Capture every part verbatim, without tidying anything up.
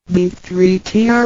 The three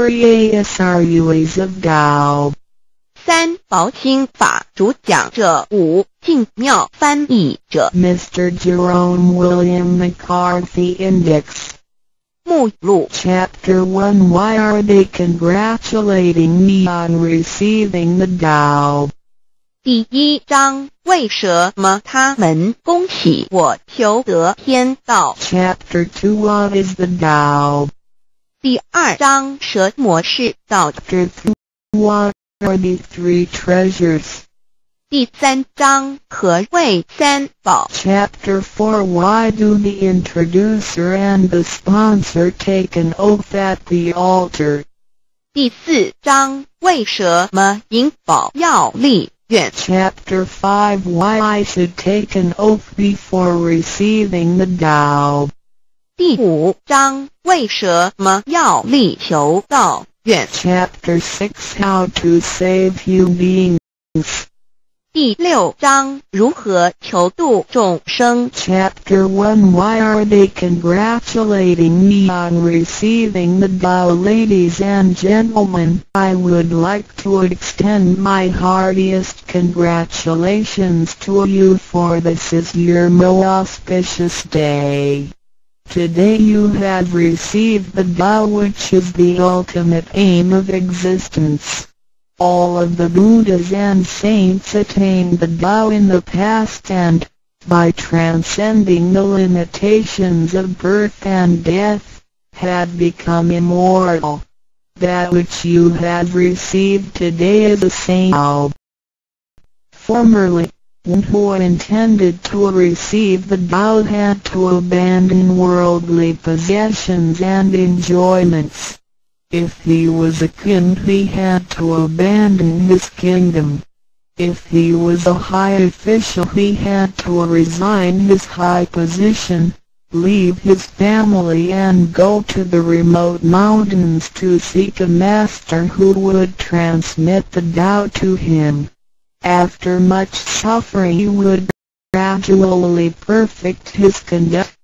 treasuries of Tao. 三宝心法主讲者五净妙翻译者 Mister Jerome William McCarthy Index. 目录 Chapter one Why are they congratulating me on receiving the Tao? 第一章为什么他们恭喜我求得天道 Chapter two What is the Tao? 第二章什么是道 Chapter three What are the three treasures? 第三章何谓三宝 Chapter four Why do the introducer and the sponsor take an oath at the altar? 第四章为什么引宝要立愿 Chapter five Why I should take an oath before receiving the Tao? 第五章为什么要立求道愿 Chapter six How to save human beings. 第六章如何求度众生 Chapter one Why are they congratulating me on receiving the Tao? Ladies and gentlemen, I would like to extend my heartiest congratulations to you, for this is your most auspicious day. Today you have received the Tao, which is the ultimate aim of existence. All of the Buddhas and saints attained the Tao in the past, and, by transcending the limitations of birth and death, had become immortal. That which you have received today is a saint Tao. Formerly, one who intended to receive the Tao had to abandon worldly possessions and enjoyments. If he was a king, he had to abandon his kingdom. If he was a high official, he had to resign his high position, leave his family and go to the remote mountains to seek a master who would transmit the Tao to him. After much suffering he would gradually perfect his conduct,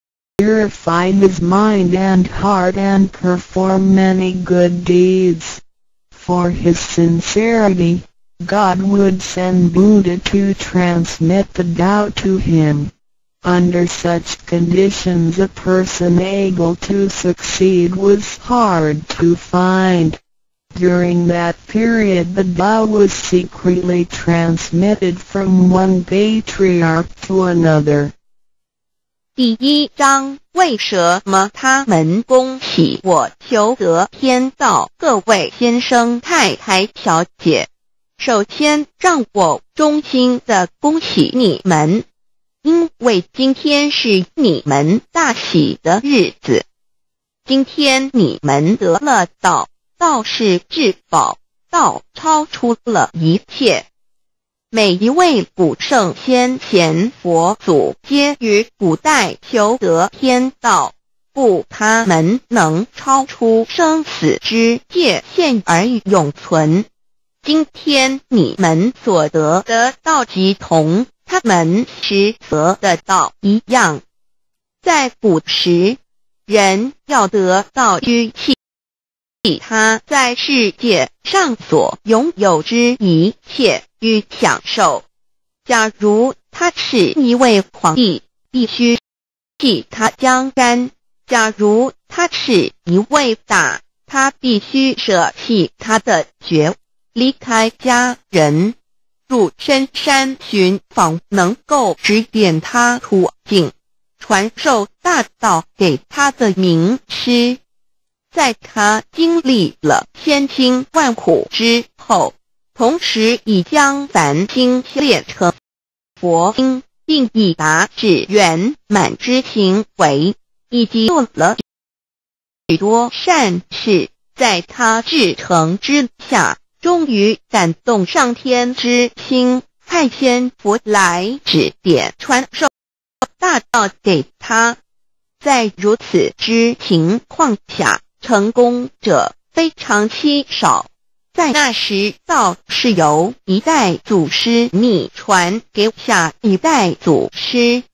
purify his mind and heart, and perform many good deeds. For his sincerity, God would send Buddha to transmit the Tao to him. Under such conditions a person able to succeed was hard to find. During that period the Tao was secretly transmitted from one patriarch to another. 第一章为什么他们恭喜我求得天道？各位先生太太小姐，首先让我衷心的恭喜你们，因为今天是你们大喜的日子。今天你们得了道，道是至宝，道超出了一切。每一位古圣先贤佛祖皆于古代求得天道，故他们能超出生死之界限而永存。今天你们所得的道即同他们实得的道一样。在古时，人要得到居气，他在世界上所拥有之一切与享受。假如他是一位皇帝，必须替他江山；假如他是一位大，他必须舍弃他的爵，离开家人，入深山寻访能够指点他途径，传授大道给他的名师。在他经历了千辛万苦之后，同时已将凡经练成佛经，并已达至圆满之行为，以及做了许多善事，在他至诚之下，终于感动上天之心，派遣佛来指点传授大道给他。在如此之情况下，成功者非常稀少。在那时，道是由一代祖师逆传给下一代祖师。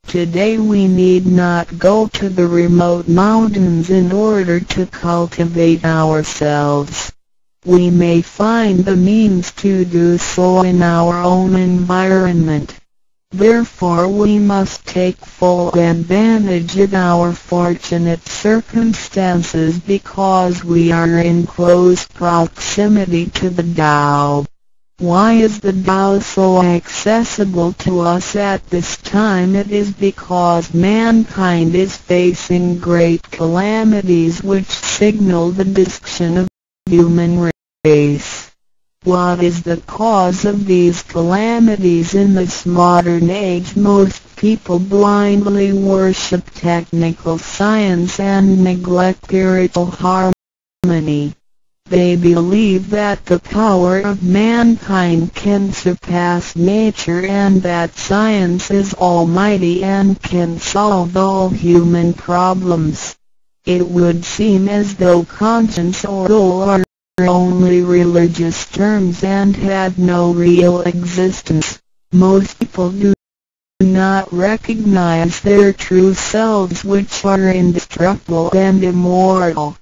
Today we need not go to the remote mountains in order to cultivate ourselves. We may find the means to do so in our own environment. Therefore we must take full advantage of our fortunate circumstances because we are in close proximity to the Tao. Why is the Tao so accessible to us at this time? It is because mankind is facing great calamities which signal the destruction of the human race. What is the cause of these calamities? In this modern age, most people blindly worship technical science and neglect spiritual harmony. They believe that the power of mankind can surpass nature and that science is almighty and can solve all human problems. It would seem as though conscience or soul are only religious terms and had no real existence. Most people do not recognize their true selves, which are indestructible and immortal.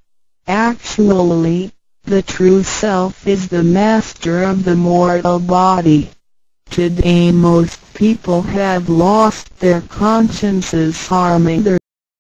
Actually, the true self is the master of the mortal body. Today most people have lost their consciences, harming others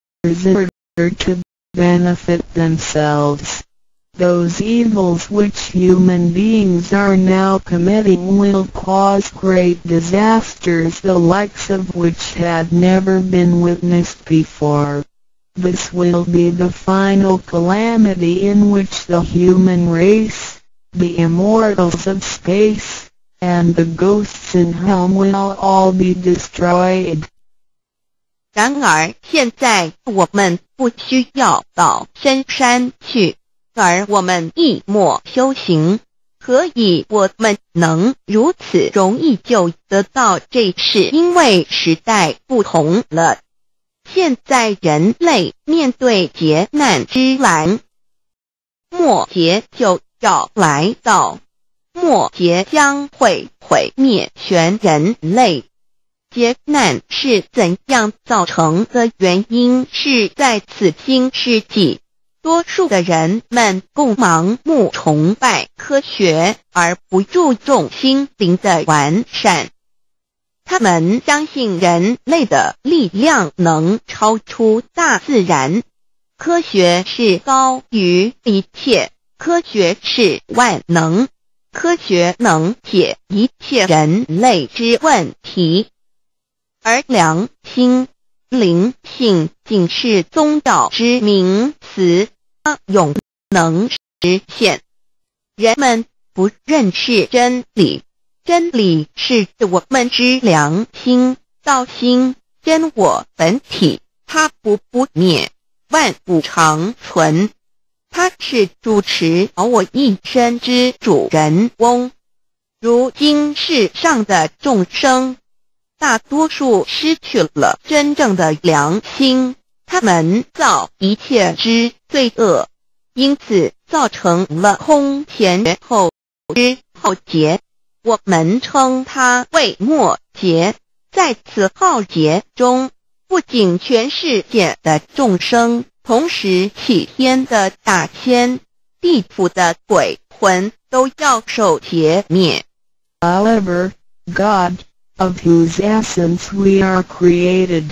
in order to benefit themselves. Those evils which human beings are now committing will cause great disasters, the likes of which had never been witnessed before. This will be the final calamity in which the human race, the immortals of space, and the ghosts in hell will all be destroyed. 然而现在我们不需要到深山去，而我们一默修行，何以我们能如此容易就得到这事？因为时代不同了。现在人类面对劫难之来，末劫就要来到，末劫将会毁灭全人类。劫难是怎样造成的？原因是在此新世纪，多数的人们共盲目崇拜科学，而不注重心灵的完善。他们相信人类的力量能超出大自然，科学是高于一切，科学是万能，科学能解一切人类之问题。而良心、灵性仅是宗教之名词，它永能实现。人们不认识真理。真理是我们之良心、道心、真我本体，它不不灭，万物常存。它是主持我一生之主人翁。如今世上的众生，大多数失去了真正的良心，他们造一切之罪恶，因此造成了空前后之浩劫。我们称它为末劫。在此浩劫中，不仅全世界的众生，同时起天的大仙、地府的鬼魂都要受劫灭。 However, God, of whose essence we are created,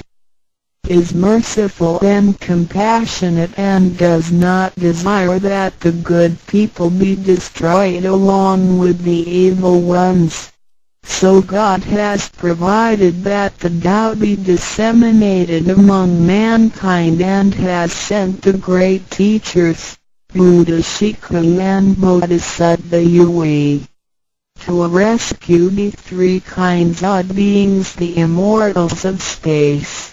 is merciful and compassionate and does not desire that the good people be destroyed along with the evil ones. So God has provided that the Tao be disseminated among mankind and has sent the great teachers, Buddha Shikha and Bodhisattva Yue, to rescue the three kinds of beings, the immortals of space,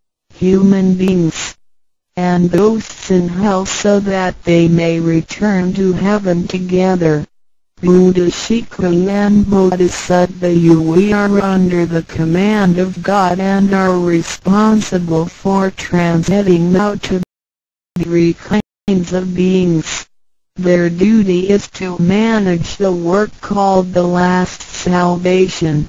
human beings, and ghosts in hell, so that they may return to heaven together. Buddha Shikha and Bodhisattva Yue are under the command of God and are responsible for transmitting out to the three kinds of beings. Their duty is to manage the work called the last salvation.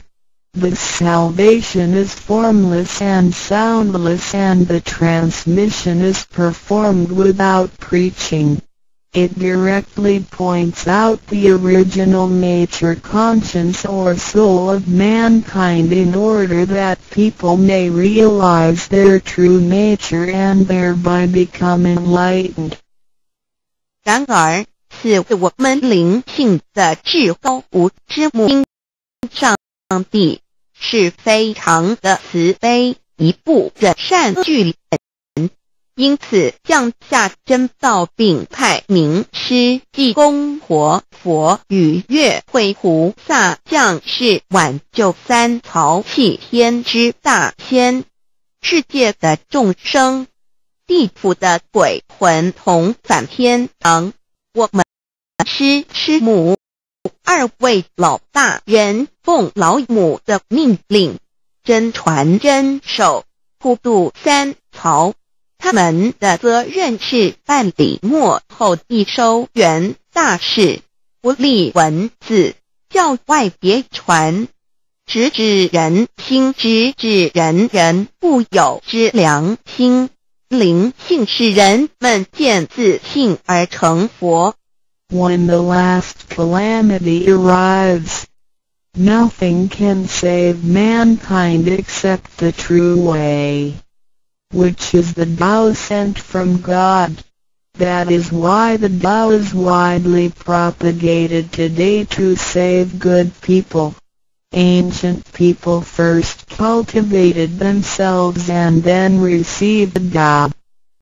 The salvation is formless and soundless, and the transmission is performed without preaching. It directly points out the original nature, conscience or soul of mankind, in order that people may realize their true nature and thereby become enlightened. 然而，是我们灵性的至高无知母亲上帝是非常的慈悲，一不忍善拒人，因此降下真道，并派名师济公活佛与月慧菩萨降世挽救三曹弃天之大仙，世界的众生，地府的鬼魂同返天堂。我们师师母二位老大人奉老母的命令，真传真守普渡三曹，他们的责任是办理末后一收圆大事，不立文字，教外别传，直指人心，直指人人不有之良心。灵性使人们见自信而成佛。 When the last calamity arrives, nothing can save mankind except the true way, which is the Tao sent from God. That is why the Tao is widely propagated today to save good people. Ancient people first cultivated themselves and then received the Tao.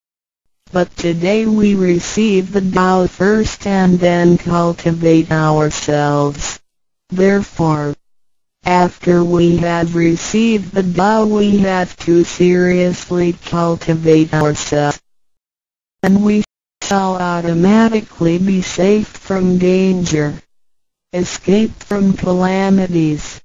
But today we receive the Tao first and then cultivate ourselves. Therefore, after we have received the Tao, we have to seriously cultivate ourselves, and we shall automatically be safe from danger, escape from calamities,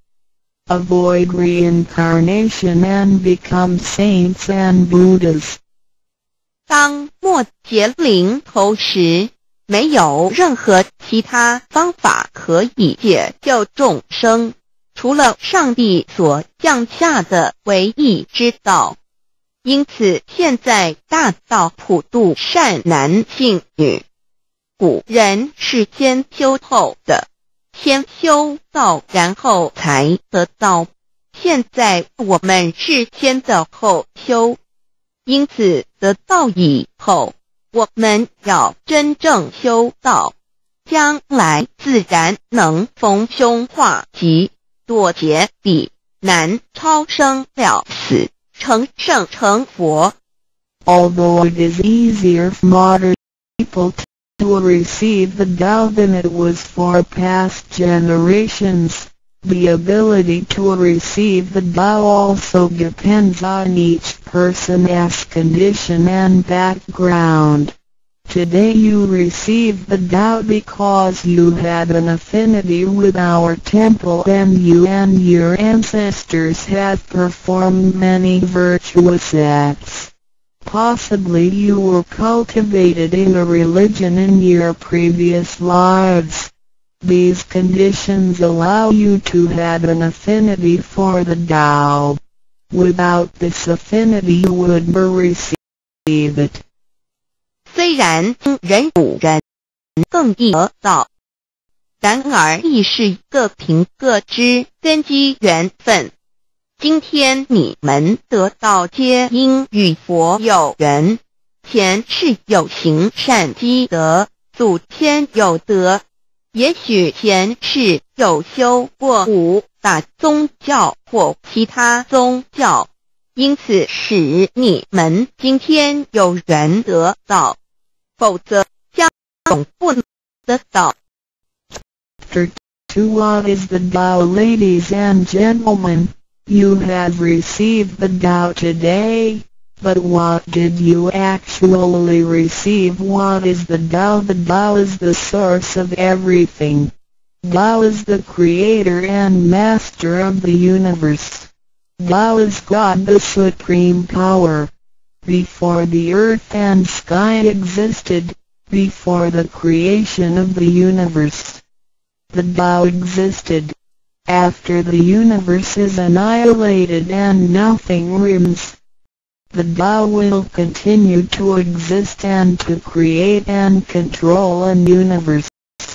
avoid reincarnation, and become saints and Buddhas. 当末节临头时，没有任何其他方法可以解救众生，除了上帝所降下的唯一之道。因此现在大道普渡善男信女，古人是先修后的，先修道然后才得道，现在我们是先的后修。因此得道以后，我们要真正修道，将来自然能逢凶化吉，躲劫彼难，超生了死，成圣成佛。 Although it is easier for modern people to receive the Tao than it was for past generations, the ability to receive the Tao also depends on each person's condition and background. Today you receive the Tao because you had an affinity with our temple, and you and your ancestors have performed many virtuous acts. Possibly you were cultivated in a religion in your previous lives. These conditions allow you to have an affinity for the Tao. Without this affinity you would never receive it. 虽然人古人更易得道，然而亦是各凭各之根基缘分。今天你们得道皆因与佛有缘，前世有行善积德，祖先有德。也许前世有修过五大宗教或其他宗教，因此使你们今天有缘得道，否则将永不得道。 To what is the Tao, ladies and gentlemen? You have received the Tao today, but what did you actually receive? What is the Tao? The Tao is the source of everything. Tao is the creator and master of the universe. Tao is God, the supreme power. Before the earth and sky existed, before the creation of the universe, the Tao existed. After the universe is annihilated and nothing remains, the Tao will continue to exist and to create and control a universe.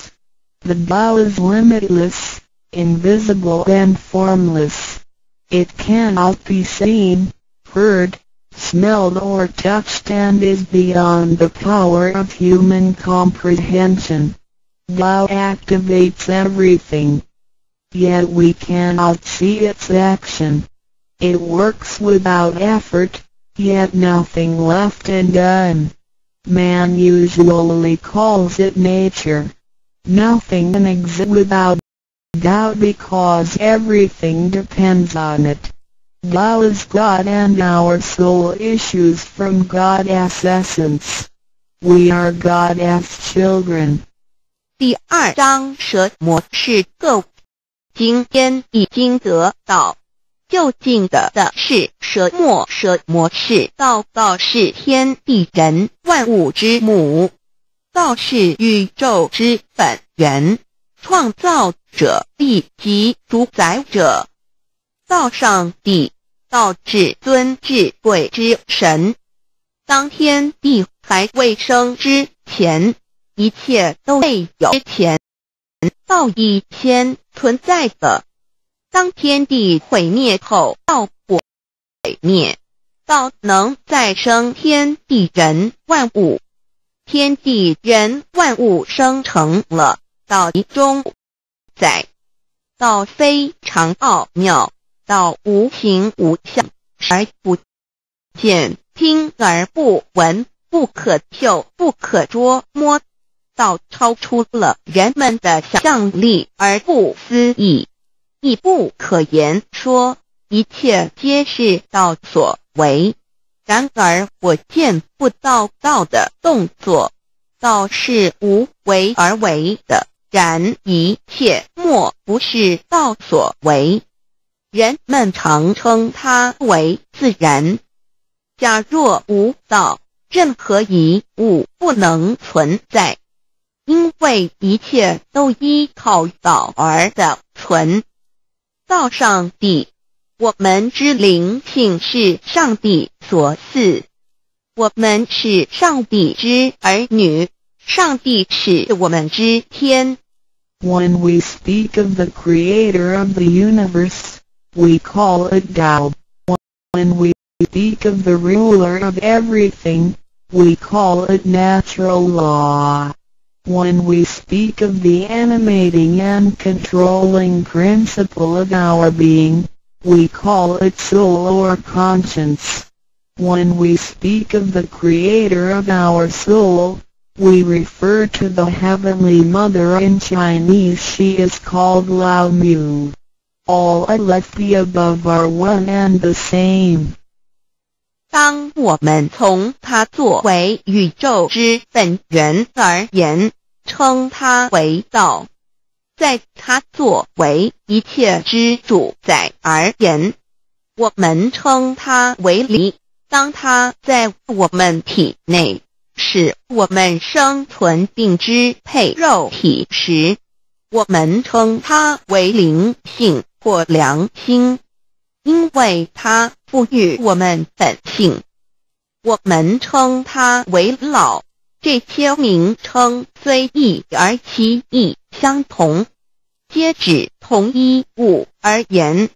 The Tao is limitless, invisible and formless. It cannot be seen, heard, smelled or touched and is beyond the power of human comprehension. Tao activates everything, yet we cannot see its action. It works without effort, yet nothing left undone. Man usually calls it nature. Nothing can exist without Tao because everything depends on it. Tao is God and our soul issues from God's essence. We are God's children. 第二章蛇模式构。今天已经得到究竟的的是蛇末蛇模式。道道是天地人万物之母，道是宇宙之本源，创造者亦即主宰者。道上帝，道至尊至贵之神。当天地还未生之前，一切都未有之前，道已先存在的。当天地毁灭后，道不毁灭，道能再生天地人万物。天地人万物生成了道一中在，道非常奥妙，道无形无相而不见，听而不闻，不可嗅不可捉摸，道超出了人们的想象力而不思议，亦不可言说，一切皆是道所为。然而我见不到道的动作，道是无为而为的，然一切莫不是道所为。人们常称它为自然。假若无道，任何一物不能存在，因为一切都依靠道而的存。道上帝，我们之灵性是上帝所赐，我们是上帝之儿女，上帝是我们之天。 When we speak of the creator of the universe, we call it Tao. When we speak of the ruler of everything, we call it natural law. When we speak of the animating and controlling principle of our being, we call it soul or conscience. When we speak of the creator of our soul, we refer to the Heavenly Mother. In Chinese she is called Lao Mu. All of the above are one and the same. 当我们从它作为宇宙之本源而言，称它为道；在它作为一切之主宰而言，我们称它为理。当它在我们体内，使我们生存并支配肉体时，我们称它为灵性或良心，因为它赋予我们本性。我们称它为老，这些名称虽异而其义相同，皆指同一物而言。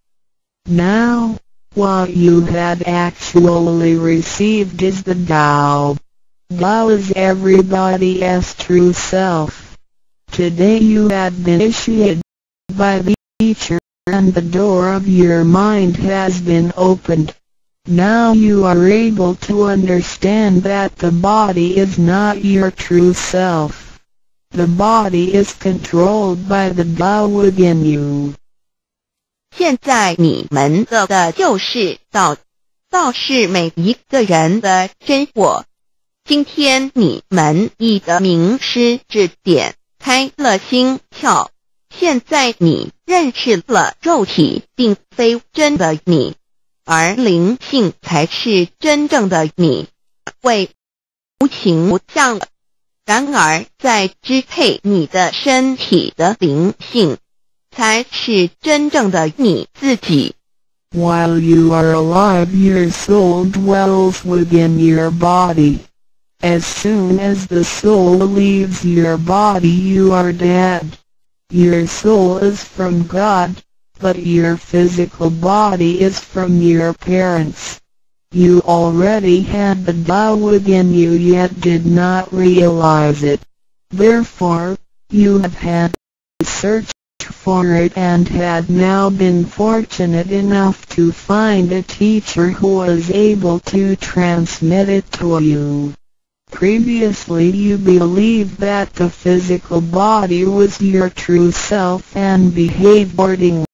Now, what you have actually received is the Tao. Tao is everybody's true self. Today you have been initiated by the teacher, and the door of your mind has been opened. Now you are able to understand that the body is not your true self. The body is controlled by the Tao within you. 现在你们得的就是道，道是每一个人的真我。今天你们已得名师指点，开了心窍。现在你认识了肉体并非真的你，而灵性才是真正的你，为无形无相。然而在支配你的身体的灵性， 才是真正的你自己。 While you are alive, your soul dwells within your body. As soon as the soul leaves your body, you are dead. Your soul is from God, but your physical body is from your parents. You already had the Tao within you yet did not realize it. Therefore, you have had to search for it and had now been fortunate enough to find a teacher who was able to transmit it to you. Previously you believed that the physical body was your true self and behaved accordingly.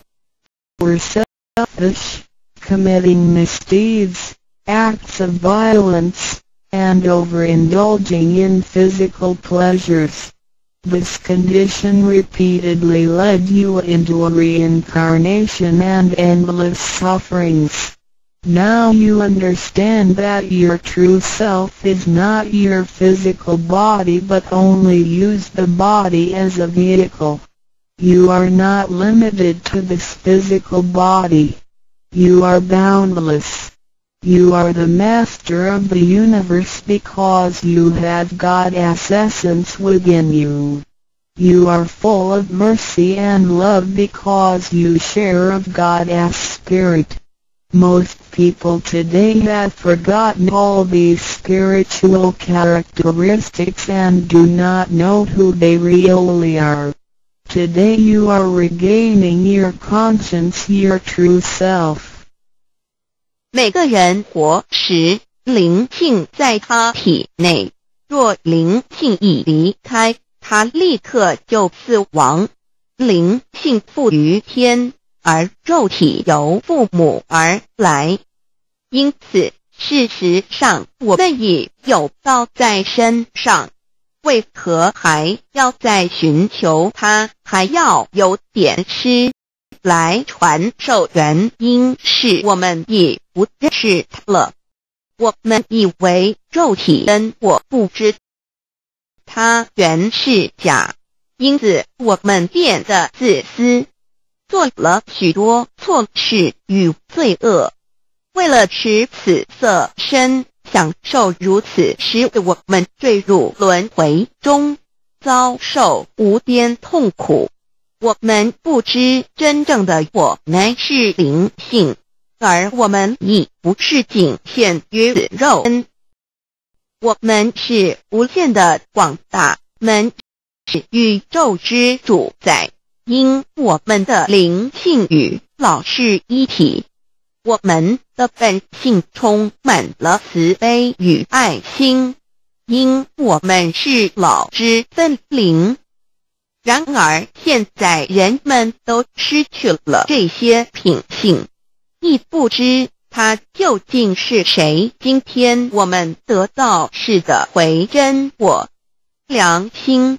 Were selfish, committing misdeeds, acts of violence, and overindulging in physical pleasures. This condition repeatedly led you into a reincarnation and endless sufferings. Now you understand that your true self is not your physical body but only use the body as a vehicle. You are not limited to this physical body. You are boundless. You are the master of the universe because you have God's essence within you. You are full of mercy and love because you share of God's spirit. Most people today have forgotten all these spiritual characteristics and do not know who they really are. Today you are regaining your conscience, your true self. 每个人活时，灵性在他体内，若灵性已离开，他立刻就死亡。灵性附于天，而肉体由父母而来。因此，事实上我们已有道在身上，为何还要再寻求它，还要有点诗来传授？原因是我们已不认识它了。我们以为肉体真我不知，它原是假，因此我们变得自私，做了许多错事与罪恶。为了使此色身享受如此，使我们坠入轮回中，遭受无边痛苦。我们不知真正的我乃是灵性，而我们已不是仅限于此肉身。我们是无限的广大，们是宇宙之主宰，因我们的灵性与老是一体。我们的本性充满了慈悲与爱心，因我们是老之分灵。然而现在人们都失去了这些品性，亦不知他究竟是谁。今天我们得到是的回真我良心。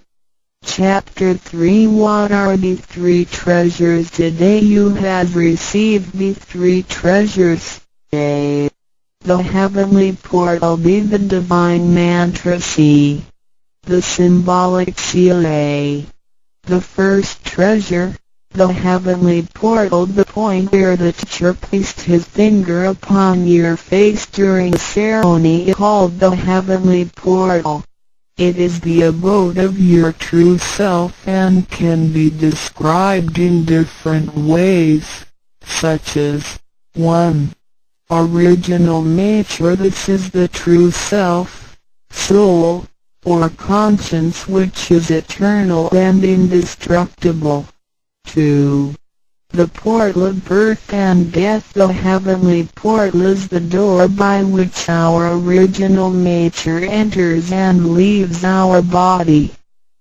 Chapter three What are the three treasures? Today you have received the three treasures. A. The heavenly portal. B. The divine mantra. C. The symbolic seal. A. The first treasure, the heavenly portal, the point where the teacher placed his finger upon your face during the ceremony is called the heavenly portal. It is the abode of your true self and can be described in different ways, such as one. Original nature. This is the true self, soul, or conscience which is eternal and indestructible. two. The portal of birth and death. The heavenly portal is the door by which our original nature enters and leaves our body.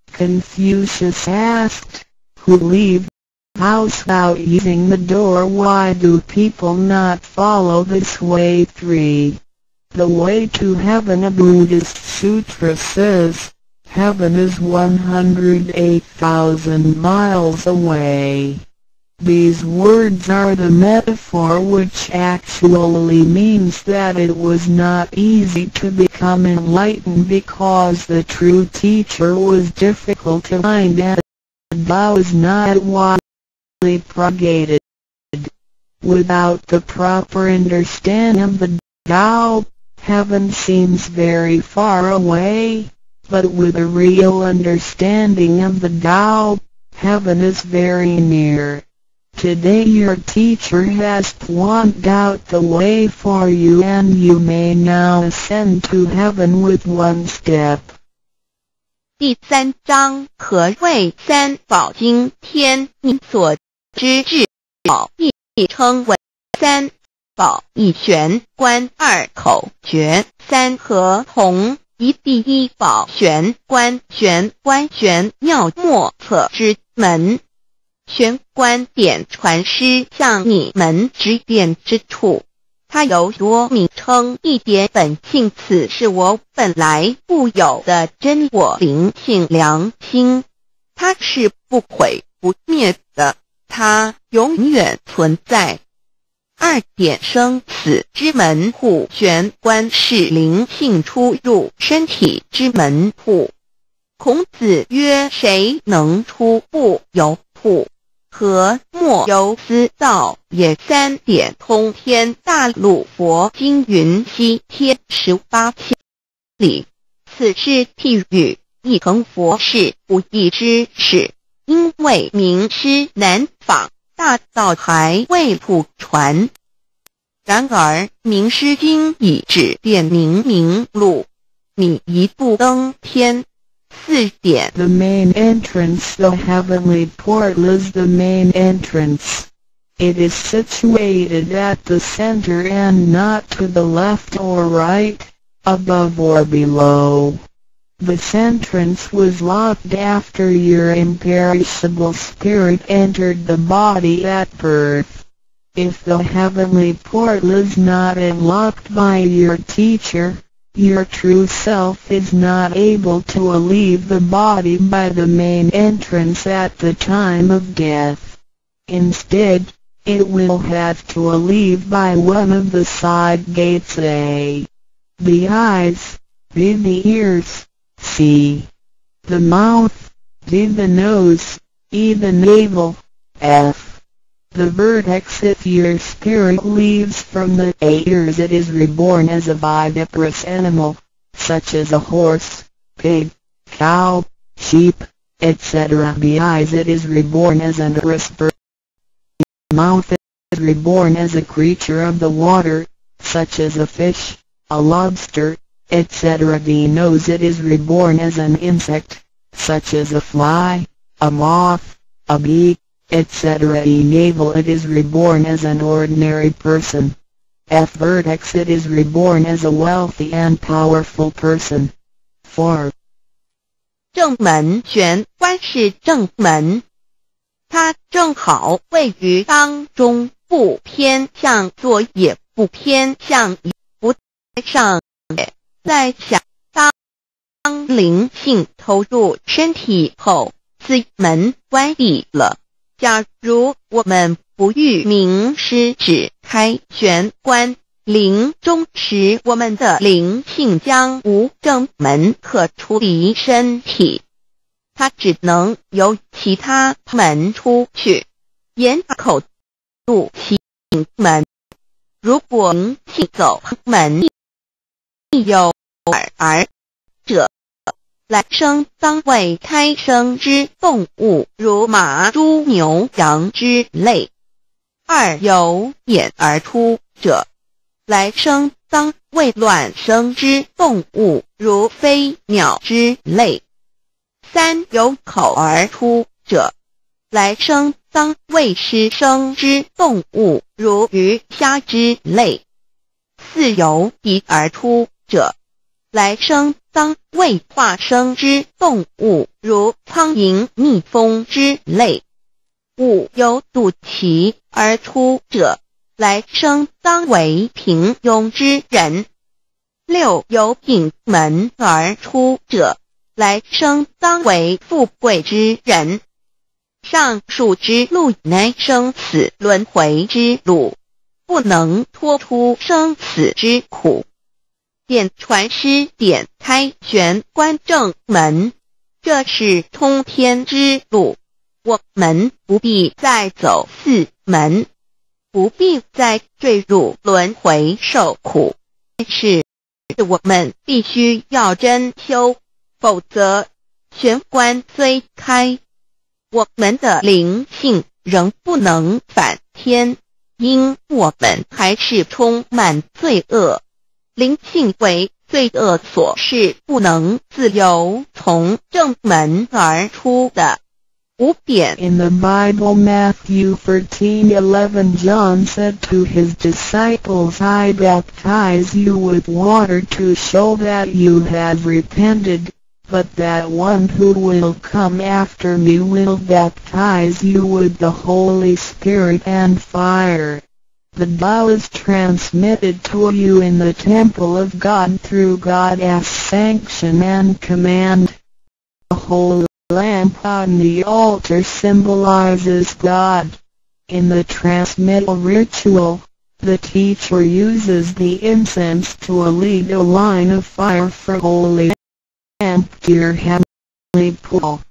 Confucius asked, who leave the house without using the door? Why do people not follow this way? three. The way to heaven. A Buddhist sutra says, heaven is one hundred eight thousand miles away. These words are the metaphor which actually means that it was not easy to become enlightened because the true teacher was difficult to find and Tao is not wide. propagated. Without the proper understanding of the Tao, heaven seems very far away, but with a real understanding of the Tao, heaven is very near. Today your teacher has pointed out the way for you, and you may now ascend to heaven with one step. 第三章，何谓三宝经？天你所知至宝亦称为三宝，一玄关，二口诀，三合同。一第一宝玄关，玄关玄妙莫测之门。玄关点传师向你们指点之处，它有多名称，一点本性，此是我本来固有的真我灵性良心，它是不毁不灭的，它永远存在。二点生死之门户，玄关是灵性出入身体之门户。孔子曰：谁能出不由户？何莫由思道也。三点通天大陆佛经云：西天十八千里，此是譬喻，亦成佛是不义之事，因为名师难访，大道还未普传。然而名师经已指点明明路，你一步登天。四点 The main entrance, the heavenly portal, is the main entrance. It is situated at the center and not to the left or right, above or below. This entrance was locked after your imperishable spirit entered the body at birth. If the heavenly portal is not unlocked by your teacher, your true self is not able to leave the body by the main entrance at the time of death. Instead, it will have to leave by one of the side gates: A. The eyes, B. The ears, C. The mouth, D. The nose, E. The navel, F. The vertex. If your spirit leaves from the ears, it is reborn as a viviparous animal, such as a horse, pig, cow, sheep, et cetera. The eyes, it is reborn as an herbivorous bird. The mouth is reborn as a creature of the water, such as a fish, a lobster, et cetera. The nose, it is reborn as an insect, such as a fly, a moth, a bee, et cetera. The navel, it is reborn as an ordinary person. F. Vertex, it is reborn as a wealthy and powerful person. four. 正门玄关是正门，它正好位于当中，不偏向左也不偏向右，不上也在下。当灵性投入身体后，此门关闭了。假如我们不欲名师指开玄关，临终时我们的灵性将无正门可出离身体，它只能由其他门出去，沿口入其门。如果灵性走门有耳而者，来生当为胎生之动物，如马、猪、牛、羊之类；二由眼而出者，来生当为卵生之动物，如飞鸟之类；三由口而出者，来生当为湿生之动物，如鱼虾之类；四由鼻而出者，来生当为化生之动物，如苍蝇、蜜蜂之类；五由肚脐而出者，来生当为平庸之人；六由顶门而出者，来生当为富贵之人。上述之路乃生死轮回之路，不能脱出生死之苦。点传师点开玄关正门，这是通天之路， 我们不必再走四门，不必再坠入轮回受苦，但是我们必须要真修，否则玄关虽开，我们的灵性仍不能返天，因我们还是充满罪恶，灵性为罪恶所是不能自由从正门而出的。五点 In the Bible, Matthew thirteen eleven, John said to his disciples, I baptize you with water to show that you have repented, but that one who will come after me will baptize you with the Holy Spirit and fire. The Tao is transmitted to you in the temple of God through God's sanction and command. The holy lamp on the altar symbolizes God. In the transmittal ritual, the teacher uses the incense to lead a line of fire for holy lamp to your heavenly pool.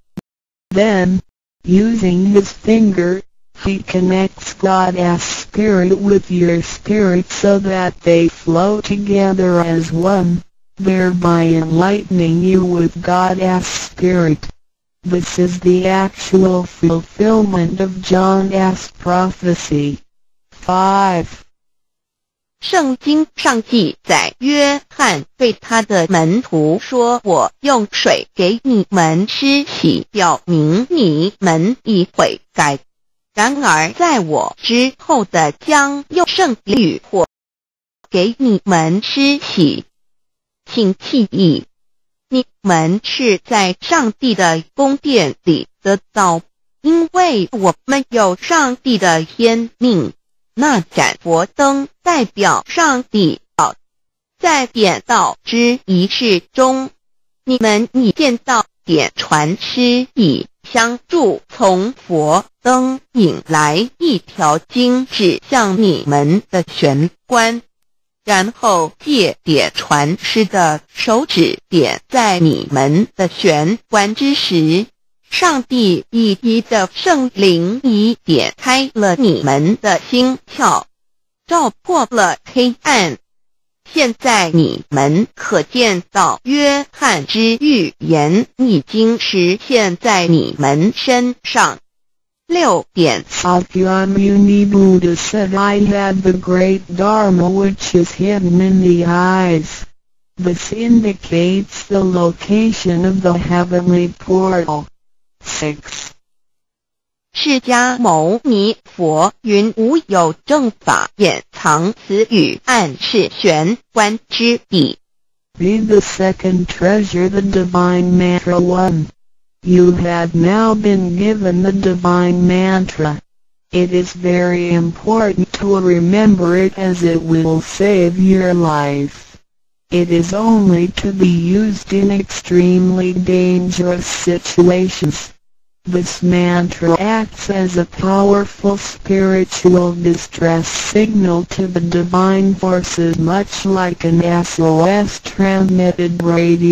Then, using his finger, he connects God's spirit with your spirit so that they flow together as one, thereby enlightening you with God's spirit. This is the actual fulfillment of John's prophecy. five. 圣经上记载，约翰对他的门徒说，我用水给你们施洗，表明你们已悔改。然而在我之后的将用圣灵与火给你们施洗。请记忆，你们是在上帝的宫殿里得到，因为我们有上帝的天命。那盏佛灯代表上帝道，在点道之仪式中，你们已见到点传师以相助从佛灯引来一条经指向你们的玄关，然后借点传师的手指点在你们的玄关之时，上帝以一的圣灵已点开了你们的心窍，照破了黑暗。现在你们可见到约翰之预言已经实现在你们身上。六点 Sakyamuni Buddha said, I had the great Dharma which is hidden in the eyes. This indicates the location of the heavenly portal. six. 释迦牟尼佛云无有正法掩藏此语，暗示玄关之地。 Be the second treasure, the divine mantra one. You have now been given the divine mantra. It is very important to remember it as it will save your life. It is only to be used in extremely dangerous situations. This mantra acts as a powerful spiritual distress signal to the divine forces, much like an S O S transmitted radio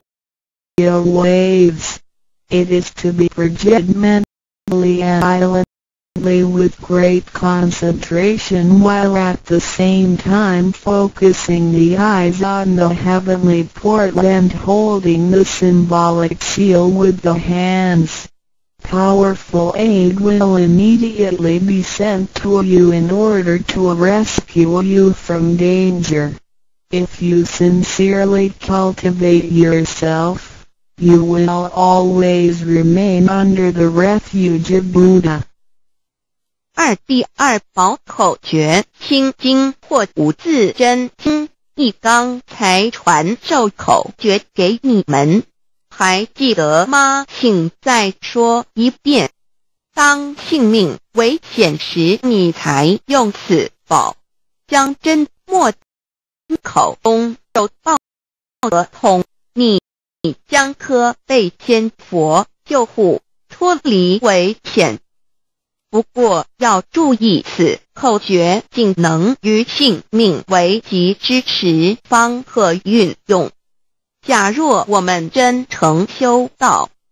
waves. It is to be projected mentally and silently with great concentration, while at the same time focusing the eyes on the heavenly portal and holding the symbolic seal with the hands. Powerful aid will immediately be sent to you in order to rescue you from danger. If you sincerely cultivate yourself, you will always remain under the refuge of Buddha. 二第二宝口诀心经或五字真经，一刚才传授口诀给你们。还记得吗？请再说一遍。当性命危险时，你才用此宝，将真默口中有道德统，你将可被仙佛救护，脱离危险。不过要注意，此口诀仅能于性命危急之时方可运用。假若我们真诚修道，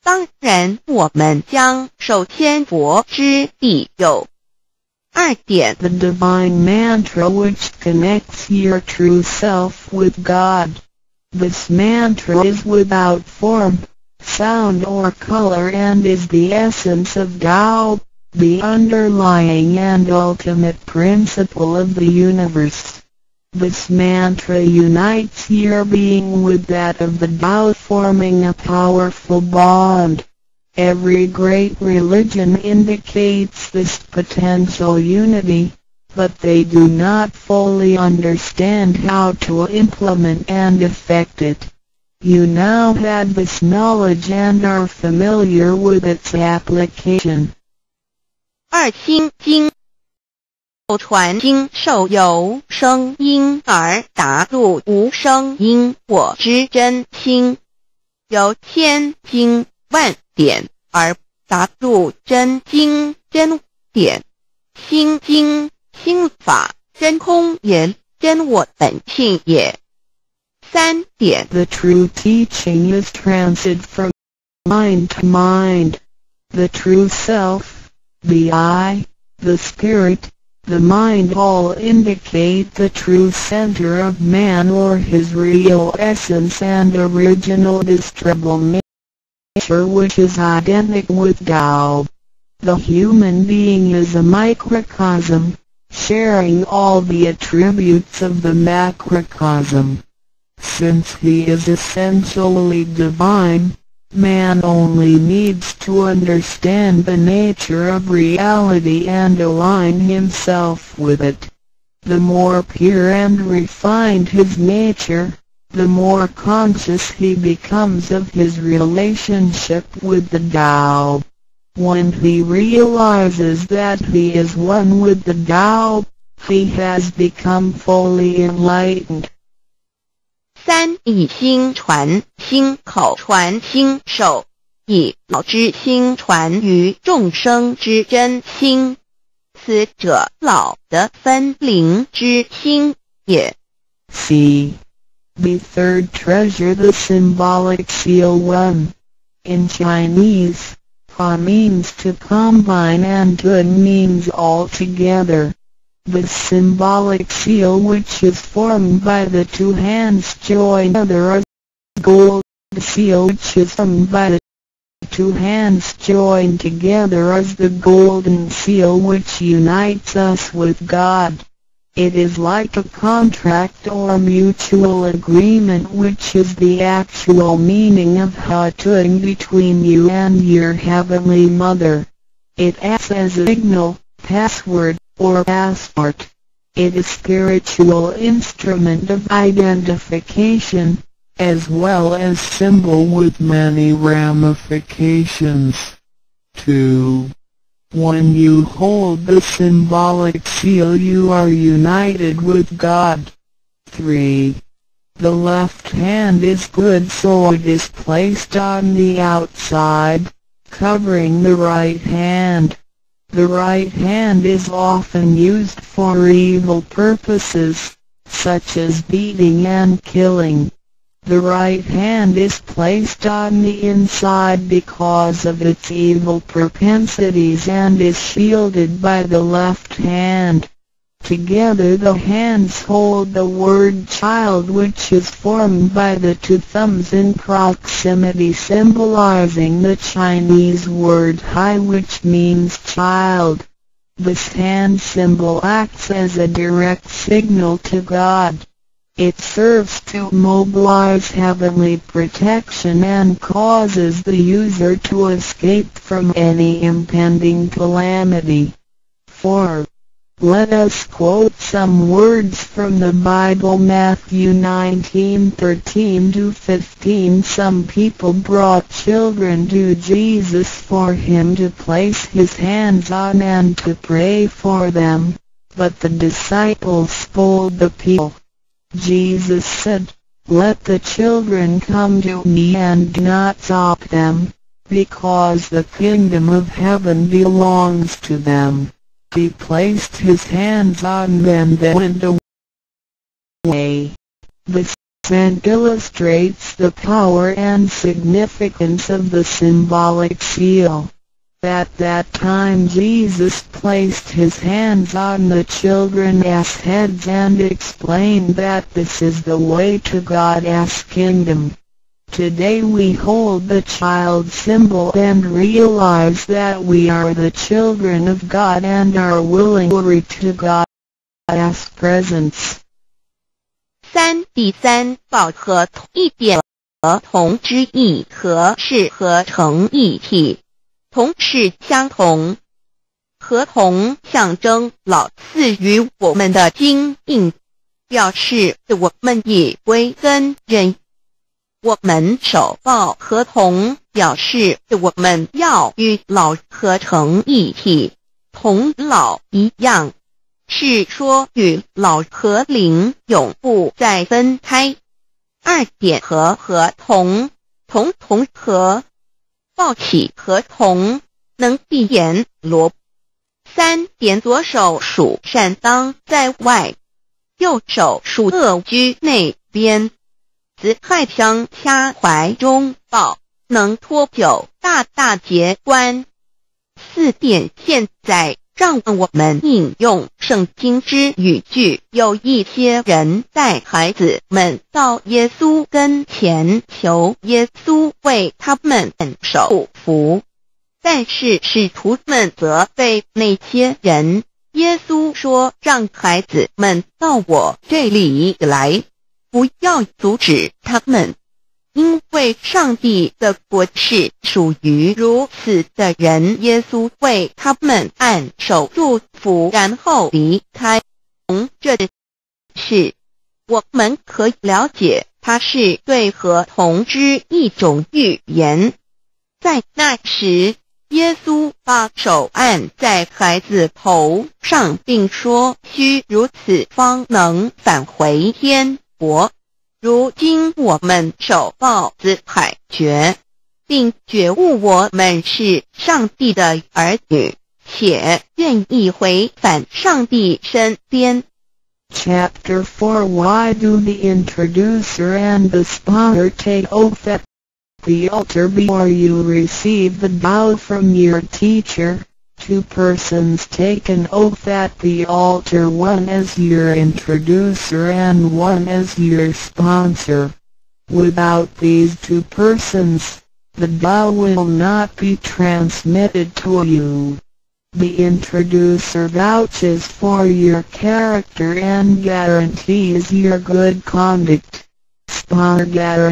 当然我们将受天佛之地有。二点 The divine mantra which connects your true self with God. This mantra is without form, sound or color and is the essence of Tao, the underlying and ultimate principle of the universe. This mantra unites your being with that of the Tao, forming a powerful bond. Every great religion indicates this potential unity, but they do not fully understand how to implement and effect it. You now have this knowledge and are familiar with its application. 二心经传经授由声音而达入无声因果之真心，由千经万典而达入真经真典，心经心法真空言真我本性也。三点 The true teaching is transit from mind to mind. The true self, the I, the spirit, the mind all indicate the true center of man or his real essence and original distributable nature, which is identical with Tao. The human being is a microcosm, sharing all the attributes of the macrocosm. Since he is essentially divine, man only needs to understand the nature of reality and align himself with it. The more pure and refined his nature, the more conscious he becomes of his relationship with the Tao. When he realizes that he is one with the Tao, he has become fully enlightened. 三以心传心口传心手，以老之心传于众生之真心，此者老的分灵之心也。 C. The third treasure, the symbolic seal one. In Chinese, fa means to combine and tun means all together. The symbolic seal, which is formed by the two hands joined together, is gold. The seal, which is formed by the two hands joined together, is the golden seal which unites us with God. It is like a contract or mutual agreement, which is the actual meaning of Hatun between you and your Heavenly Mother. It acts as a signal, password, or passport. It is spiritual instrument of identification, as well as symbol with many ramifications. two. When you hold the symbolic seal, you are united with God. three. The left hand is good, so it is placed on the outside, covering the right hand. The right hand is often used for evil purposes, such as beating and killing. The right hand is placed on the inside because of its evil propensities and is shielded by the left hand. Together the hands hold the word child, which is formed by the two thumbs in proximity, symbolizing the Chinese word hai, which means child. This hand symbol acts as a direct signal to God. It serves to mobilize heavenly protection and causes the user to escape from any impending calamity. four. Let us quote some words from the Bible. Matthew nineteen thirteen to fifteen. Some people brought children to Jesus for him to place his hands on and to pray for them, but the disciples scolded the people. Jesus said, "Let the children come to me and do not stop them, because the kingdom of heaven belongs to them." He placed his hands on them and went away. This and illustrates the power and significance of the symbolic seal. At that time Jesus placed his hands on the children's heads and explained that this is the way to God's kingdom. Today we hold the child symbol and realize that we are the children of God and are willing to God's presence. 三第三宝和一点和同之意和是合成一体，同是相同，合同象征老赐予我们的经印，表示我们已归根认。我们守抱合同，表示我们要与老合成一体，同老一样，是说与老和灵永不再分开。二点和合同，同同和，抱起合同，能闭眼罗。三点左手属善当在外，右手属恶居内边。子亥相掐怀中抱，能托九大大节观。四点现在让我们引用圣经之语句，有一些人带孩子们到耶稣跟前，求耶稣为他们守福，但是使徒们责备那些人。耶稣说，让孩子们到我这里来，不要阻止他们，因为上帝的国是属于如此的人。耶稣为他们按手祝福，然后离开。从这事我们可以了解，它是对合同之一种预言。在那时，耶稣把手按在孩子头上，并说，须如此方能返回天国。如今我们守抱子海觉，并觉悟我们是上帝的儿女，且愿意回返上帝身边。 Chapter four Why do the introducer and the sponsor take oath at the altar before you receive the vow from your teacher? Two persons take an oath at the altar, one as your introducer and one as your sponsor. Without these two persons, the vow will not be transmitted to you. The introducer vouches for your character and guarantees your good conduct. Sponsor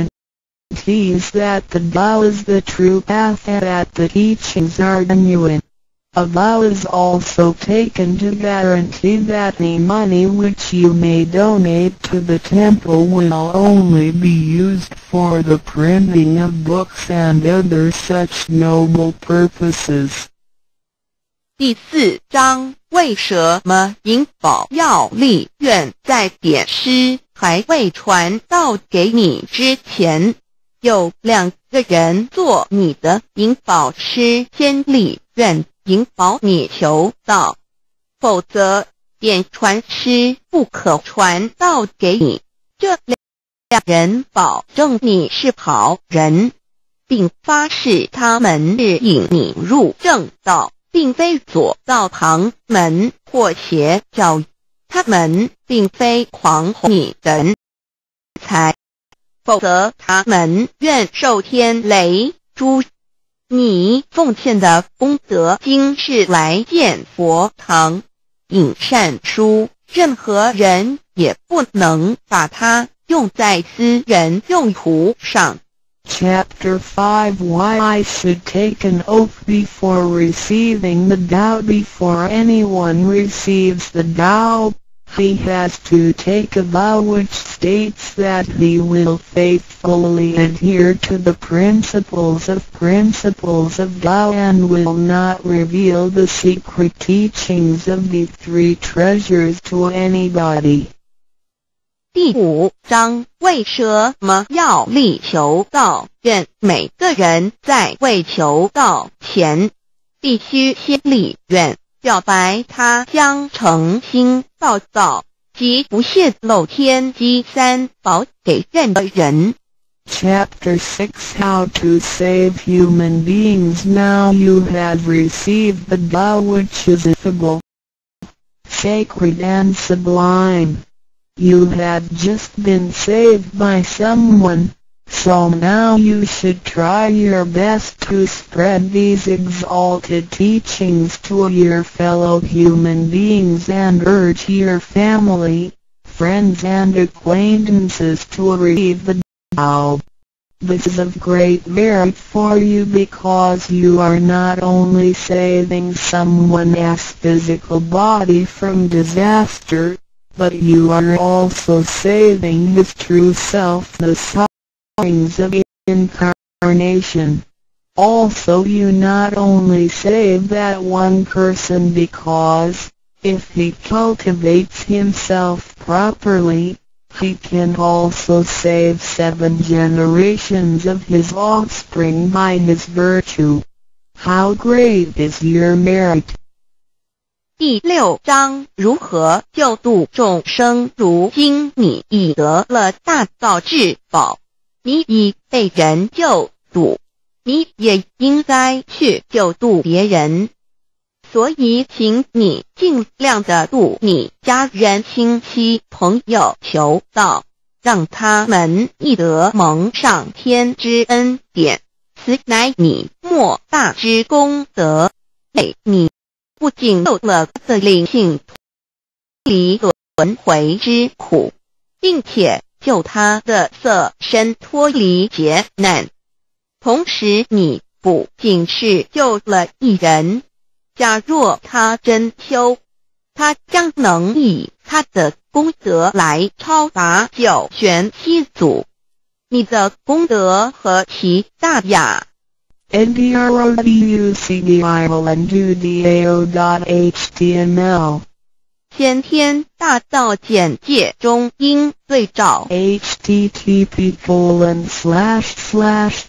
guarantees that the vow is the true path and that the teachings are genuine. A vow is also taken to guarantee that the money which you may donate to the temple will only be used for the printing of books and other such noble purposes. 第四章，为什么银宝要立愿在典诗还未传到给你之前，有两个人做你的银宝师先立愿引保你求道，否则典传师不可传道给你。这两人保证你是好人，并发誓他们是引你入正道，并非左道旁门或邪教，他们并非狂哄你人财，否则他们愿受天雷诛。你奉献的功德经是来见佛堂，引善书，任何人也不能把它用在私人用途上。 Chapter five Why I should take an oath before receiving the vow. Before anyone receives the vow, he has to take a vow which states that he will faithfully adhere to the principles of principles of vow and will not reveal the secret teachings of the three treasures to anybody. 第五章，为什么要立求道？愿每个人在未求道前，必须先立愿，表白他将诚心报道， 即不泄露天机三宝给任何人。 Chapter six How to Save Human Beings. Now you have received the Tao, which is ineffable, sacred and sublime. You have just been saved by someone, so now you should try your best to spread these exalted teachings to your fellow human beings and urge your family, friends and acquaintances to receive the Tao. This is of great merit for you because you are not only saving someone's physical body from disaster, but you are also saving his true self, the sufferings of incarnation. Also you not only save that one person because, if he cultivates himself properly, he can also save seven generations of his offspring by his virtue. How great is your merit! 第六章如何救度众生。如今你已得了大道至宝，你已被人救度，你也应该去救度别人。所以请你尽量的度你家人、亲戚、朋友求道，让他们亦得蒙上天之恩典，此乃你莫大之功德。你不仅救了的灵性脱离轮回之苦，并且救他的色身脱离劫难，同时你不仅是救了一人，假若他真修，他将能以他的功德来超拔九玄七祖。你的功德何其大呀 ！ndroducdao.html 先天大道简介中应对照 http colon slash slash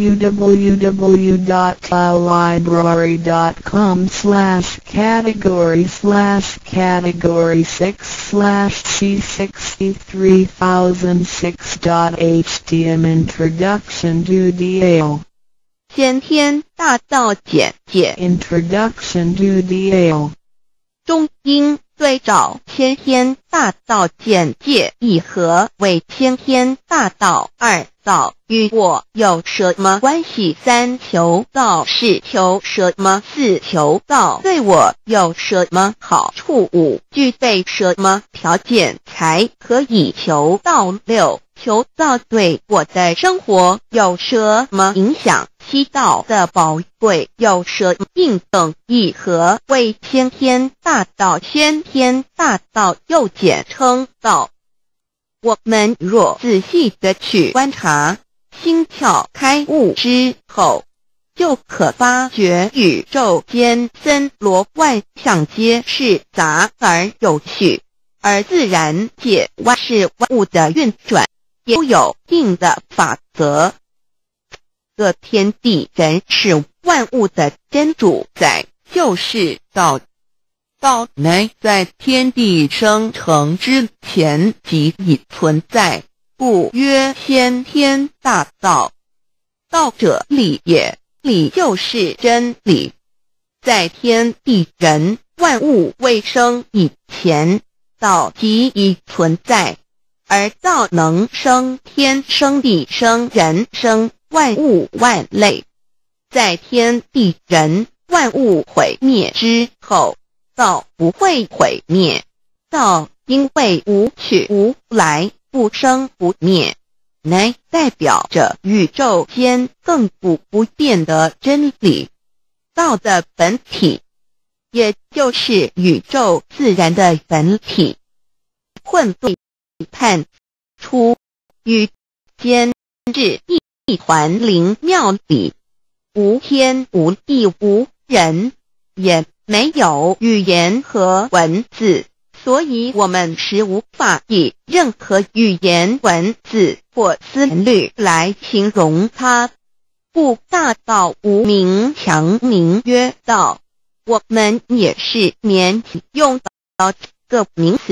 www.taolibrary.com slash category slash category six slash c sixty-three thousand six dot htm Introduction to Tao 先天大道简介 Introduction to Tao 中应对照先天大道简介一和为先天大道二道与我有什么关系？三求道是求什么？四求道对我有什么好处？五具备什么条件才可以求道？六求道对我的生活有什么影响？七道的宝贵有什么应等一和为先天大道？先天大道又简称道。我们若仔细的去观察，心窍开悟之后，就可发觉宇宙间森罗万象皆是杂而有序，而自然界万事万物的运转也都有定的法则。这天地人是万物的真主宰，就是道。道乃在天地生成之前即已存在，故曰先天大道。道者理也，理就是真理。在天地人万物未生以前，道即已存在，而道能生天、生地、生人、生万物万类。在天地人万物毁灭之后，道不会毁灭。道因为无去无来，不生不灭，乃代表着宇宙间亘古不变的真理。道的本体，也就是宇宙自然的本体，混沌判出于间至一一团灵妙理，无天无地无人，也没有语言和文字，所以我们是无法以任何语言、文字或思虑来形容它。故大道无名强名曰道，我们也是勉强用到这个名词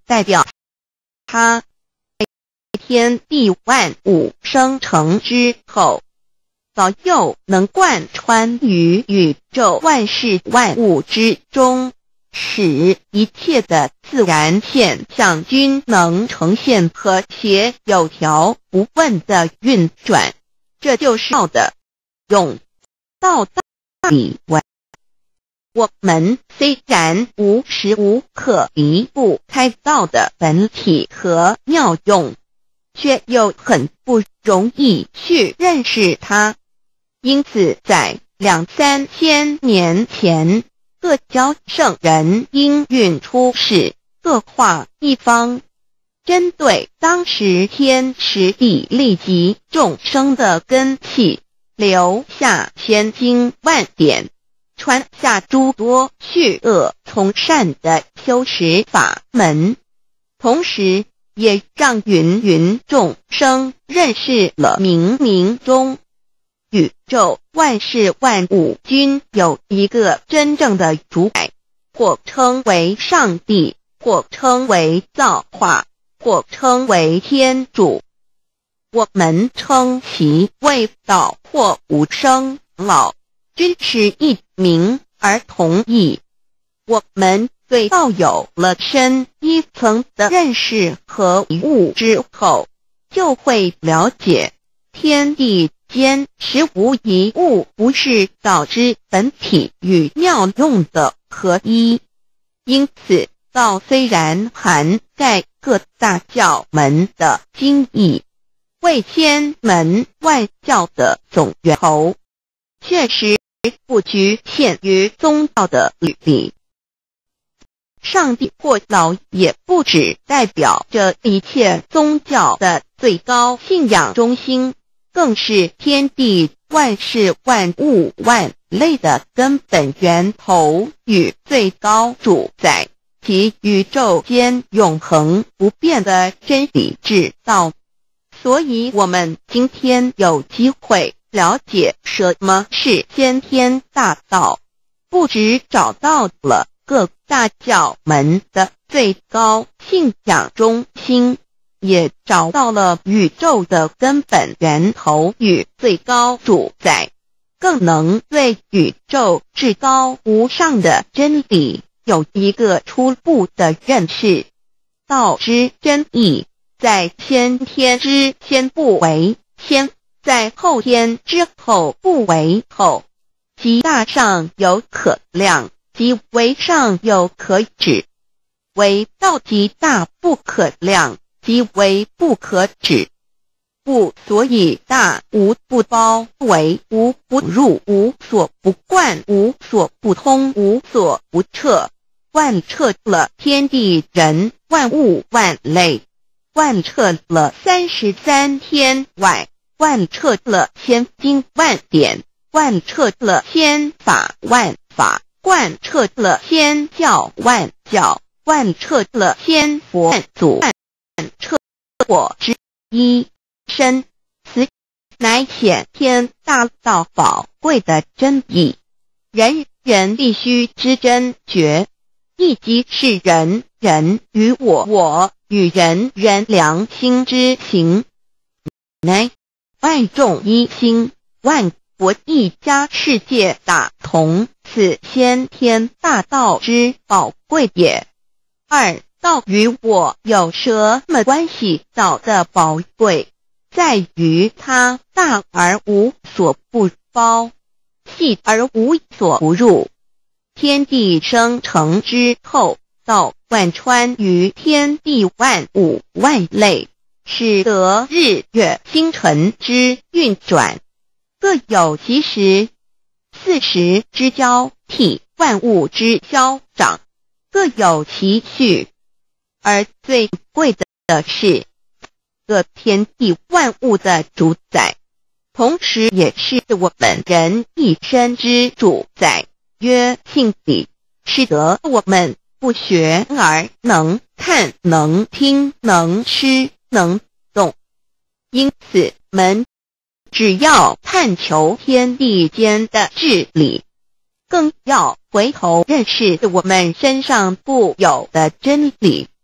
代表他天地万物生成之后，早就能贯穿于宇宙万事万物之中，使一切的自然现象均能呈现和谐有条不紊的运转。这就是道的用道道理为。我们虽然无时无刻离不开道的本体和妙用，却又很不容易去认识它。因此在两三千年前，各教圣人应运出世，各化一方，针对当时天时地利及众生的根器，留下千经万典，传下诸多去恶从善的修持法门，同时也让芸芸众生认识了冥冥中宇宙万事万物均有一个真正的主宰，或称为上帝，或称为造化，或称为天主。我们称其为道或无生老，均是一名而同义。我们对道有了深一层的认识和领悟之后，就会了解天地间实无一物不是道之本体与妙用的合一。因此道虽然含盖各大教门的经义，为千门万教的总源头，确实不局限于宗教的律例。上帝或老也不只代表着一切宗教的最高信仰中心，更是天地万事万物万类的根本源头与最高主宰，及宇宙间永恒不变的真理之道。所以我们今天有机会了解什么是先天大道，不只找到了各大教门的最高信仰中心，也找到了宇宙的根本源头与最高主宰，更能对宇宙至高无上的真理有一个初步的认识。道之真义，在先天之先不为先，在后天之后不为后，其大上有可量，即为上有可止，为道即大不可量，即为不可止。故所以大无不包，为无不入，无所不贯，无所不通，无所不彻，贯彻了天地人万物万类，贯彻了三十三天外，贯彻了千经万典，贯彻了千法万法，贯彻了千教万教，贯彻了千佛万祖，贯彻我之一身，此乃显天大道宝贵的真义，人人必须知真觉，亦即是人人与我我与人人良心之行，乃万众一心，万国一家，世界大同，此先天大道之宝贵也。二，道与我有什么关系？道的宝贵在于它大而无所不包，细而无所不入。天地生成之后，道贯穿于天地万物万类，使得日月星辰之运转各有其时，四时之交替，万物之消长各有其序。而最贵的是各天地万物的主宰，同时也是我们人一生之主宰，曰性理，使得我们不学而能看，能听，能吃，能动。因此们只要探求天地间的治理，更要回头认识我们身上固有的真理。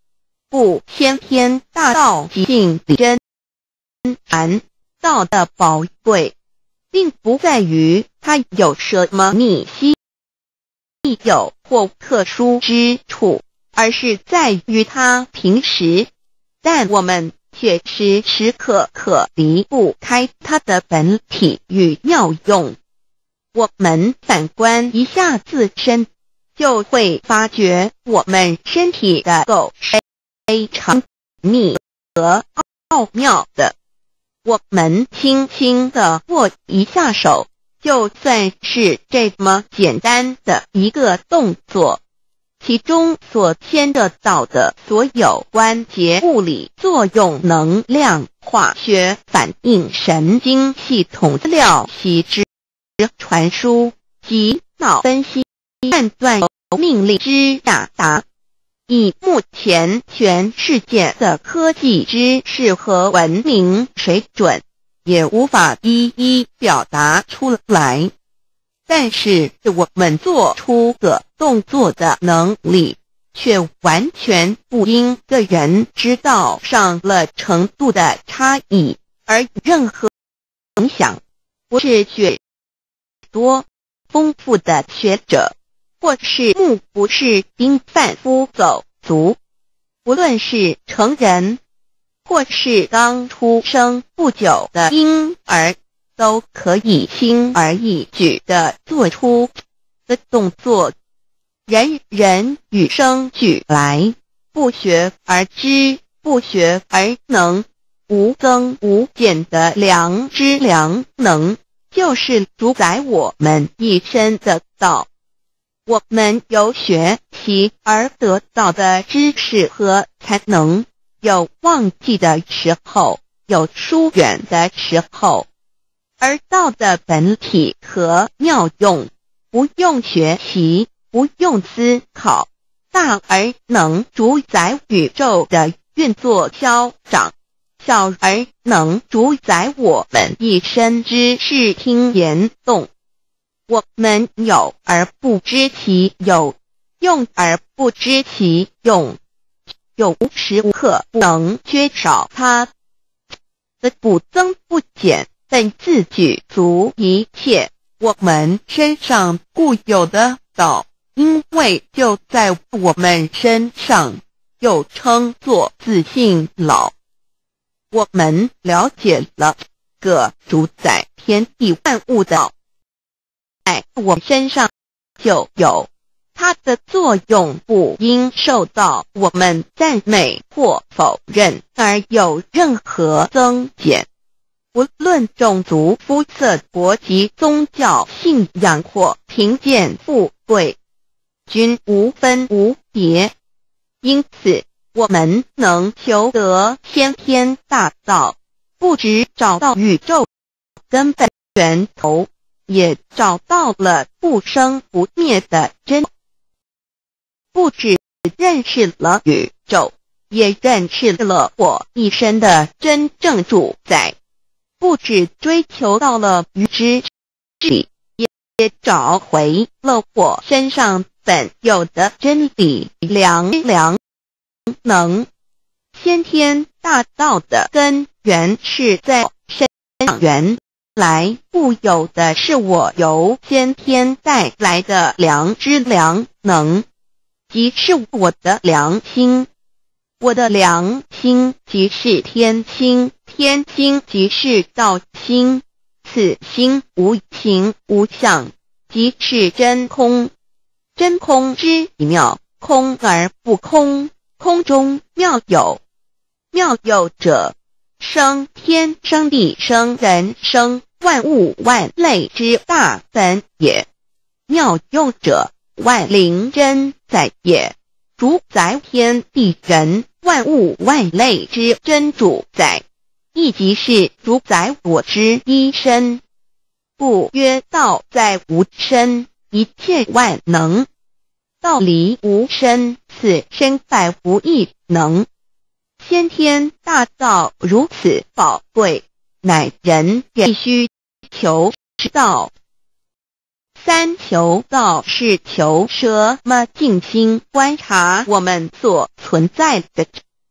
部先天大道即性里真禅道的宝贵，并不在于它有什么秘稀有或特殊之处，而是在于它平时，但我们却时时刻刻离不开它的本体与妙用。我们反观一下自身，就会发觉我们身体的构是非常密和奥妙的。我们轻轻地握一下手，就算是这么简单的一个动作，其中所牵涉到的所有关节物理作用、能量、化学反应、神经系统资料析之传输及脑分析判断命令之达达，以目前全世界的科技知识和文明水准，也无法一一表达出来。但是我们做出个动作的能力，却完全不因个人知道上了程度的差异而任何影响。不是许多丰富的学者，或是目不识丁贩夫走卒，不论是成人，或是刚出生不久的婴儿，都可以轻而易举地做出的动作。人人与生俱来，不学而知，不学而能，无增无减的良知良能，就是主宰我们一生的道。我们有学习而得到的知识和才能，有忘记的时候，有疏远的时候，而道的本体和妙用，不用学习，不用思考，大而能主宰宇宙的运作消长，小而能主宰我们一生之视听言动。我们有而不知其有，用而不知其用，有无时无刻不能缺少它的不增不减，但自具足一切我们身上固有的道，因为就在我们身上，又称作自性老。我们了解了个主宰天地万物的道，在我身上就有，它的作用不应受到我们赞美或否认而有任何增减。无论种族、肤色、国籍、宗教、信仰或贫贱富贵，均无分无别。因此，我们能求得先天大道，不只找到宇宙根本源头，也找到了不生不灭的真。不只认识了宇宙，也认识了我一生的真正主宰。不只追求到了与之理，也也找回了我身上本有的真理良良能。先天大道的根源是在身上，原来固有的是我由先天带来的良知良能，即是我的良心。我的良心即是天心，天心即是道心，此心无形无相，即是真空。真空之妙，空而不空，空中妙有。妙有者，生天生地生人生万物万类之大本也。妙用者，万灵真在也，主宰天地人万物万类之真主宰，亦即是主宰我之一身。故曰道在无身，一切万能。道离无身，此身百无一能。先天大道如此宝贵，乃人必须求之道。三求道是求什么静心观察我们所存在的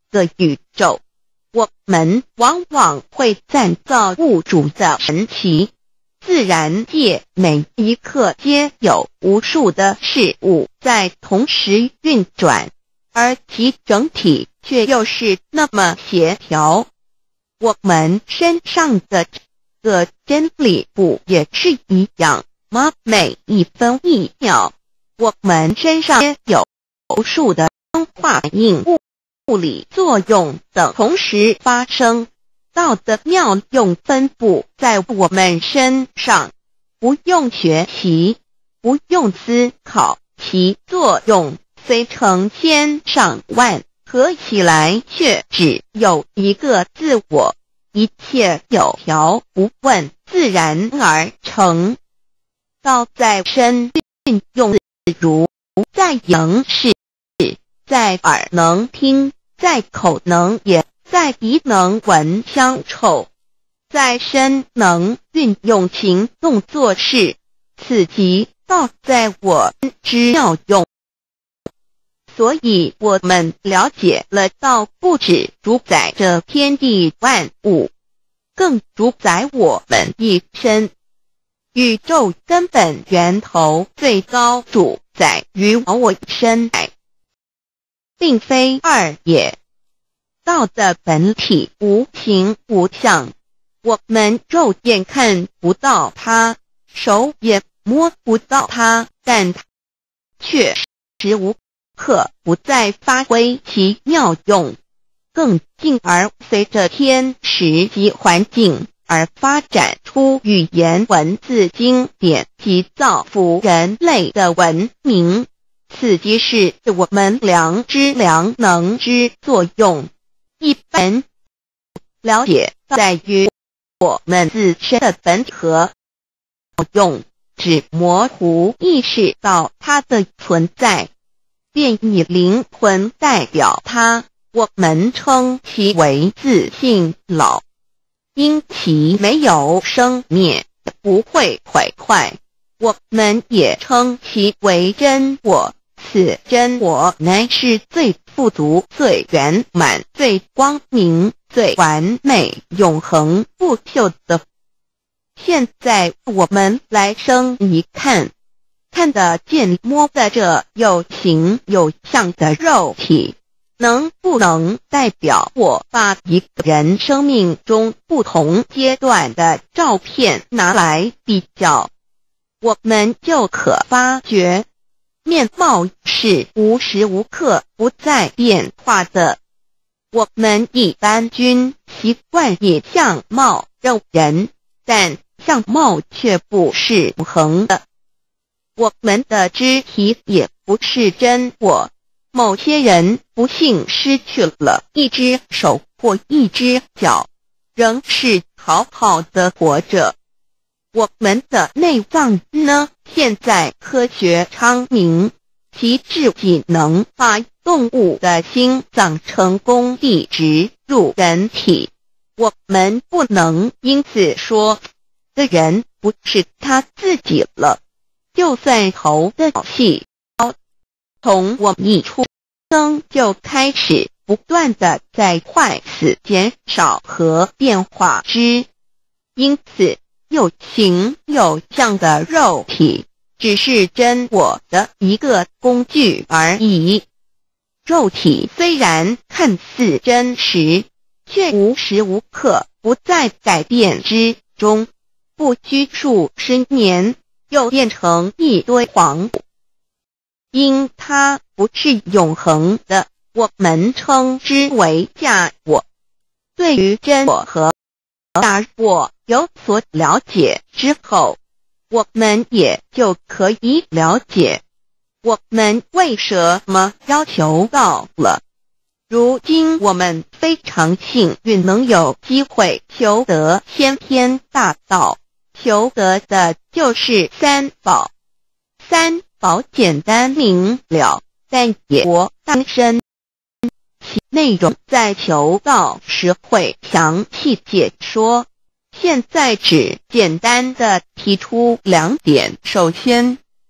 个宇宙，我们往往会赞造物主的神奇。自然界每一刻皆有无数的事物在同时运转，而其整体却又是那么协调。我们身上的这个真理不也是一样吗？每一分一秒，我们身上皆有无数的生化反应、物理作用等同时发生。道的妙用分布在我们身上，不用学习，不用思考，其作用虽成千上万，合起来却只有一个自我，一切有条不紊，自然而成。道在身运用自如，在眼能视，在耳能听，在口能言，在鼻能闻香臭，在身能运用行动做事，此即道在我之妙用。所以我们了解了道不只主宰着天地万物，更主宰我们一身。宇宙根本源头最高主宰于我身来，并非二也。道的本体无形无相，我们肉眼看不到它，手也摸不到它，但它却时无刻不在发挥其妙用，更进而随着天时及环境而发展出语言文字经典及造福人类的文明，此即是我们良知良能之作用。一般了解在于我们自身的本体和用，只模糊意识到它的存在，便以灵魂代表它，我们称其为自性老。因其没有生灭，不会毁坏，我们也称其为真我。此真我乃是最富足、最圆满、最光明、最完美、永恒不朽的。现在我们来生一看，看得见摸得着有形有相的肉体，能不能代表我把一个人生命中不同阶段的照片拿来比较，我们就可发觉面貌是无时无刻不在变化的。我们一般均习惯以相貌认人，但相貌却不是永恒的。我们的肢体也不是真我，某些人不幸失去了一只手或一只脚，仍是好好的活着。我们的内脏呢？现在科学昌明，其至仅能把动物的心脏成功地植入人体。我们不能因此说这人不是他自己了。就算头的细胞从我们一出生就开始不断的在坏死、减少和变化之，因此有形有相的肉体只是真我的一个工具而已。肉体虽然看似真实，却无时无刻不在改变之中，不拘数十年又变成一堆黄土。因它不是永恒的，我们称之为假我。对于真我和假我有所了解之后，我们也就可以了解我们为什么要求道了。如今我们非常幸运能有机会求得先天大道，求得的就是三宝。三宝简单明了，但也博大深，其内容在求道时会详细解说。现在只简单的提出两点。首先，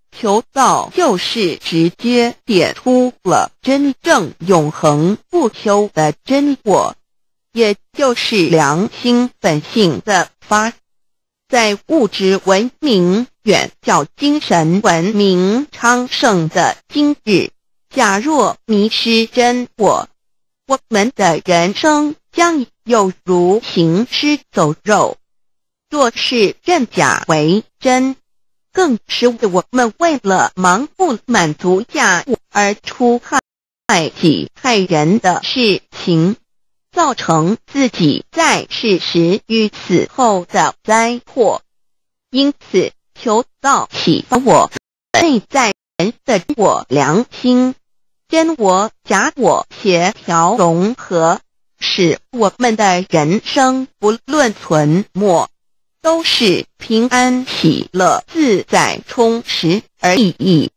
求道就是直接点出了真正永恒不朽的真我，也就是良心本性的发。在物质文明远较精神文明昌盛的今日，假若迷失真我，我们的人生将有如行尸走肉。若是真假为真，更是我们为了盲目满足假我而出害己害人的事情，造成自己在世时与死后的灾祸。因此，求道启发我内在人的我良心、真我、假我协调融合，使我们的人生不论存没，都是平安喜乐自在充实而意义。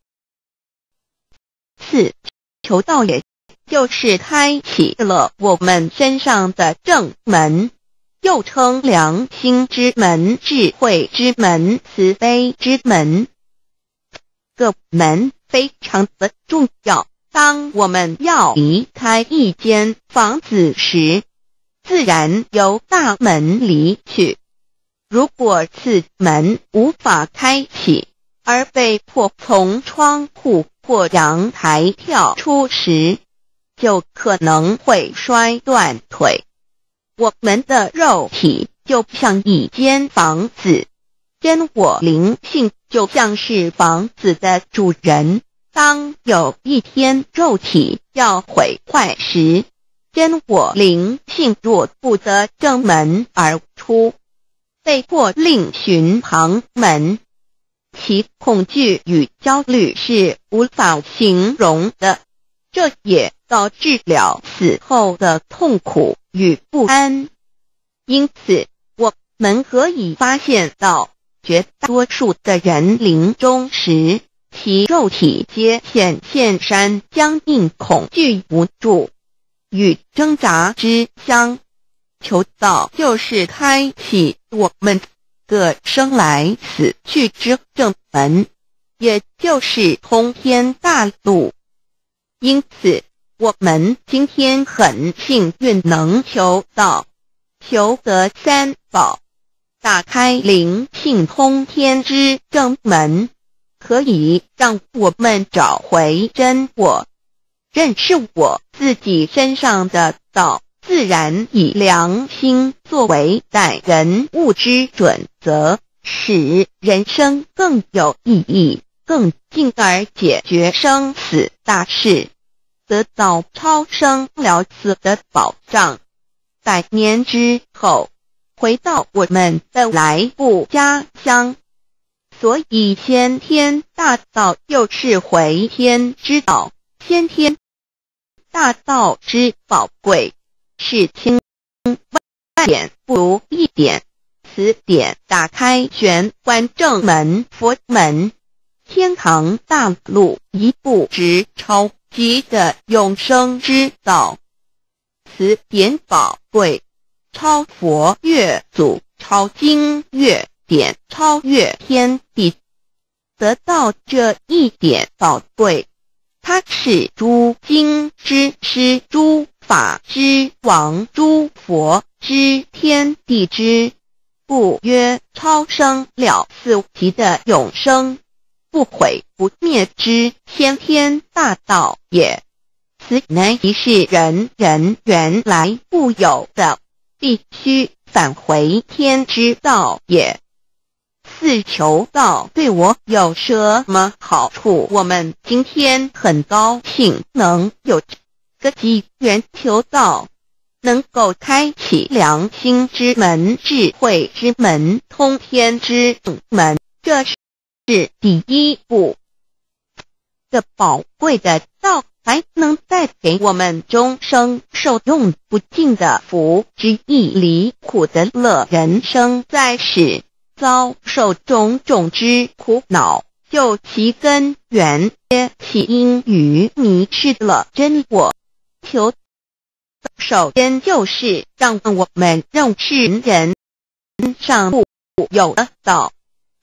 四，求道也就是开启了我们身上的正门，又称良心之门、智慧之门、慈悲之门。这个门非常的重要，当我们要离开一间房子时，自然由大门离去。如果此门无法开启，而被迫从窗户或阳台跳出时，就可能会摔断腿。我们的肉体就像一间房子，真我灵性就像是房子的主人。当有一天肉体要毁坏时，真我灵性若不得正门而出，被迫另寻旁门，其恐惧与焦虑是无法形容的，这也导致了死后的痛苦与不安。因此，我们可以发现到，绝大多数的人临终时，其肉体皆显现山僵硬、恐惧、无助与挣扎之相。求道就是开启我们个生来死去之正门，也就是通天大路。因此，我们今天很幸运能求道，求得三宝，打开灵性通天之正门，可以让我们找回真我，认识我自己身上的道，自然以良心作为待人物之准则，使人生更有意义，更进而解决生死大事，得到超生了死的保障。百年之后，回到我们的来不家乡。所以先天大道又是回天之道，先天大道之宝贵，是千万点不如一点。此点打开玄关正门佛门，天堂大路一步直超级的永生之道。此点宝贵，超佛越祖，超经越典，超越天地。得到这一点宝贵，它是诸经之师，诸法之王，诸佛之天地之故曰超生了死极的永生，不毁不灭之先天大道也。此乃即是人人原来固有的，必须返回天之道也。四求道对我有什么好处？我们今天很高兴能有这个机缘求道，能够开启良心之门、智慧之门、通天之门，这是第一步。这宝贵的道还能带给我们终生受用不尽的福之益，离苦的乐，人生在世遭受种种之苦恼，就其根源皆起因于迷失了真我。求首先就是让我们认识人上固有的道，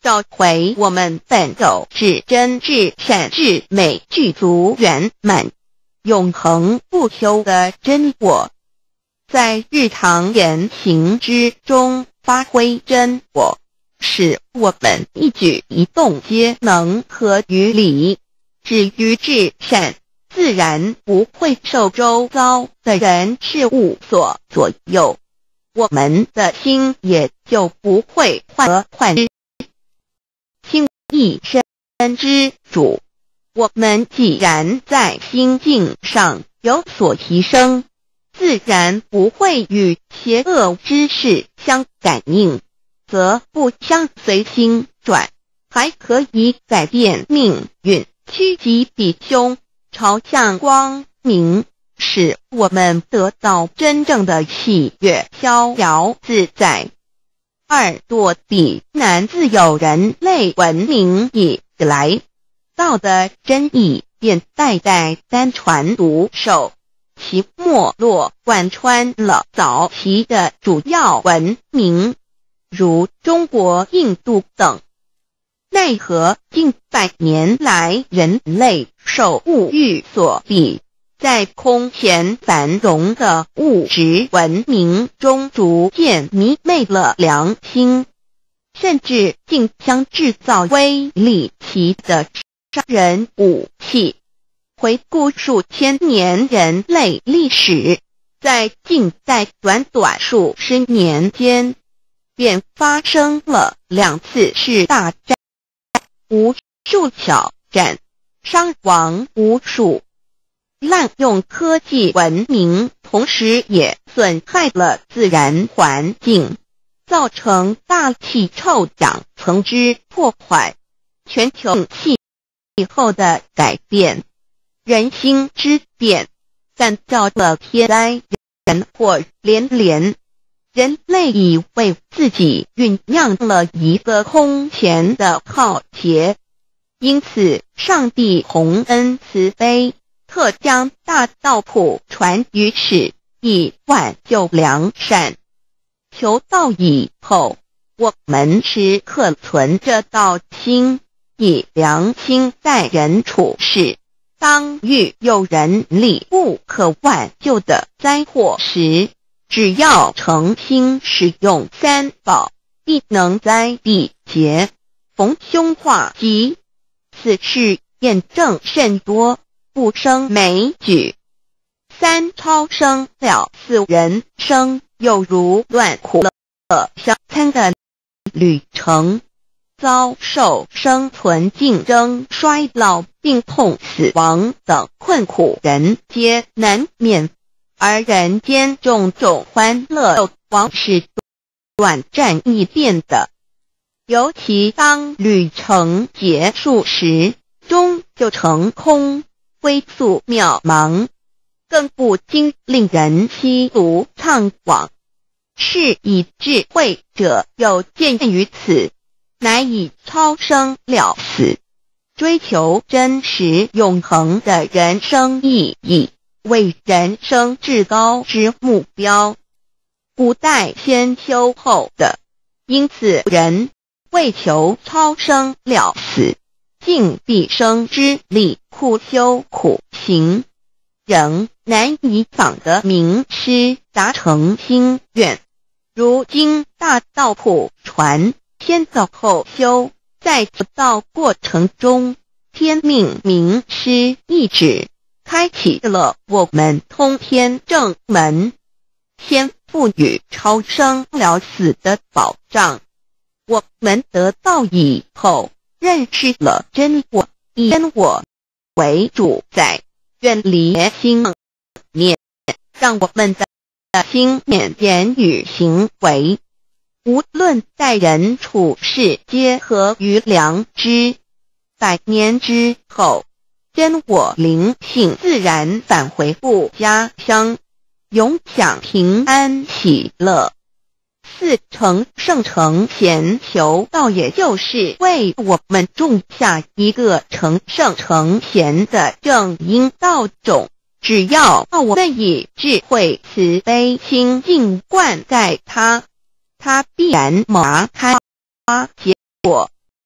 找回我们本有至真至善至美具足圆满永恒不朽的真我，在日常言行之中发挥真我，使我们一举一动皆能合于理，止于至善，自然不会受周遭的人事物所左右，我们的心也就不会患得患失。心一身之主，我们既然在心境上有所提升，自然不会与邪恶之事相感应，则不相随心转，还可以改变命运，趋吉避凶，朝向光明，使我们得到真正的喜悦、逍遥自在。二多比南自有人类文明以来，道的真义便代代单传独授，其没落贯穿了早期的主要文明，如中国、印度等。奈何近百年来人类受物欲所逼，在空前繁荣的物质文明中逐渐迷昧了良心，甚至竟将制造威力奇的杀人武器。回顾数千年人类历史，在近代短短数十年间，便发生了两次世大战，无数挑战，伤亡无数。滥用科技文明，同时也损害了自然环境，造成大气臭氧层之破坏，全球气候的改变，人心之变，干造了天灾人祸连连。人类已为自己酝酿了一个空前的浩劫，因此上帝洪恩慈悲，特将大道谱传于世，以挽救良善。求道以后，我们时刻存着道心，以良心待人处事。当遇有人力不可挽救的灾祸时，只要诚心使用三宝，必能灾必劫，逢凶化吉。此事验证甚多，不胜枚举。三超生了四人生，又如乱苦乐相参的旅程，遭受生存竞争、衰老、病痛、死亡等困苦，人皆难免。而人间种种欢乐往是短暂易变的，尤其当旅程结束时，终就成空，归宿渺茫，更不禁令人凄独怅惘。是以智慧者有见于此，乃以超生了死，追求真实永恒的人生意义为人生至高之目标。古代先修后的，因此人为求超生了死，尽毕生之力苦修苦行，仍难以访得名师达成心愿。如今大道谱传，先造后修，在此道过程中，天命名师一指，开启了我们通天正门，先赋予超生了死的保障。我们得道以后，认识了真我，以真我为主宰，远离心念，让我们的心念、言语、行为，无论待人处事，皆合于良知。百年之后，真我灵性自然返回故家乡，永享平安喜乐。四成圣成贤求道，也就是为我们种下一个成圣成贤的正因道种。只要我们以智慧慈悲心境灌溉它，它必然麻开花结果。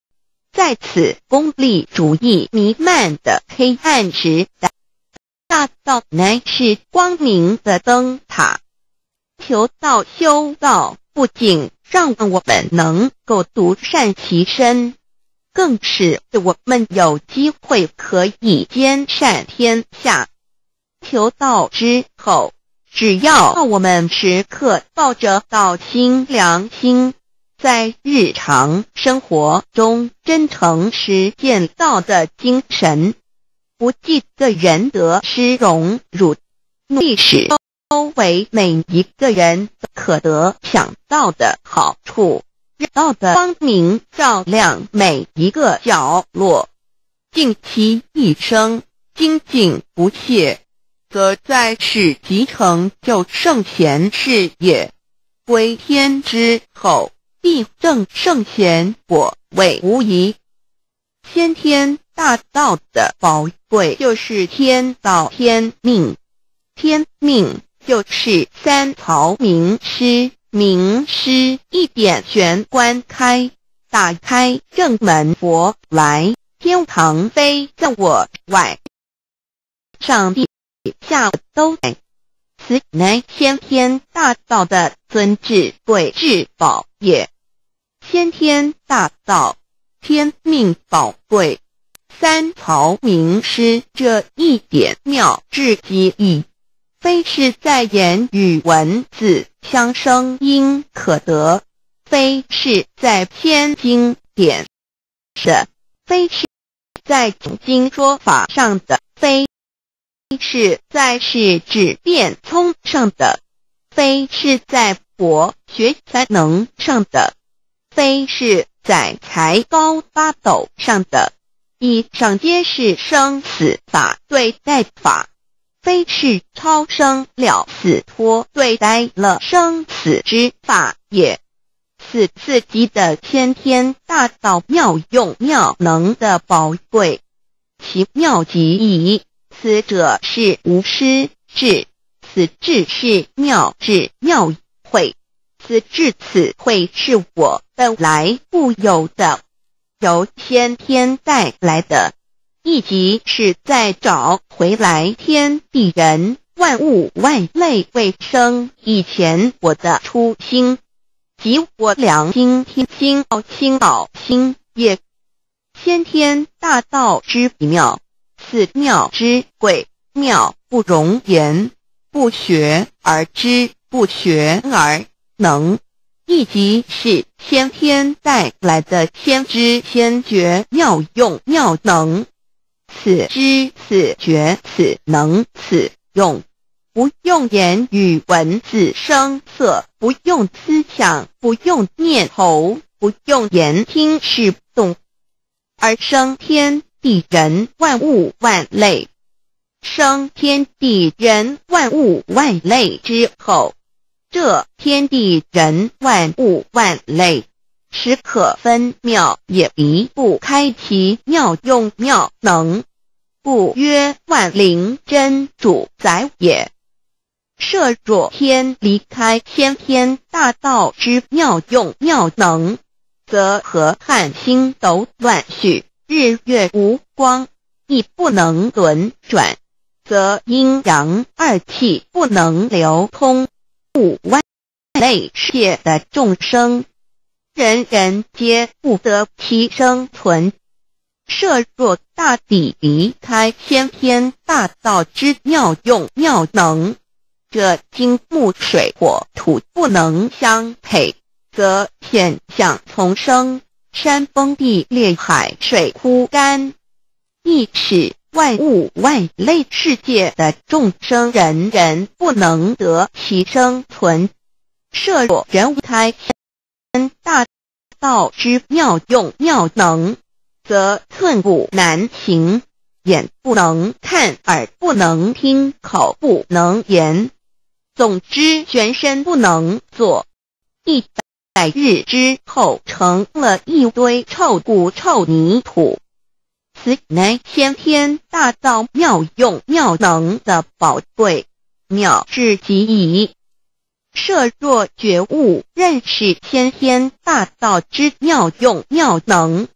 在此功利主义弥漫的黑暗时代，大道乃是光明的灯塔。求道修道，不仅让我们能够独善其身，更使我们有机会可以兼善天下。求道之后，只要我们时刻抱着道心良心，在日常生活中真诚实践道的精神，不计个人得失荣辱，努力使周围每一个人都可得享到的好处，让道的光明照亮每一个角落，尽其一生精进不懈，则在世即成就圣贤事业。归天之后，必正圣贤果位无疑。先天大道的宝贵就是天道天命，天命就是三曹名师，名师一点玄关开，打开正门佛来，天堂非在我外，上帝下都在。此乃先天大道的尊至贵至宝也。先天大道，天命宝贵，三曹名师这一点妙至极意，非是在言语文字相声音可得，非是在篇经典的，非是在讲经说法上的，非是在是指变聪上的，非是在博学才能上的，非是在才高八斗上的，以上皆是生死法对待法，非是超生了死脱对待了生死之法也。此次级的先天大道妙用妙能的宝贵，其妙极矣。此者是无师智，此智是妙智妙慧，此智此慧是我本来固有的，由先天带来的，亦即是在找回来天地人万物万类未生以前我的初心，即我良心天心道心道心也。先天大道之妙，此妙之贵，妙不容言，不学而知，不学而能，亦即是先天带来的先知先觉妙用妙能。此知此觉此能此用，不用言语文字声色，不用思想，不用念头，不用言听是动，而生天地人万物万类。生天地人万物万类之后，这天地人万物万类实可分妙，也离不开其妙用妙能，故曰万灵真主宰也。设若天离开先天大道之妙用妙能，则河汉星斗乱序，日月无光，亦不能轮转，则阴阳二气不能流通，五万类世界的众生，人人皆不得其生存。设若大地离开先天大道之妙用妙能，这金木水火土不能相配，则现象丛生，山崩地裂，海水枯干，亦使万物万类世界的众生人人不能得其生存。设若人无开先大道之妙用妙能，则寸步难行，眼不能看，耳不能听，口不能言，总之全身不能做。一百日之后，成了一堆臭骨臭泥土。此乃先天大道妙用妙能的宝贵，妙至极矣。设若觉悟认识先天大道之妙用妙能，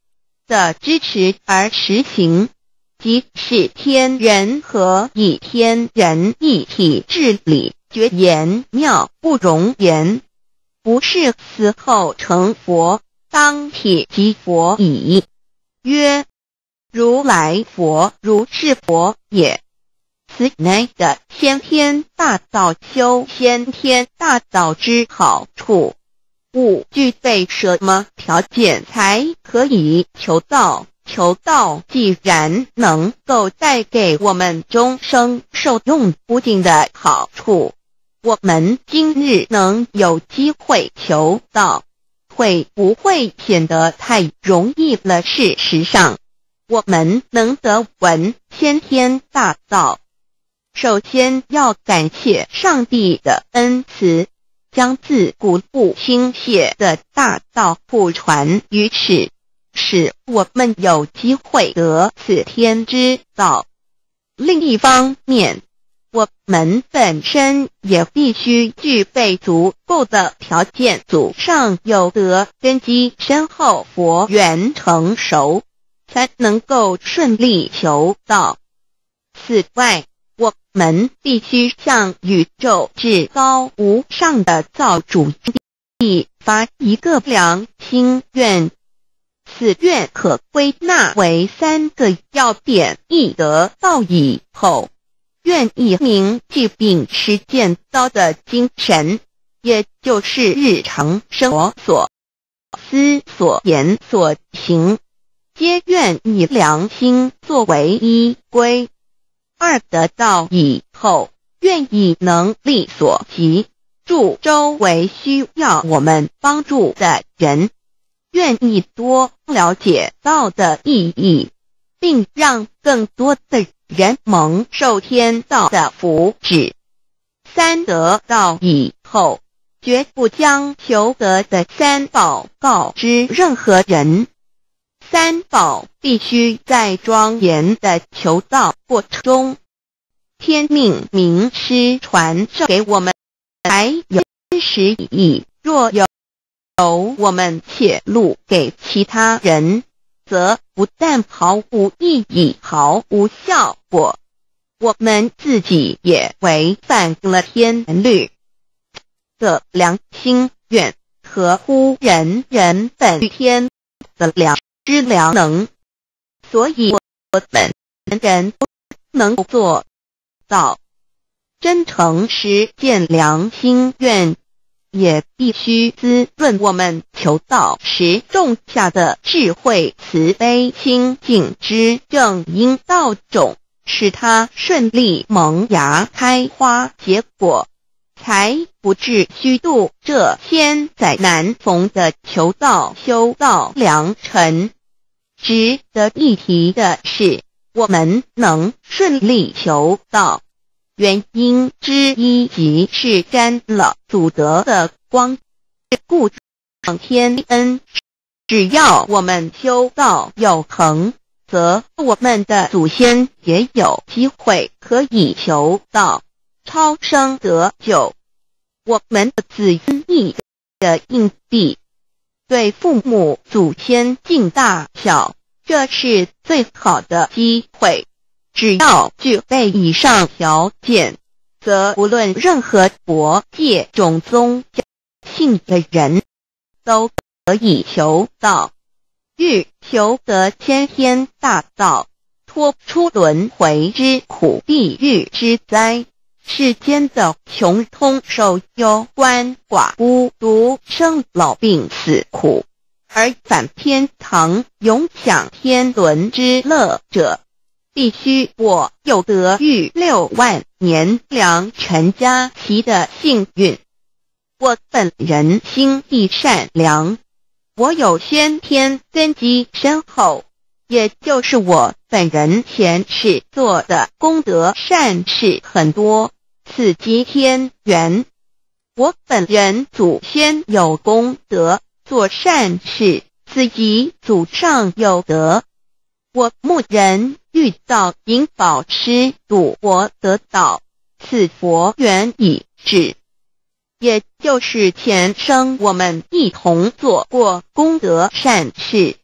的支持而实行，即是天人合一，天人一体治理，绝言妙不容言，不是死后成佛，当体即佛矣。曰：如来佛如是佛也。此乃的先天大道修先天大道之好处。勿具备什么条件才可以求道？求道既然能够带给我们终生受用不尽的好处，我们今日能有机会求道，会不会显得太容易了？事实上，我们能得闻先天大道，首先要感谢上帝的恩慈，将自古不倾泻的大道普传于世，使我们有机会得此天之道。另一方面，我们本身也必须具备足够的条件，祖上有德，根基深厚，佛缘成熟，才能够顺利求道。此外，我们必须向宇宙至高无上的造主地发一个良心愿，此愿可归纳为三个要点：一得道以后，愿以明即并实践道的精神，也就是日常生活所思所言所行，皆愿以良心作为依归。二得道以后，愿以能力所及，助周围需要我们帮助的人，愿意多了解道的意义，并让更多的人蒙受天道的福祉。三得道以后，绝不将求得的三宝告知任何人。三宝必须在庄严的求道过程中，天命名师传授给我们，才有真实意义。若有由我们泄露给其他人，则不但毫无意义，毫无效果，我们自己也违反了天律。这良心愿合乎人人本天的良知良能，所以我们人不能做到真诚实践良心愿，也必须滋润我们求道时种下的智慧、慈悲、清净之正因道种，使它顺利萌芽、开花结果，才不至虚度这千载难逢的求道修道良辰。值得一提的是，我们能顺利求道，原因之一即是沾了祖德的光，故上天恩。只要我们修道有恒，则我们的祖先也有机会可以求道，超生得救。我们的子孙意的硬币，对父母祖先尽大孝，这是最好的机会。只要具备以上条件，则无论任何国界、种宗姓的人，都可以求道。欲求得先天大道，脱出轮回之苦、地狱之灾，世间的穷通受忧、鳏寡孤独、生老病死苦，而返天堂永享天伦之乐者，必须我有得遇六万年良辰佳期的幸运。我本人心地善良，我有先天根基深厚，也就是我本人前世做的功德善事很多，此即天缘。我本人祖先有功德，做善事，此即祖上有德。我牧人遇到引导师度我得道，此佛缘已至，也就是前生我们一同做过功德善事，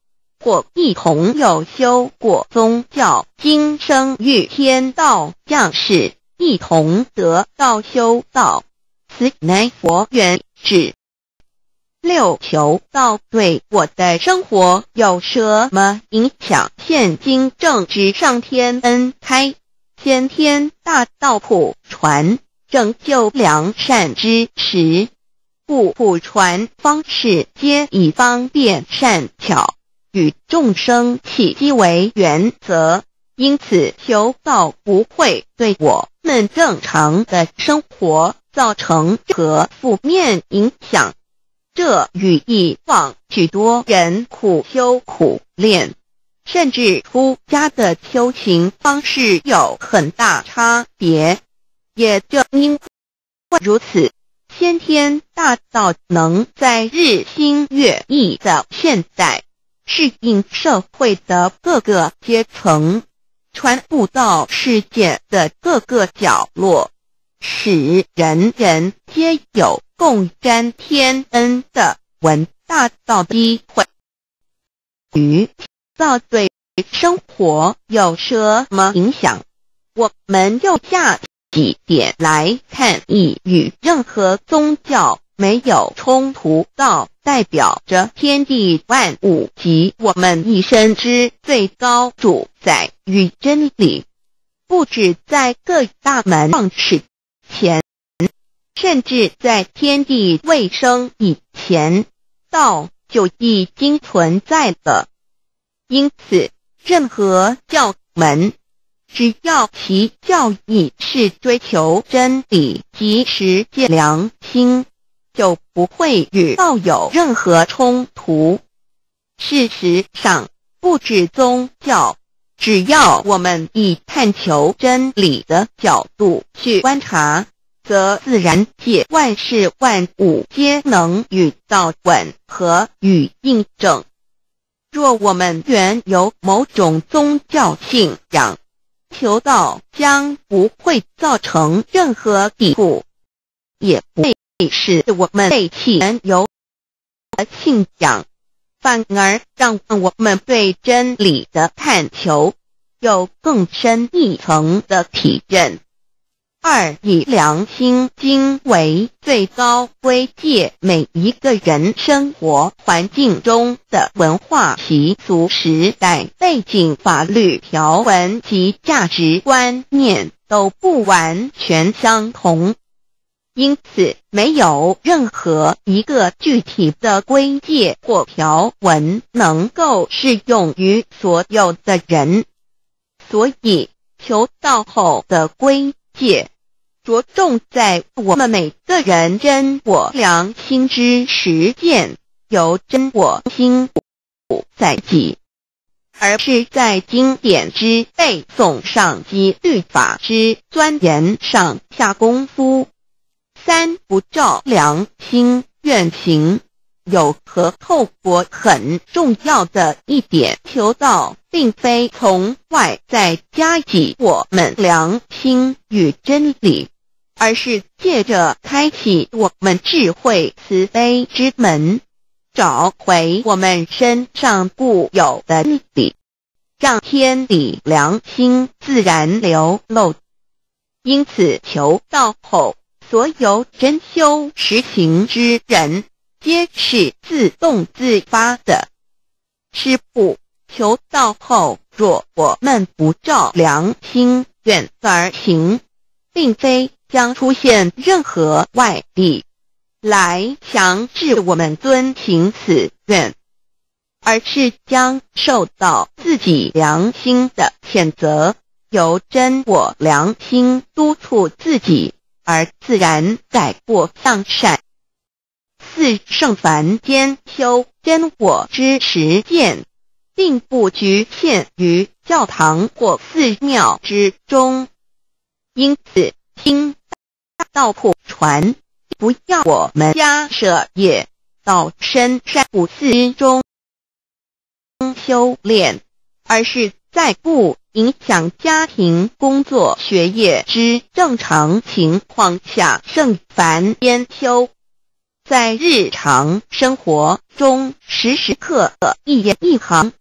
或一同有修过宗教，今生遇天道降世，一同得道修道，此乃佛缘智。六、求道对我的生活有什么影响？现今正值上天恩开，先天大道普传，拯救良善之时，故普传方式皆以方便善巧，与众生契机为原则，因此求道不会对我们正常的生活造成任何负面影响。这与以往许多人苦修苦练，甚至出家的修行方式有很大差别。也正因为如此，先天大道能在日新月异的现代，适应社会的各个阶层，传布到世界的各个角落，使人人皆有共沾天恩的闻大道的机会。与道对生活有什么影响？我们就下几点来看。一、与任何宗教没有冲突，道代表着天地万物及我们一生之最高主宰与真理，不止在各大门创始前，甚至在天地未生以前，道就已经存在了。因此，任何教门，只要其教义是追求真理及实践良心，就不会与道有任何冲突。事实上，不止宗教，只要我们以探求真理的角度去观察，则自然界万事万物皆能与道吻合与印证。若我们原有某种宗教信仰，求道将不会造成任何抵触，也不会使我们背弃原有的信仰，反而让我们对真理的探求有更深一层的体认。二、以良心经为最高规戒每一个人生活环境中的文化习俗、时代背景、法律条文及价值观念都不完全相同，因此没有任何一个具体的规戒或条文能够适用于所有的人。所以求道后的规戒着重在我们每个人真我良心之实践，由真我心在即，而是在经典之背诵上及律法之钻研上下功夫。三、不照良心愿行。有和透过很重要的一点，求道并非从外在加给我们良心与真理，而是借着开启我们智慧慈悲之门，找回我们身上固有的真理，让天理良心自然流露。因此求道后，所有真修实行之人皆是自动自发的。是不，求道后若我们不照良心愿而行，并非将出现任何外力来强制我们遵行此愿，而是将受到自己良心的谴责，由真我良心督促自己，而自然改过向善。四、圣凡间修真我之实践，并不局限于教堂或寺庙之中，因此听道普传，不要我们家舍业到深山古寺之中修炼，而是在不影响家庭、工作、学业之正常情况下圣凡间修。在日常生活中时时刻刻一言一行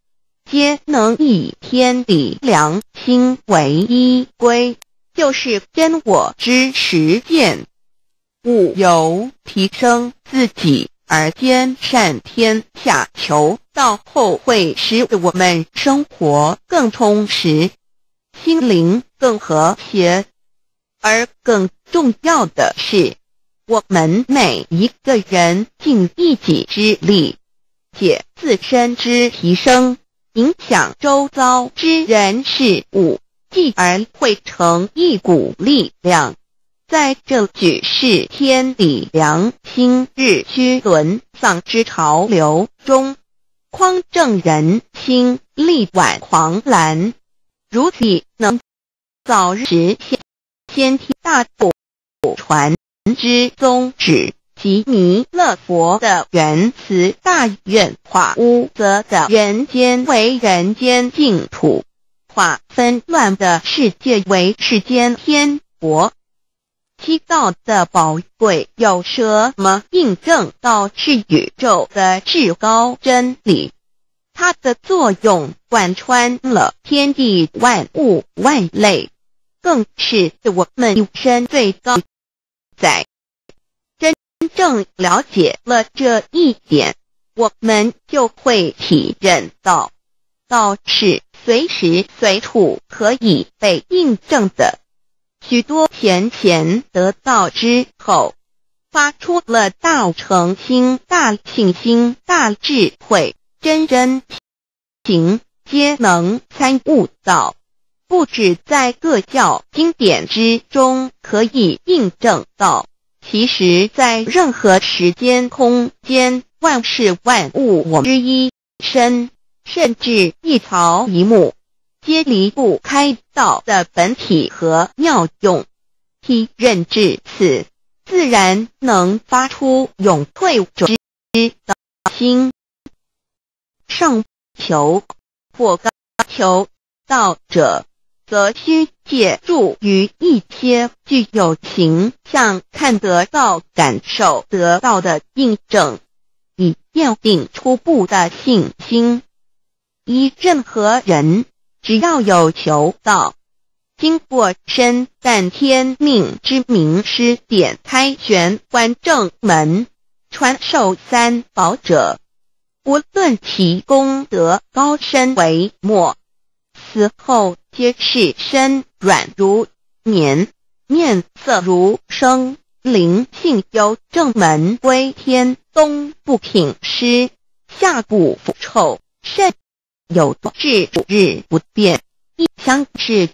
皆能以天理良心为依归，就是真我之实践。务由提升自己而兼善天下，求道后会使我们生活更充实，心灵更和谐。而更重要的是，我们每一个人尽一己之力，借自身之提升，影响周遭之人事物，继而汇成一股力量，在这举世天理良心日趋沦丧之潮流中，匡正人心，力挽狂澜。如此能早日实现先天大度传之宗旨及弥勒佛的原慈大愿，化污浊的人间为人间净土，化纷乱的世界为世间天国。七道的宝贵有什么印证道是宇宙的至高真理？它的作用贯穿了天地万物万类，更是我们一生最高在。真正了解了这一点，我们就会体认到，道是随时随处可以被印证的。许多贤贤得道之后，发出了大诚心、大信心、大智慧，真真情皆能参悟到，不止在各教经典之中可以印证到，其实在任何时间空间、万事万物我们之一身，甚至一草一木，皆离不开道的本体和妙用。体认至此，自然能发出永退之道心。上求或高求道者，则需借助于一些具有形象看得到、感受得到的印证，以奠定初步的信心。依任何人，只要有求道，经过身淡天命之名师点开玄关正门，传授三宝者，无论其功德高深为末，死后皆是身软如棉，面色如生，灵性由正门归天，东不品湿，下不腐臭，甚有至日不变，一相是。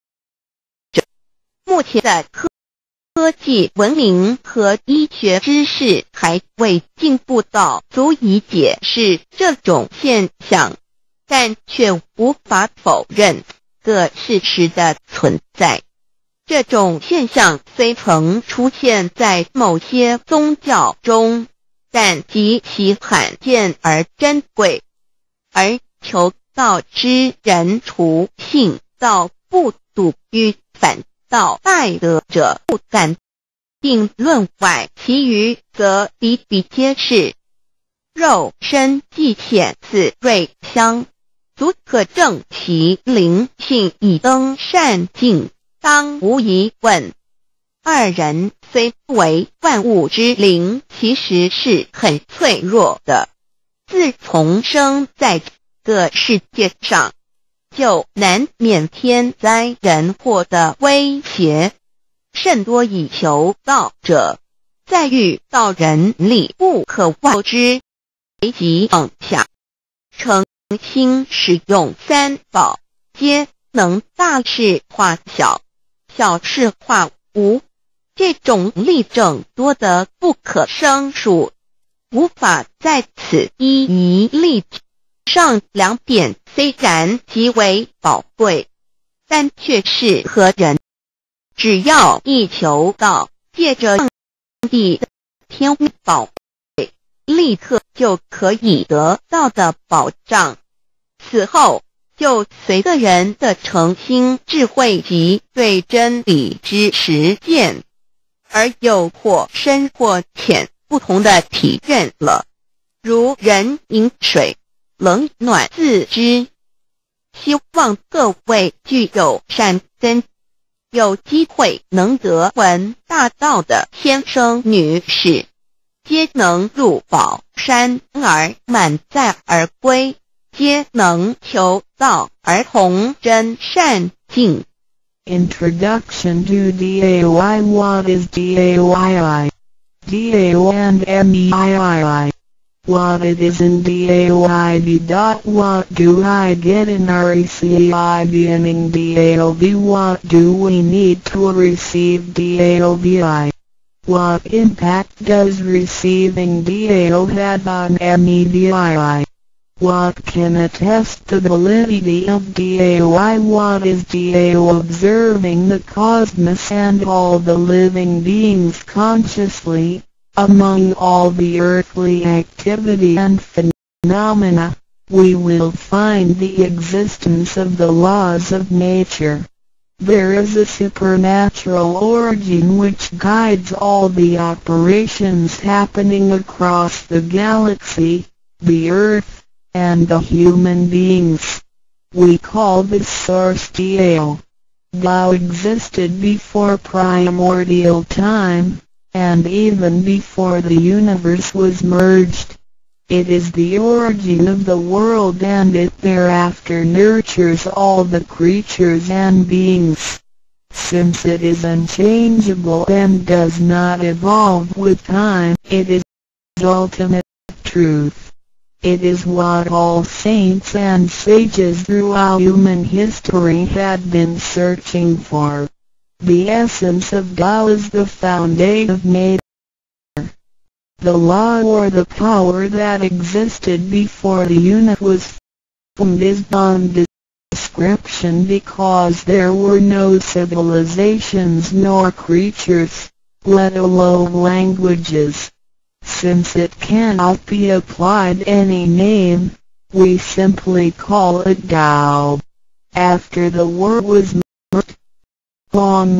目前的科科技文明和医学知识还未进步到足以解释这种现象，但却无法否认个事实的存在。这种现象虽曾出现在某些宗教中，但极其罕见而珍贵，而求道之人除信道不笃于反道拜德者不敢定论外，其余则比比皆是。肉身既显似瑞香，足可证其灵性已登善境，当无疑问。二人虽为万物之灵，其实是很脆弱的。自从生在这个世界上，就难免天灾人祸的威胁，甚多以求道者，在遇到人力不可忘之危急当下，诚心使用三宝，皆能大事化小，小事化无。这种例证多得不可胜数，无法在此一一例举。上两点虽然极为宝贵，但却适合人只要一求道，借着上帝的天宝贵，立刻就可以得到的保障。此后就随个人的诚心、智慧及对真理之实践，而有或深或浅不同的体认了。如人饮水，冷暖自知， 希望各位具有善根，有机会能得闻大道的先生女士，皆能入宝山而满载而归，皆能求道而同真善境。 Introduction to D A Y. What is D A Y I? D A O and M E I I I. What it is in D A O I B. What do I get in R E C I beginning D A O B? What do we need to receive D A O B I? What impact does receiving D A O have on M E D I I? What can attest the validity of D A O I? What is D A O? Observing the cosmos and all the living beings consciously, among all the earthly activity and phenomena, we will find the existence of the laws of nature. There is a supernatural origin which guides all the operations happening across the galaxy, the earth, and the human beings. We call this source D A O. Tao existed before primordial time, and even before the universe was merged. It is the origin of the world, and it thereafter nurtures all the creatures and beings. Since it is unchangeable and does not evolve with time, it is ultimate truth. It is what all saints and sages throughout human history had been searching for. The essence of Tao is the foundation of nature. The law or the power that existed before the universe was formed is beyond description, because there were no civilizations nor creatures, let alone languages. Since it cannot be applied any name, we simply call it Tao. After the world was merged, long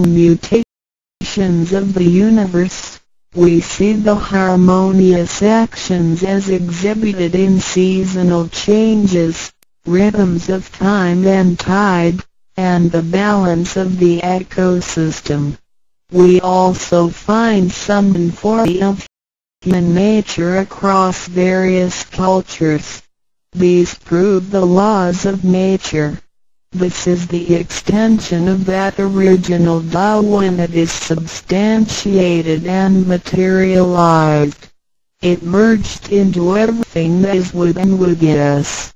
mutations of the universe, we see the harmonious actions as exhibited in seasonal changes, rhythms of time and tide, and the balance of the ecosystem. We also find some informing of human nature across various cultures. These prove the laws of nature. This is the extension of that original Tao when it is substantiated and materialized. It merged into everything that is within within us.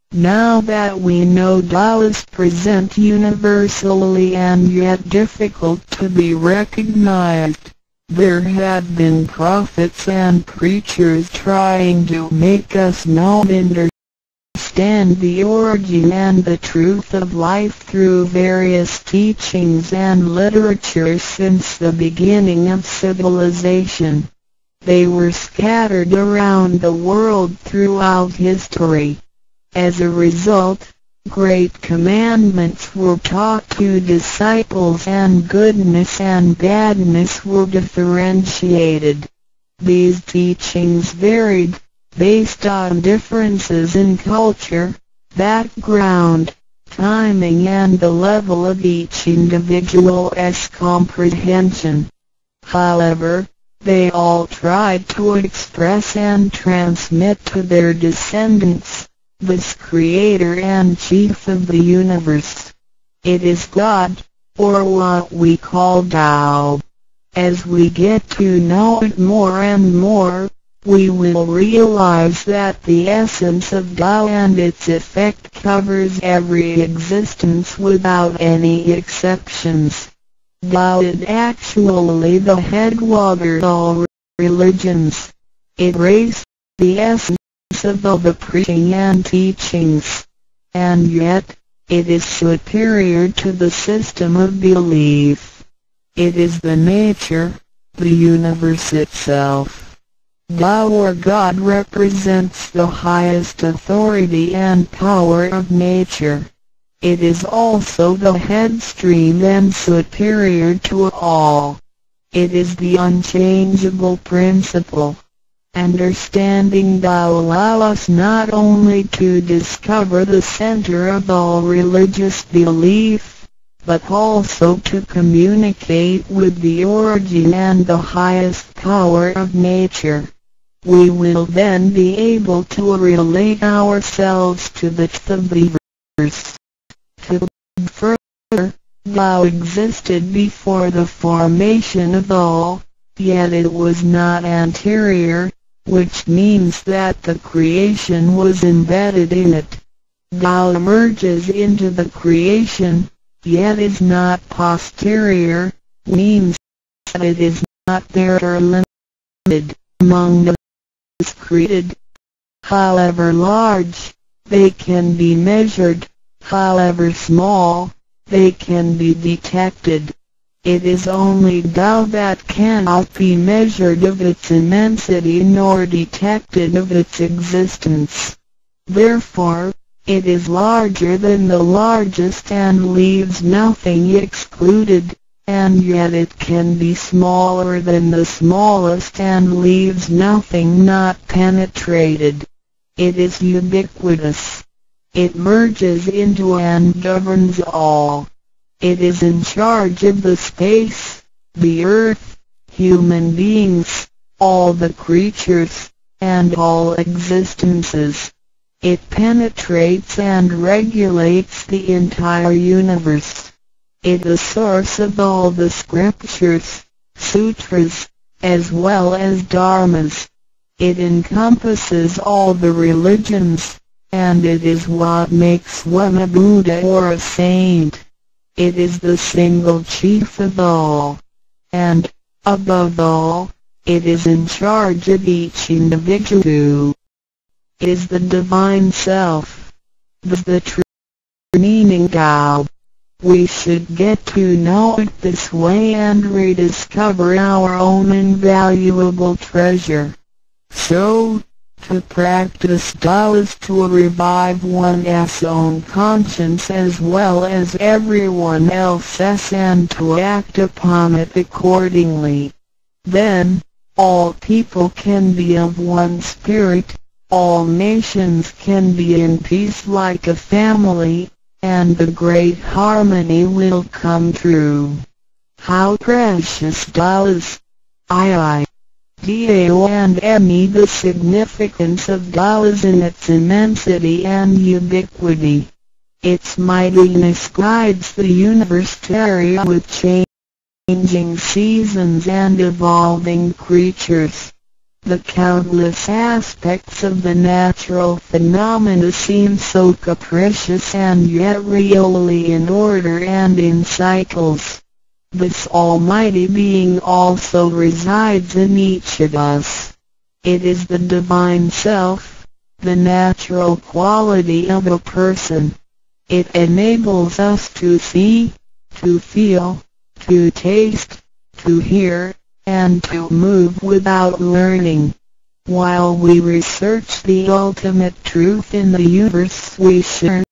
Now that we know Tao is present universally and yet difficult to be recognized, there have been prophets and preachers trying to make us know and understand the origin and the truth of life through various teachings and literature since the beginning of civilization. They were scattered around the world throughout history. As a result, great commandments were taught to disciples and goodness and badness were differentiated. These teachings varied, based on differences in culture, background, timing and the level of each individual's comprehension. However, they all tried to express and transmit to their descendants this Creator and Chief of the universe. It is God, or what we call Tao. As we get to know it more and more, we will realize that the essence of Tao and its effect covers every existence without any exceptions. Tao is actually the headwater of all religions. It raised the essence of all the preaching and teachings, and yet, it is superior to the system of belief. It is the nature, the universe itself. Tao or God represents the highest authority and power of nature. It is also the headstream and superior to all. It is the unchangeable principle. Understanding Tao allows us not only to discover the center of all religious belief, but also to communicate with the origin and the highest power of nature. We will then be able to relate ourselves to the truth of the verse. To further, Tao existed before the formation of all, yet it was not anterior, which means that the creation was embedded in it. Tao emerges into the creation, yet is not posterior, means that it is not there or limited among the created. However large, they can be measured, however small, they can be detected. It is only Tao that cannot be measured of its immensity nor detected of its existence. Therefore, it is larger than the largest and leaves nothing excluded, and yet it can be smaller than the smallest and leaves nothing not penetrated. It is ubiquitous. It merges into and governs all. It is in charge of the space, the earth, human beings, all the creatures, and all existences. It penetrates and regulates the entire universe. It is the source of all the scriptures, sutras, as well as dharmas. It encompasses all the religions, and it is what makes one a Buddha or a saint. It is the single chief of all. And, above all, it is in charge of each individual. It is the Divine Self. That's the true meaning Tao. We should get to know it this way and rediscover our own invaluable treasure. So, to practice Tao is to revive one's own conscience as well as everyone else's and to act upon it accordingly. Then, all people can be of one spirit, all nations can be in peace like a family, and the great harmony will come true. How precious Tao is! I I. Dao and Me. The significance of Tao is in its immensity and ubiquity. Its mightiness guides the universe with changing seasons and evolving creatures. The countless aspects of the natural phenomena seem so capricious and yet really in order and in cycles. This almighty being also resides in each of us. It is the Divine Self, the natural quality of a person. It enables us to see, to feel, to taste, to hear, and to move without learning. While we research the ultimate truth in the universe, we shine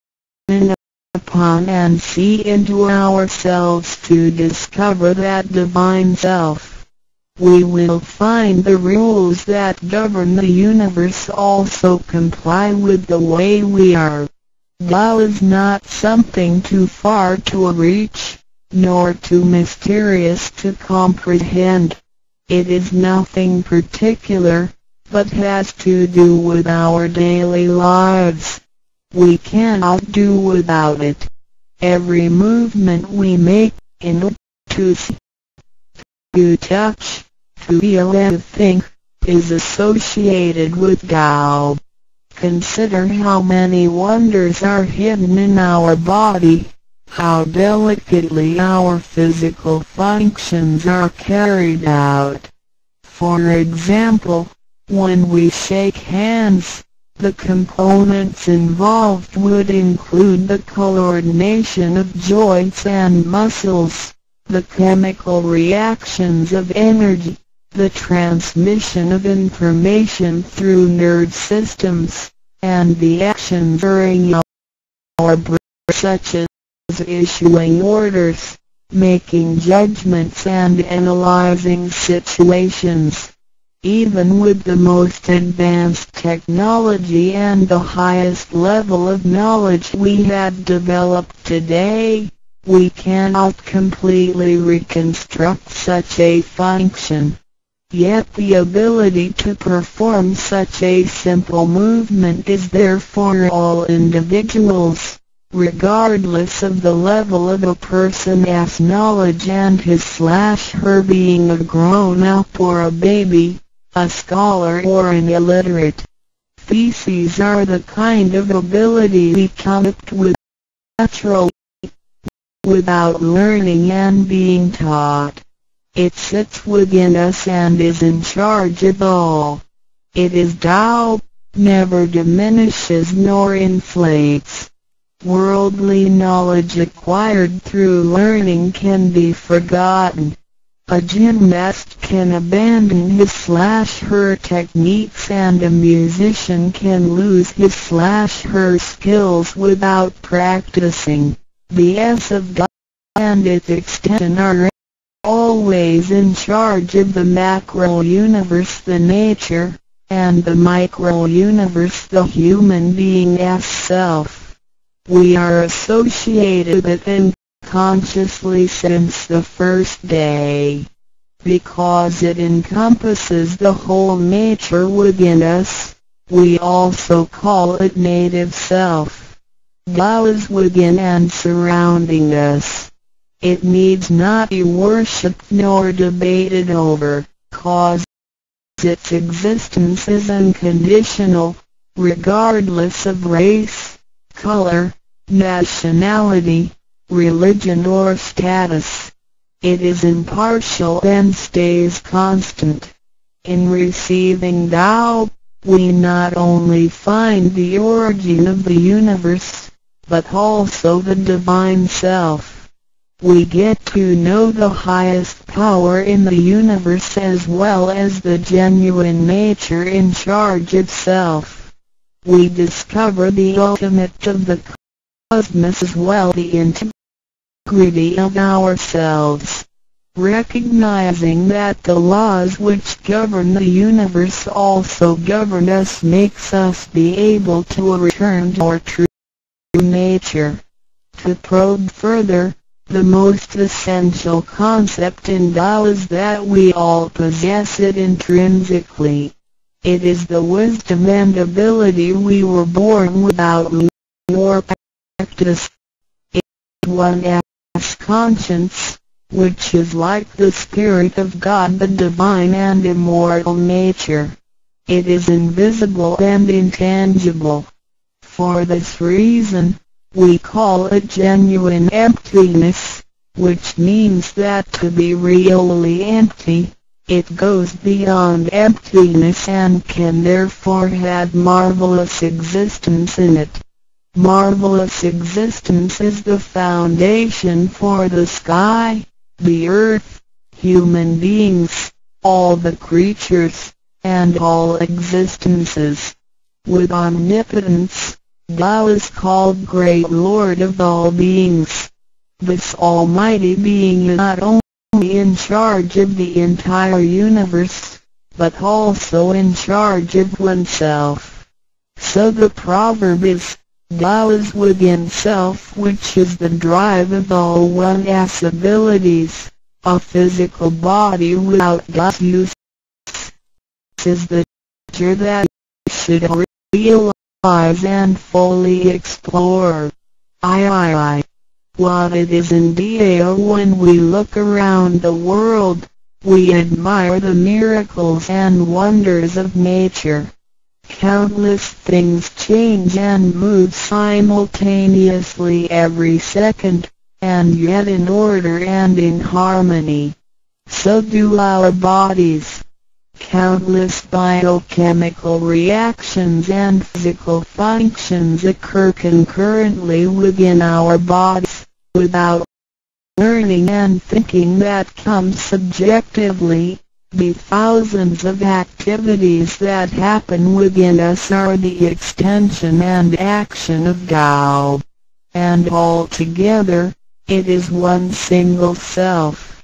upon and see into ourselves to discover that Divine Self. We will find the rules that govern the universe also comply with the way we are. Tao is not something too far to reach, nor too mysterious to comprehend. It is nothing particular, but has to do with our daily lives. We cannot do without it. Every movement we make, in order to see, to touch, to feel and think, is associated with Tao. Consider how many wonders are hidden in our body, how delicately our physical functions are carried out. For example, when we shake hands, the components involved would include the coordination of joints and muscles, the chemical reactions of energy, the transmission of information through nerve systems, and the actions during our brain, such as issuing orders, making judgments and analyzing situations. Even with the most advanced technology and the highest level of knowledge we have developed today, we cannot completely reconstruct such a function. Yet the ability to perform such a simple movement is there for all individuals, regardless of the level of a person's knowledge and his slash her being a grown-up or a baby, a scholar or an illiterate. These are the kind of ability we come with naturally, without learning and being taught. It sits within us and is in charge of all. It is Tao, never diminishes nor inflates. Worldly knowledge acquired through learning can be forgotten. A gymnast can abandon his slash her techniques and a musician can lose his slash her skills without practicing. The S of God and its extension are always in charge of the macro-universe, the nature, and the micro-universe, the human being as self. We are associated with it consciously since the first day. Because it encompasses the whole nature within us, we also call it native self. Tao is within and surrounding us. It needs not be worshipped nor debated over, cause its existence is unconditional, regardless of race, color, nationality, religion or status. It is impartial and stays constant. In receiving Tao, we not only find the origin of the universe, but also the divine self. We get to know the highest power in the universe as well as the genuine nature in charge of self. We discover the ultimate of the cosmos as well as the integrity of ourselves. Recognizing that the laws which govern the universe also govern us makes us be able to return to our true nature. To probe further, the most essential concept in Tao is that we all possess it intrinsically. It is the wisdom and ability we were born without nor practice. It is one's conscience, which is like the Spirit of God, the divine and immortal nature. It is invisible and intangible. For this reason, we call it genuine emptiness, which means that to be really empty, it goes beyond emptiness and can therefore have marvelous existence in it. Marvelous existence is the foundation for the sky, the earth, human beings, all the creatures, and all existences. With omnipotence, Tao is called Great Lord of all beings. This almighty being is not only in charge of the entire universe, but also in charge of oneself. So the proverb is, Tao is within self, which is the drive of all one's abilities. A physical body without Tao's use is the nature that should realize and fully explore. I, I, I. What it is indeed. When we look around the world, we admire the miracles and wonders of nature. Countless things change and move simultaneously every second, and yet in order and in harmony. So do our bodies. Countless biochemical reactions and physical functions occur concurrently within our bodies, without learning and thinking that come subjectively. The thousands of activities that happen within us are the extension and action of Tao. And altogether, it is one single self.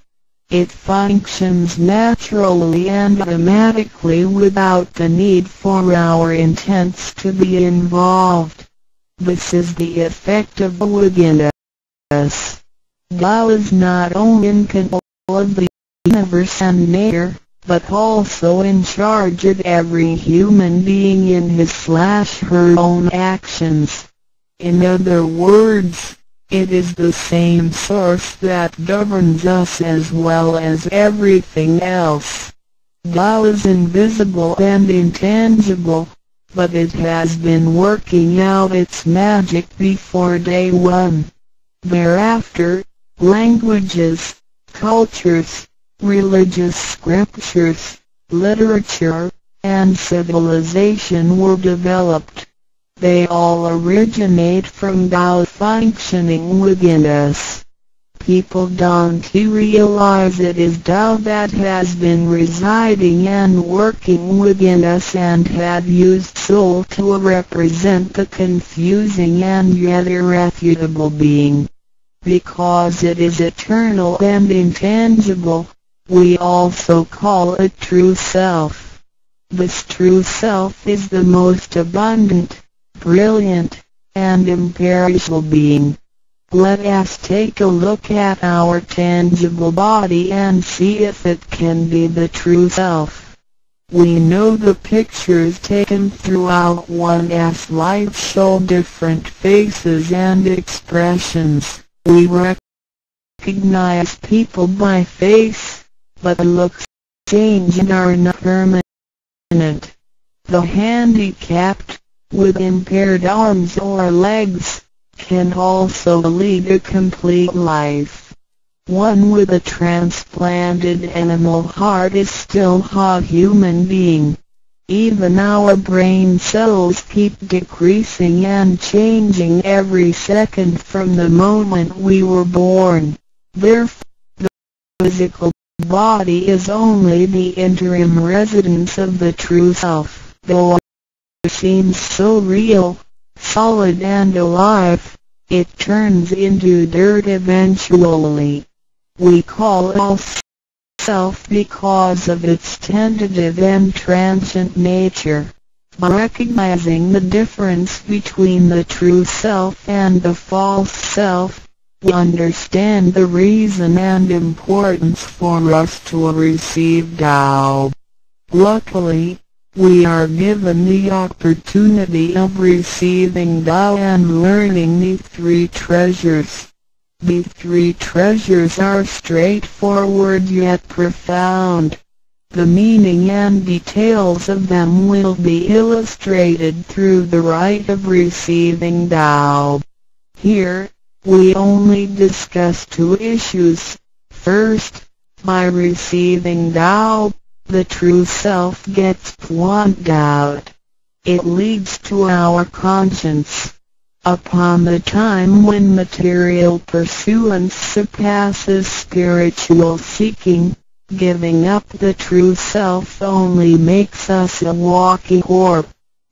It functions naturally and automatically without the need for our intents to be involved. This is the effect of within us. Tao is not only in control of the universe and nature, but also in charge of every human being in his slash her own actions. In other words, it is the same source that governs us as well as everything else. Tao is invisible and intangible, but it has been working out its magic before day one. Thereafter, languages, cultures, religious scriptures, literature, and civilization were developed. They all originate from Tao functioning within us. People don't realize it is Tao that has been residing and working within us and had used soul to represent the confusing and yet irrefutable being. Because it is eternal and intangible, we also call it true self. This true self is the most abundant, brilliant, and imperishable being. Let us take a look at our tangible body and see if it can be the true self. We know the pictures taken throughout one's life show different faces and expressions. We recognize people by face, but looks change and are not permanent. The handicapped, with impaired arms or legs, can also lead a complete life. One with a transplanted animal heart is still a human being. Even our brain cells keep decreasing and changing every second from the moment we were born. Therefore, the physical body is only the interim residence of the true self. Though it seems so real, solid and alive, it turns into dirt eventually. We call it self because of its tentative and transient nature. By recognizing the difference between the true self and the false self, we understand the reason and importance for us to receive Tao. Luckily, we are given the opportunity of receiving Tao and learning the three treasures. The three treasures are straightforward yet profound. The meaning and details of them will be illustrated through the rite of receiving Tao. Here, we only discuss two issues. First, by receiving Tao, the true self gets plucked out. It leads to our conscience. Upon the time when material pursuance surpasses spiritual seeking, giving up the true self only makes us a walking corpse.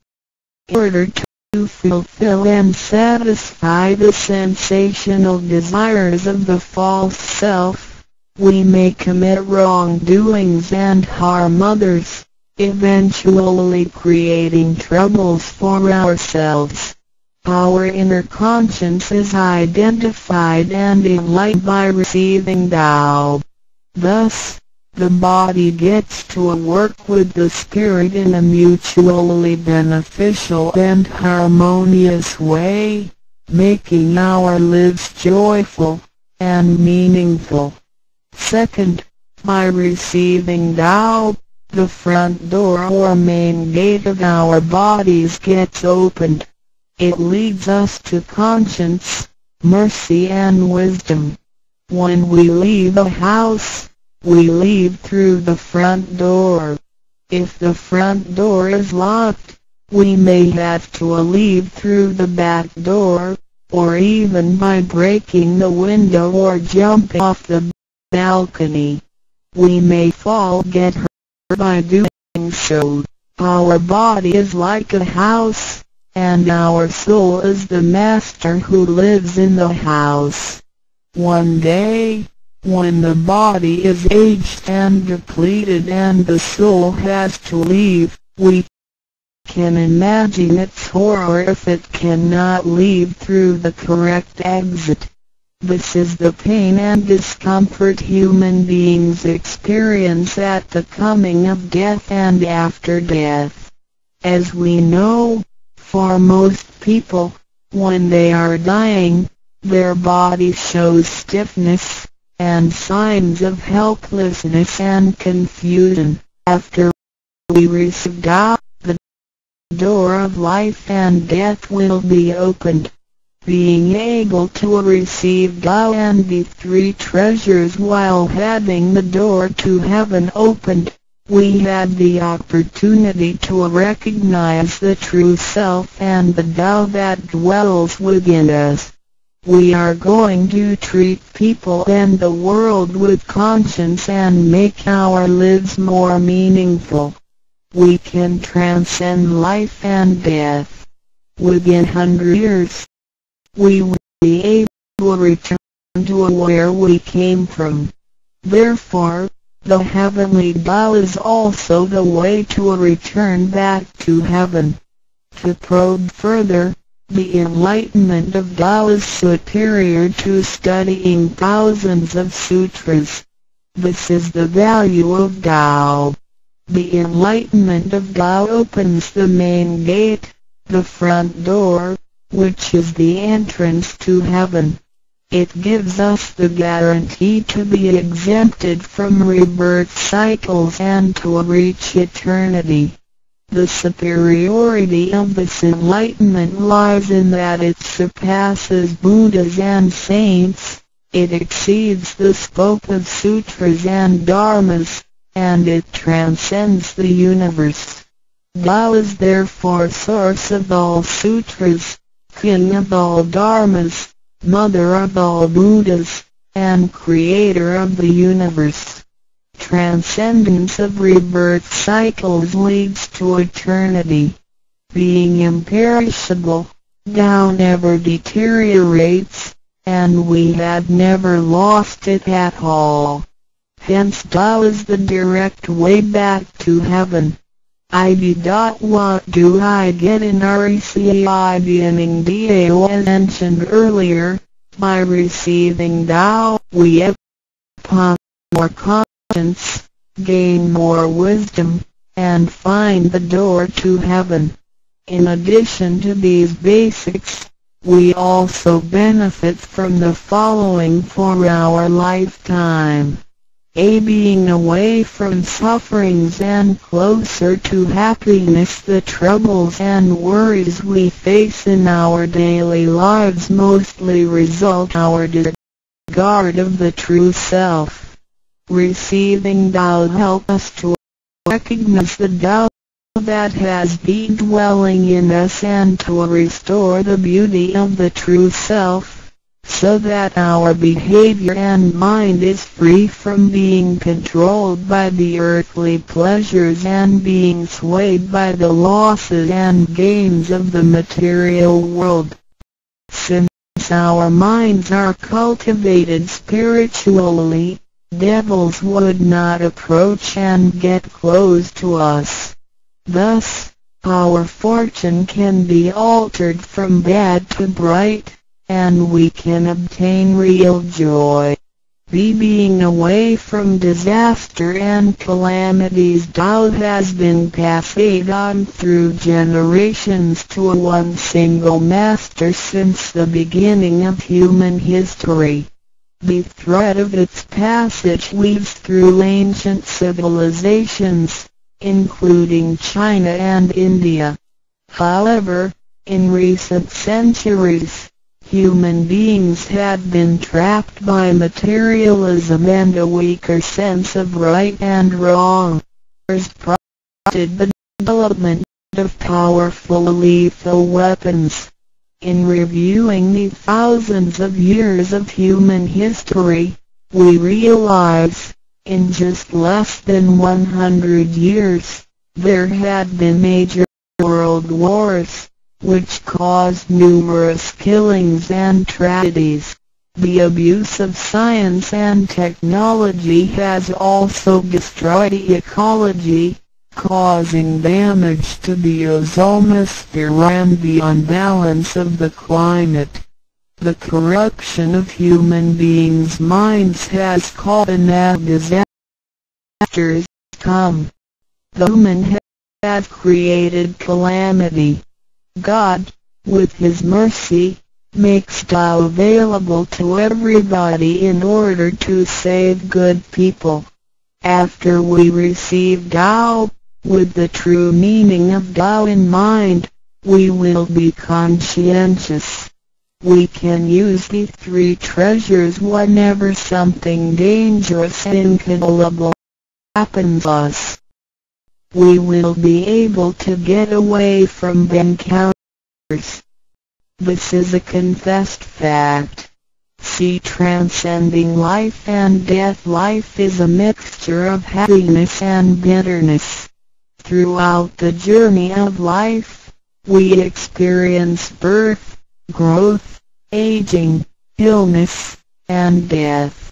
In order to fulfill and satisfy the sensational desires of the false self, we may commit wrongdoings and harm others, eventually creating troubles for ourselves. Our inner conscience is identified and enlightened by receiving Tao. Thus, the body gets to work with the spirit in a mutually beneficial and harmonious way, making our lives joyful and meaningful. Second, by receiving Tao, the front door or main gate of our bodies gets opened. It leads us to conscience, mercy and wisdom. When we leave a house, we leave through the front door. If the front door is locked, we may have to leave through the back door, or even by breaking the window or jumping off the balcony. We may fall or get hurt by doing so. Our body is like a house, and our soul is the master who lives in the house. One day, When the body is aged and depleted and the soul has to leave, we can imagine its horror if it cannot leave through the correct exit. This is the pain and discomfort human beings experience at the coming of death and after death. As we know, for most people, when they are dying, their body shows stiffness and signs of helplessness and confusion. After we receive Tao, the door of life and death will be opened. Being able to receive Tao and the three treasures while having the door to heaven opened, we had the opportunity to recognize the true self and the Tao that dwells within us. We are going to treat people and the world with conscience and make our lives more meaningful. We can transcend life and death. Within hundred years, we will be able to return to where we came from. Therefore, the heavenly Tao is also the way to return back to heaven. To probe further, the enlightenment of Tao is superior to studying thousands of sutras. This is the value of Tao. The enlightenment of Tao opens the main gate, the front door, which is the entrance to heaven. It gives us the guarantee to be exempted from rebirth cycles and to reach eternity. The superiority of this enlightenment lies in that it surpasses Buddhas and saints, it exceeds the scope of sutras and dharmas, and it transcends the universe. Tao is therefore source of all sutras, king of all dharmas, mother of all Buddhas, and creator of the universe. Transcendence of rebirth cycles leads to eternity. Being imperishable, Tao never deteriorates, and we had never lost it at all. Hence Tao is the direct way back to heaven. I D. What do I get in R E C I beginning Dao as mentioned earlier? By receiving Tao, we have more conscience, gain more wisdom, and find the door to heaven. In addition to these basics, we also benefit from the following for our lifetime. A. Being away from sufferings and closer to happiness. The troubles and worries we face in our daily lives mostly result our disregard of the true self. Receiving Tao helps us to recognize the Tao that has been dwelling in us and to restore the beauty of the true self, so that our behavior and mind is free from being controlled by the earthly pleasures and being swayed by the losses and gains of the material world. Since our minds are cultivated spiritually, devils would not approach and get close to us. Thus, our fortune can be altered from bad to bright, and we can obtain real joy. B. Being away from disaster and calamities. Tao has been passed on through generations to one single master since the beginning of human history. The thread of its passage weaves through ancient civilizations, including China and India. However, in recent centuries, human beings had been trapped by materialism and a weaker sense of right and wrong. This prompted the development of powerful lethal weapons. In reviewing the thousands of years of human history, we realize, in just less than one hundred years, there had been major world wars, which caused numerous killings and tragedies. The abuse of science and technology has also destroyed ecology, causing damage to the ozonosphere and the unbalance of the climate. The corruption of human beings' minds has caused disasters come. The human has created calamity. God, with His mercy, makes Tao available to everybody in order to save good people. After we receive Tao, with the true meaning of Tao in mind, we will be conscientious. We can use the three treasures whenever something dangerous and incalculable happens to us. We will be able to get away from encounters. This is a confessed fact. See, transcending life and death. Life is a mixture of happiness and bitterness. Throughout the journey of life, we experience birth, growth, aging, illness, and death.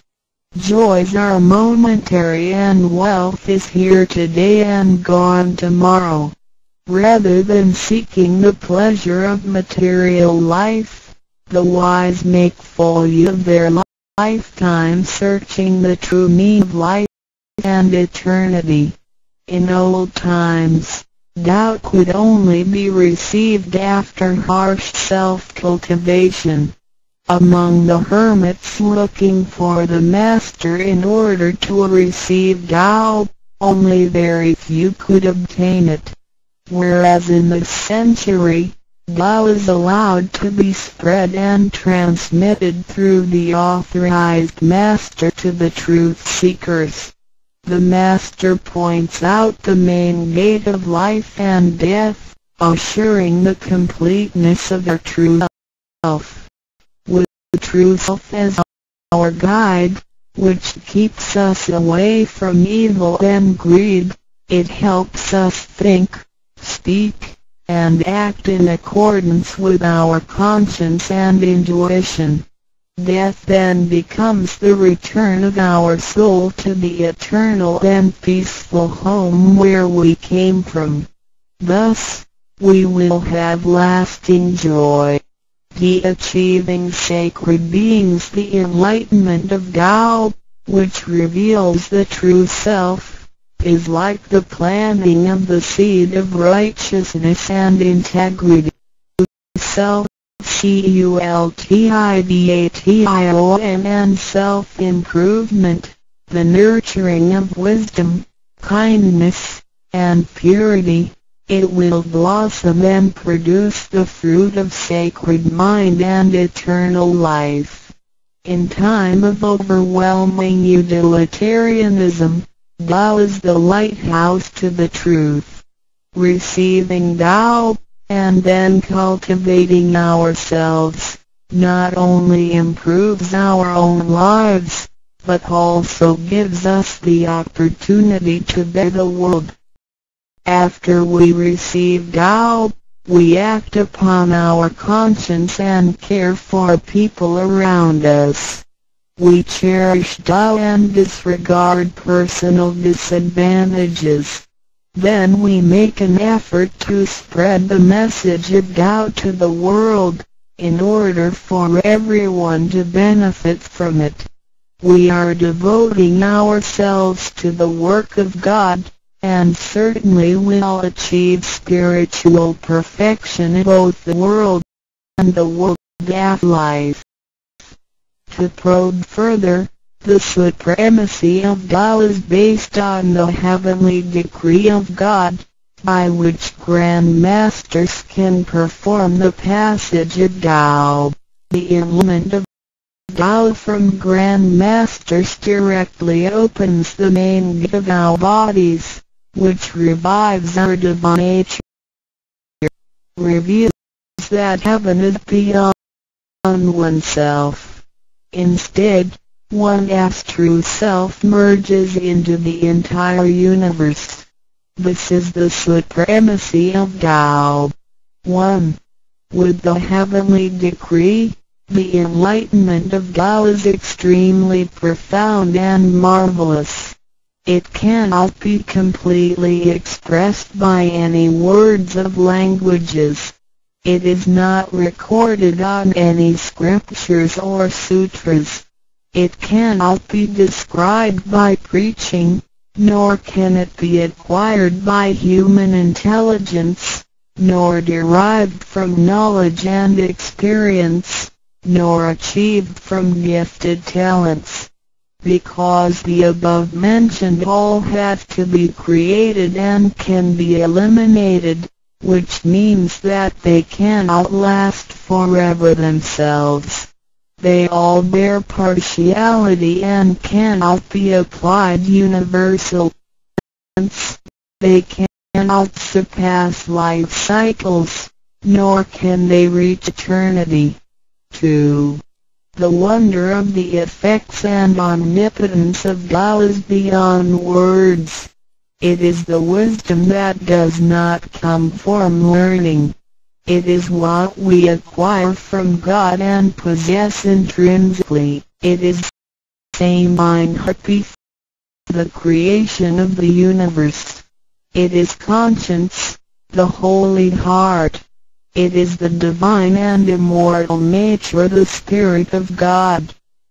Joys are momentary and wealth is here today and gone tomorrow. Rather than seeking the pleasure of material life, the wise make full use of their lifetime searching the true meaning of life and eternity. In old times, Tao could only be received after harsh self-cultivation. Among the hermits looking for the Master in order to receive Tao, only very few could obtain it. Whereas in this century, Tao is allowed to be spread and transmitted through the authorized Master to the truth seekers. The Master points out the main gate of life and death, assuring the completeness of our true self. With the true self as our guide, which keeps us away from evil and greed, it helps us think, speak, and act in accordance with our conscience and intuition. Death then becomes the return of our soul to the eternal and peaceful home where we came from. Thus, we will have lasting joy. The achieving sacred beings the enlightenment of Tao, which reveals the true self, is like the planting of the seed of righteousness and integrity. Self, cultivation and self-improvement, the nurturing of wisdom, kindness, and purity, it will blossom and produce the fruit of sacred mind and eternal life. In time of overwhelming utilitarianism, Tao is the lighthouse to the truth. Receiving Tao, and then cultivating ourselves, not only improves our own lives, but also gives us the opportunity to better the world. After we receive Tao, we act upon our conscience and care for people around us. We cherish Tao and disregard personal disadvantages. Then we make an effort to spread the message of Tao to the world, in order for everyone to benefit from it. We are devoting ourselves to the work of God, and certainly will achieve spiritual perfection in both the world and the world afterlife. To probe further, the supremacy of Tao is based on the heavenly decree of God, by which Grand Masters can perform the passage of Tao. The enlightenment of Tao from Grand Masters directly opens the main gate of our bodies, which revives our divine nature. Reveals that heaven is beyond oneself. Instead, one's true self merges into the entire universe. This is the supremacy of Tao. one. With the heavenly decree, The enlightenment of Tao is extremely profound and marvelous. It cannot be completely expressed by any words of languages. It is not recorded on any scriptures or sutras. It cannot be described by preaching, nor can it be acquired by human intelligence, nor derived from knowledge and experience, nor achieved from gifted talents. Because the above-mentioned all have to be created and can be eliminated, which means that they cannot last forever themselves. They all bear partiality and cannot be applied universally. They cannot surpass life cycles, nor can they reach eternity. two. The wonder of the effects and omnipotence of Tao is beyond words. It is the wisdom that does not come from learning. It is what we acquire from God and possess intrinsically. It is Samanhati, the creation of the universe. It is conscience, the holy heart. It is the divine and immortal nature, the Spirit of God.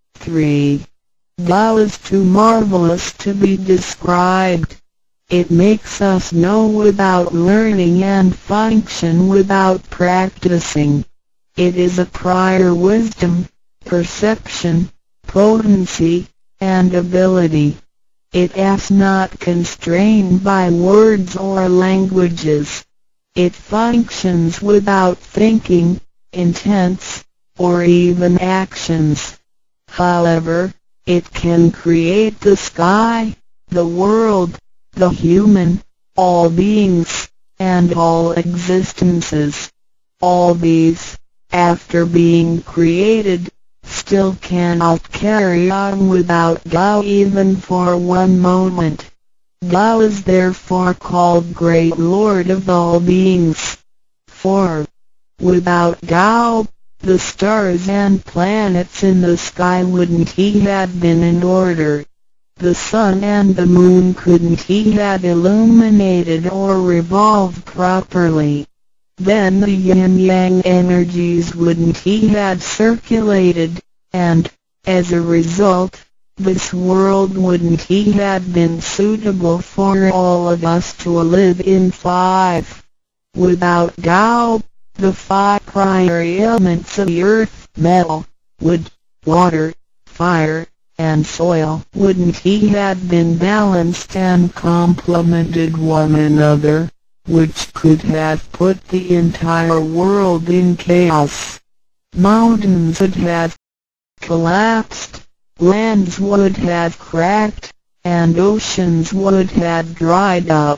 three. Tao is too marvelous to be described. It makes us know without learning and function without practicing. It is a prior wisdom, perception, potency, and ability. It is not constrained by words or languages. It functions without thinking, intents, or even actions. However, it can create the sky, the world, the human, all beings, and all existences. All these, after being created, still cannot carry on without Tao even for one moment. Tao is therefore called Great Lord of all beings. four. Without Tao, the stars and planets in the sky wouldn't he have been in order. The sun and the moon couldn't he have illuminated or revolved properly. Then the yin-yang energies wouldn't he have circulated, and, as a result, this world wouldn't he have been suitable for all of us to live in. five. Without Tao, the five primary elements of the earth, metal, wood, water, fire, and soil, wouldn't he have been balanced and complemented one another, which could have put the entire world in chaos. Mountains would have collapsed, lands would have cracked, and oceans would have dried up.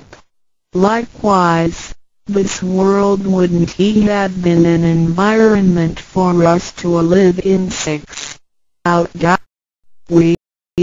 Likewise, this world wouldn't he have been an environment for us to live in. six. Without God, we,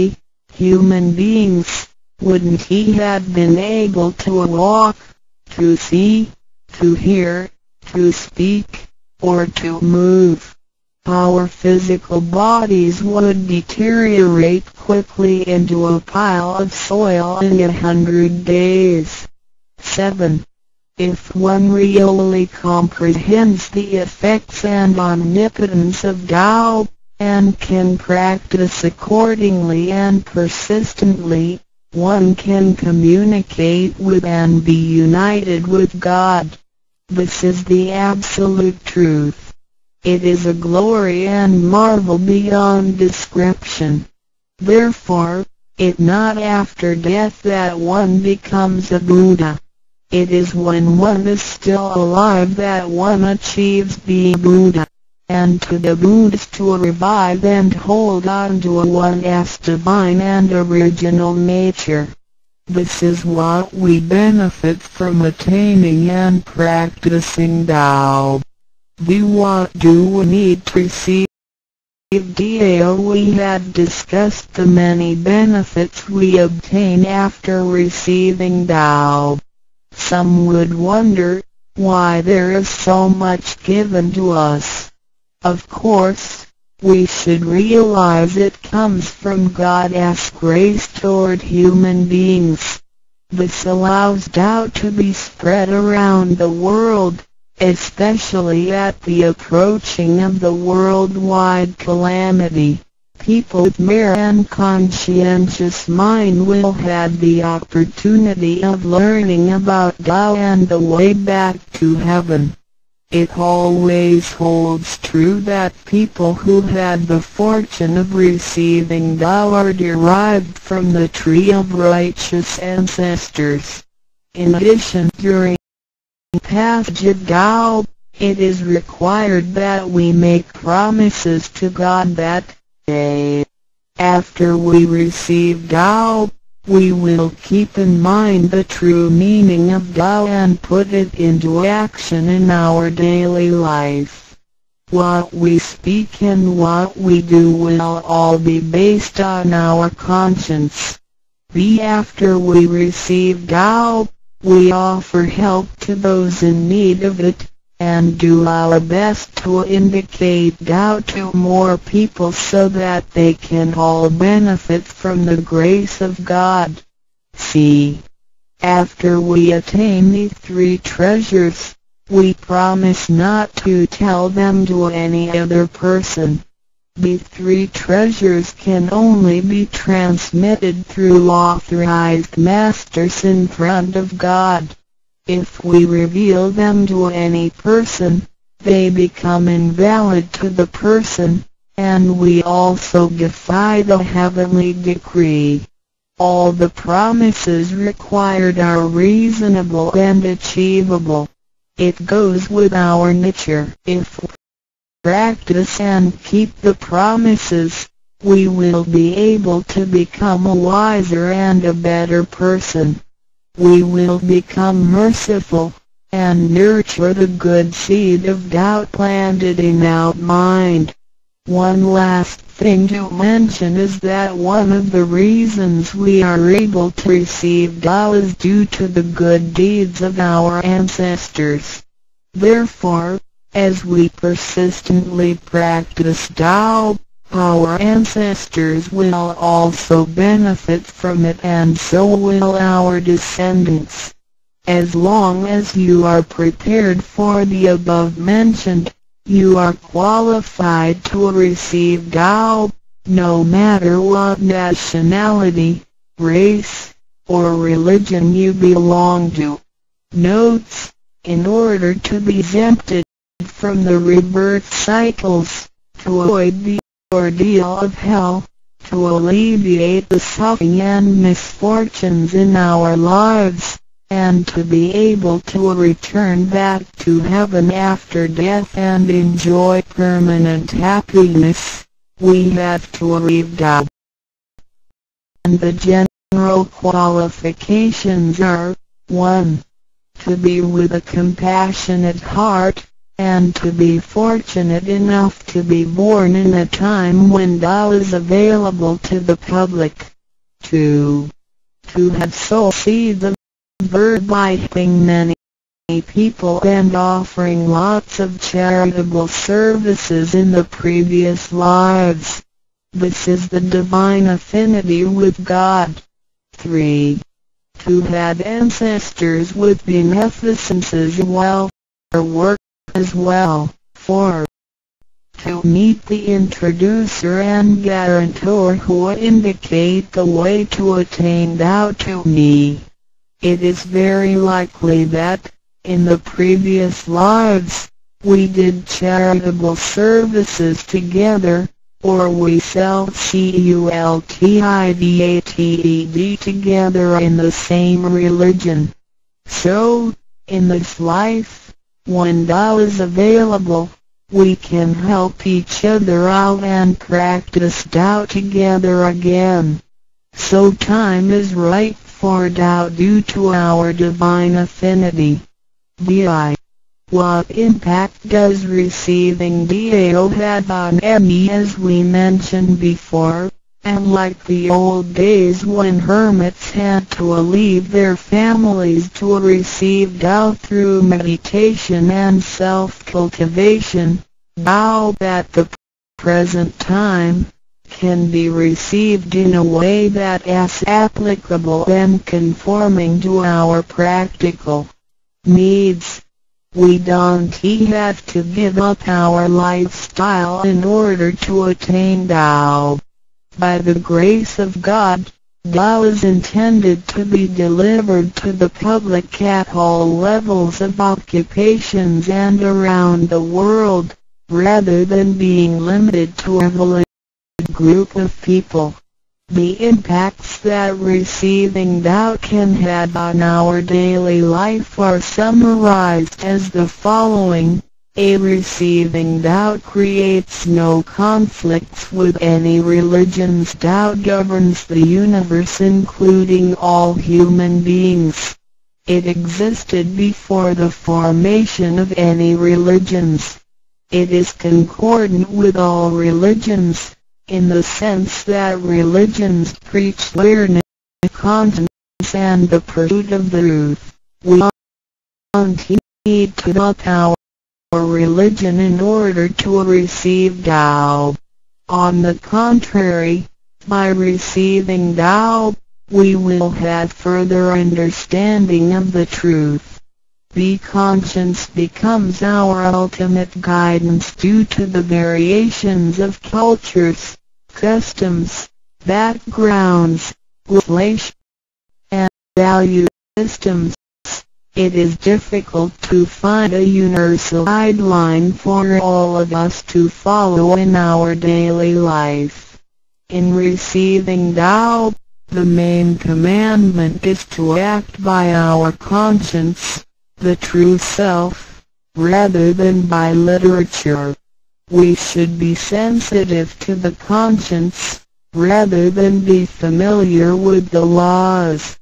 human beings, wouldn't he have been able to walk, to see, to hear, to speak, or to move. Our physical bodies would deteriorate quickly into a pile of soil in a hundred days. seven. If one really comprehends the effects and omnipotence of Tao, and can practice accordingly and persistently, one can communicate with and be united with God. This is the absolute truth. It is a glory and marvel beyond description. Therefore, it is not after death that one becomes a Buddha. It is when one is still alive that one achieves being Buddha. And to the Buddhas to revive and hold on to one's divine and original nature. This is what we benefit from attaining and practicing Tao. We what do we need to receive Tao? We had discussed the many benefits we obtain after receiving Tao. Some would wonder why there is so much given to us. Of course, we should realize it comes from God's grace toward human beings. This allows Tao to be spread around the world, especially at the approaching of the worldwide calamity. People with mere and conscientious mind will have the opportunity of learning about Tao and the way back to heaven. It always holds true that people who had the fortune of receiving Tao are derived from the tree of righteous ancestors. In addition, during passage of Tao, it is required that we make promises to God that, A. after we receive Tao, we will keep in mind the true meaning of Tao and put it into action in our daily life. What we speak and what we do will all be based on our conscience. B. After we receive Tao, we offer help to those in need of it, and do our best to indicate Tao to more people so that they can all benefit from the grace of God. C. After we attain these three treasures, we promise not to tell them to any other person. These three treasures can only be transmitted through authorized masters in front of God. If we reveal them to any person, they become invalid to the person, and we also defy the heavenly decree. All the promises required are reasonable and achievable. It goes with our nature. If we practice and keep the promises, we will be able to become a wiser and a better person. We will become merciful, and nurture the good seed of Tao planted in our mind. One last thing to mention is that one of the reasons we are able to receive Tao is due to the good deeds of our ancestors. Therefore, as we persistently practice Tao, our ancestors will also benefit from it, and so will our descendants. As long as you are prepared for the above mentioned, you are qualified to receive Tao, no matter what nationality, race, or religion you belong to. Notes: in order to be exempted from the rebirth cycles, to avoid the ordeal of hell, to alleviate the suffering and misfortunes in our lives, and to be able to return back to heaven after death and enjoy permanent happiness, we have to read Tao. And the general qualifications are, one. To be with a compassionate heart, and to be fortunate enough to be born in a time when Tao is available to the public. two. To have soul seeds of bird by helping many people and offering lots of charitable services in the previous lives. This is the divine affinity with God. three. To have ancestors with beneficence as well, or work as well. four. To meet the introducer and guarantor who indicate the way to attain Tao to me. It is very likely that, in the previous lives, we did charitable services together, or we cultivated together in the same religion. So, in this life, when Tao is available, we can help each other out and practice Tao together again. So time is right for Tao due to our divine affinity. D I. What impact does receiving Tao have on me? As we mentioned before, and like the old days when hermits had to leave their families to receive Tao through meditation and self-cultivation, Tao at the present time, can be received in a way that is applicable and conforming to our practical needs. We don't have to give up our lifestyle in order to attain Tao. By the grace of God, Tao is intended to be delivered to the public at all levels of occupations and around the world, rather than being limited to a limited group of people. The impacts that receiving Tao can have on our daily life are summarized as the following. A receiving Tao creates no conflicts with any religions. Tao governs the universe, including all human beings. It existed before the formation of any religions. It is concordant with all religions, in the sense that religions preach awareness, conscience, and the pursuit of the truth. We don't need to up our religion in order to receive Tao. On the contrary, by receiving Tao, we will have further understanding of the truth. The conscience becomes our ultimate guidance due to the variations of cultures, customs, backgrounds, relations, and value systems. It is difficult to find a universal guideline for all of us to follow in our daily life. In receiving Tao, the main commandment is to act by our conscience, the true self, rather than by literature. We should be sensitive to the conscience, rather than be familiar with the laws.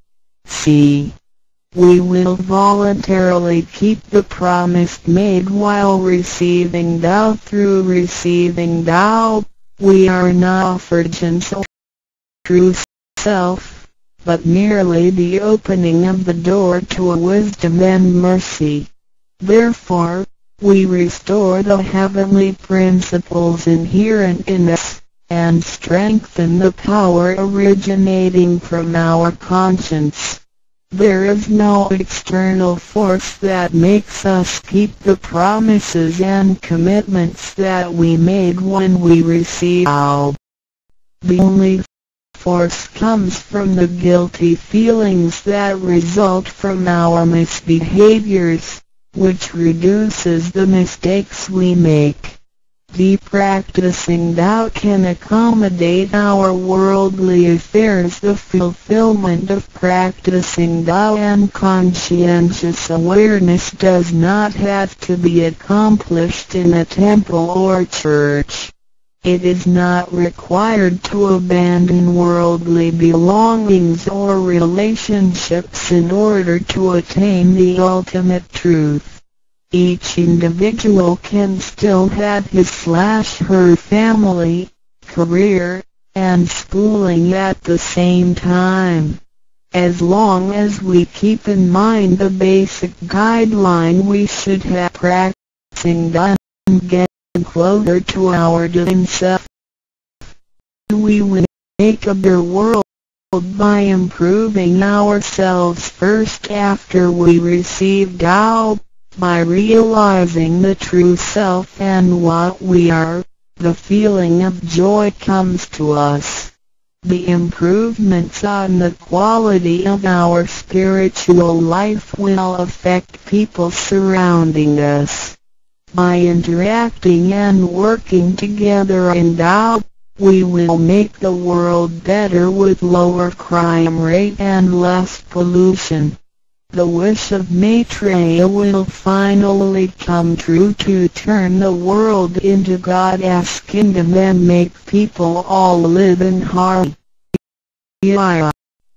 C. We will voluntarily keep the promise made while receiving Tao. Through receiving Tao, we are not offered of true self, but merely the opening of the door to a wisdom and mercy. Therefore, we restore the heavenly principles inherent in us, and strengthen the power originating from our conscience. There is no external force that makes us keep the promises and commitments that we made when we received Tao. The only force comes from the guilty feelings that result from our misbehaviors, which reduces the mistakes we make. The practicing Tao can accommodate our worldly affairs. The fulfillment of practicing Tao and conscientious awareness does not have to be accomplished in a temple or church. It is not required to abandon worldly belongings or relationships in order to attain the ultimate truth. Each individual can still have his slash her family, career, and schooling at the same time. As long as we keep in mind the basic guideline we should have practicing Tao and getting closer to our divine self, we will make a better world by improving ourselves first after we receive Tao. By realizing the true self and what we are, the feeling of joy comes to us. The improvements on the quality of our spiritual life will affect people surrounding us. By interacting and working together in Tao, we will make the world better with lower crime rate and less pollution. The wish of Maitreya will finally come true to turn the world into God's kingdom and make people all live in harmony. A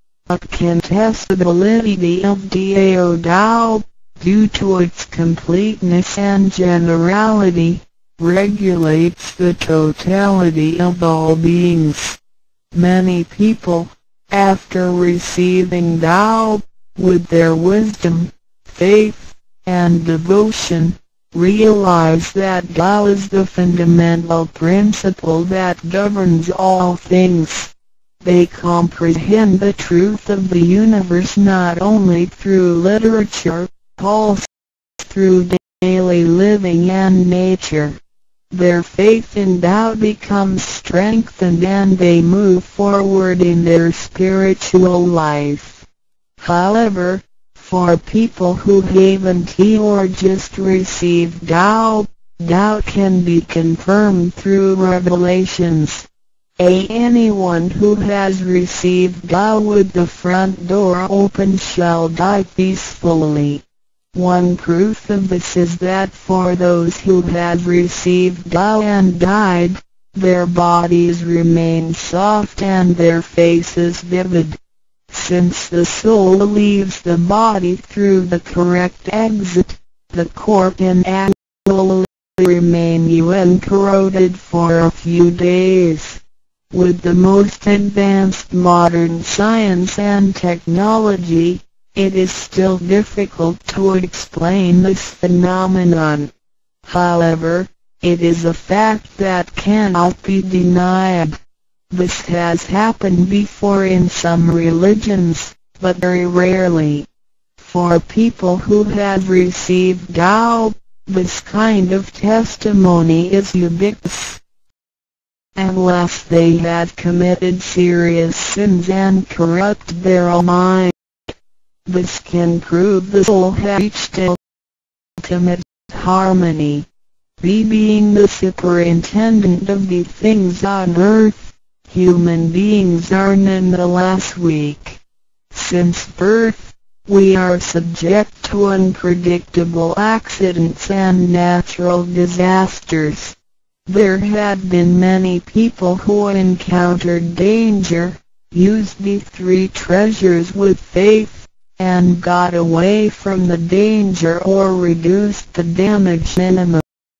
contestability of Dao Tao, due to its completeness and generality, regulates the totality of all beings. Many people, after receiving Tao, with their wisdom, faith, and devotion, realize that Tao is the fundamental principle that governs all things. They comprehend the truth of the universe not only through literature, also through daily living and nature. Their faith in Tao becomes strengthened and they move forward in their spiritual life. However, for people who haven't or just received Tao, Tao can be confirmed through revelations. A anyone who has received Tao with the front door open shall die peacefully. One proof of this is that for those who have received Tao and died, their bodies remain soft and their faces vivid. Since the soul leaves the body through the correct exit, the corpse and act will remain uncorroded for a few days. With the most advanced modern science and technology, it is still difficult to explain this phenomenon. However, it is a fact that cannot be denied. This has happened before in some religions, but very rarely. For people who have received Tao, this kind of testimony is ubiquitous. Unless they had committed serious sins and corrupted their mind, this can prove the soul has reached ultimate harmony. He being the superintendent of the things on earth, human beings are nonetheless weak. Since birth, we are subject to unpredictable accidents and natural disasters. There have been many people who encountered danger, used the three treasures with faith, and got away from the danger or reduced the damage minimum.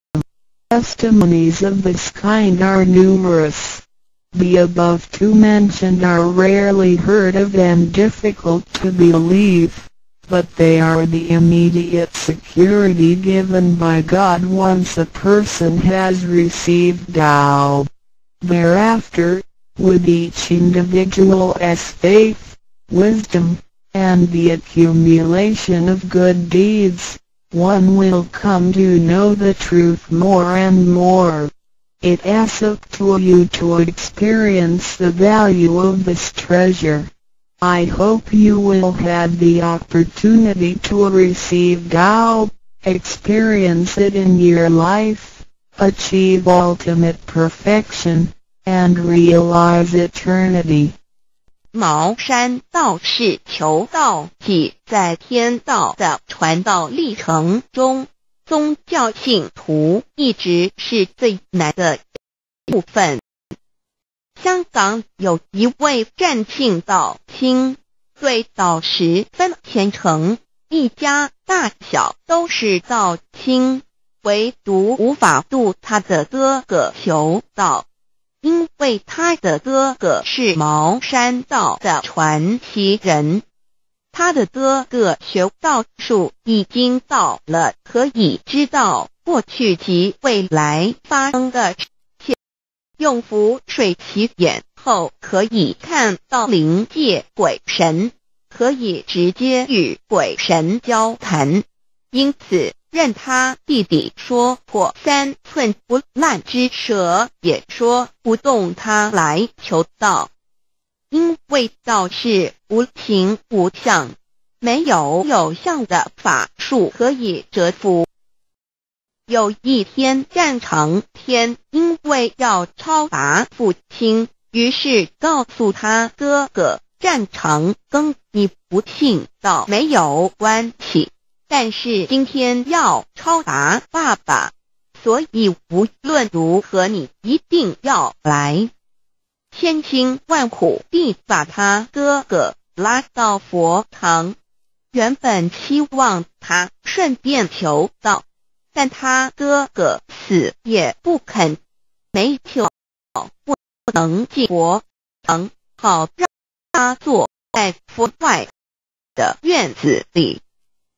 Testimonies of this kind are numerous. The above two mentioned are rarely heard of and difficult to believe, but they are the immediate security given by God once a person has received Tao. Thereafter, with each individual's faith, wisdom, and the accumulation of good deeds, one will come to know the truth more and more. It is up to you to experience the value of this treasure. I hope you will have the opportunity to receive Tao, experience it in your life, achieve ultimate perfection, and realize eternity. 茅山道士求道即在天道的传道历程中，宗教信徒一直是最难的部分。香港有一位湛信道亲，对道十分虔诚，一家大小都是道亲，唯独无法度他的哥哥求道，因为他的哥哥是茅山道的传奇人。他的哥哥学道术已经到了可以知道过去及未来发生的事情，用符水起眼后可以看到灵界鬼神，可以直接与鬼神交谈，因此任他弟弟说破三寸不烂之舌也说不动他来求道。因为道是无形无相，没有有相的法术可以折服。有一天战长天因为要超拔父亲，于是告诉他哥哥战长跟你不信道没有关系，但是今天要超拔爸爸，所以无论如何你一定要来。千辛万苦地把他哥哥拉到佛堂，原本希望他顺便求道，但他哥哥死也不肯，没求不能进佛堂，好让他坐在佛外的院子里。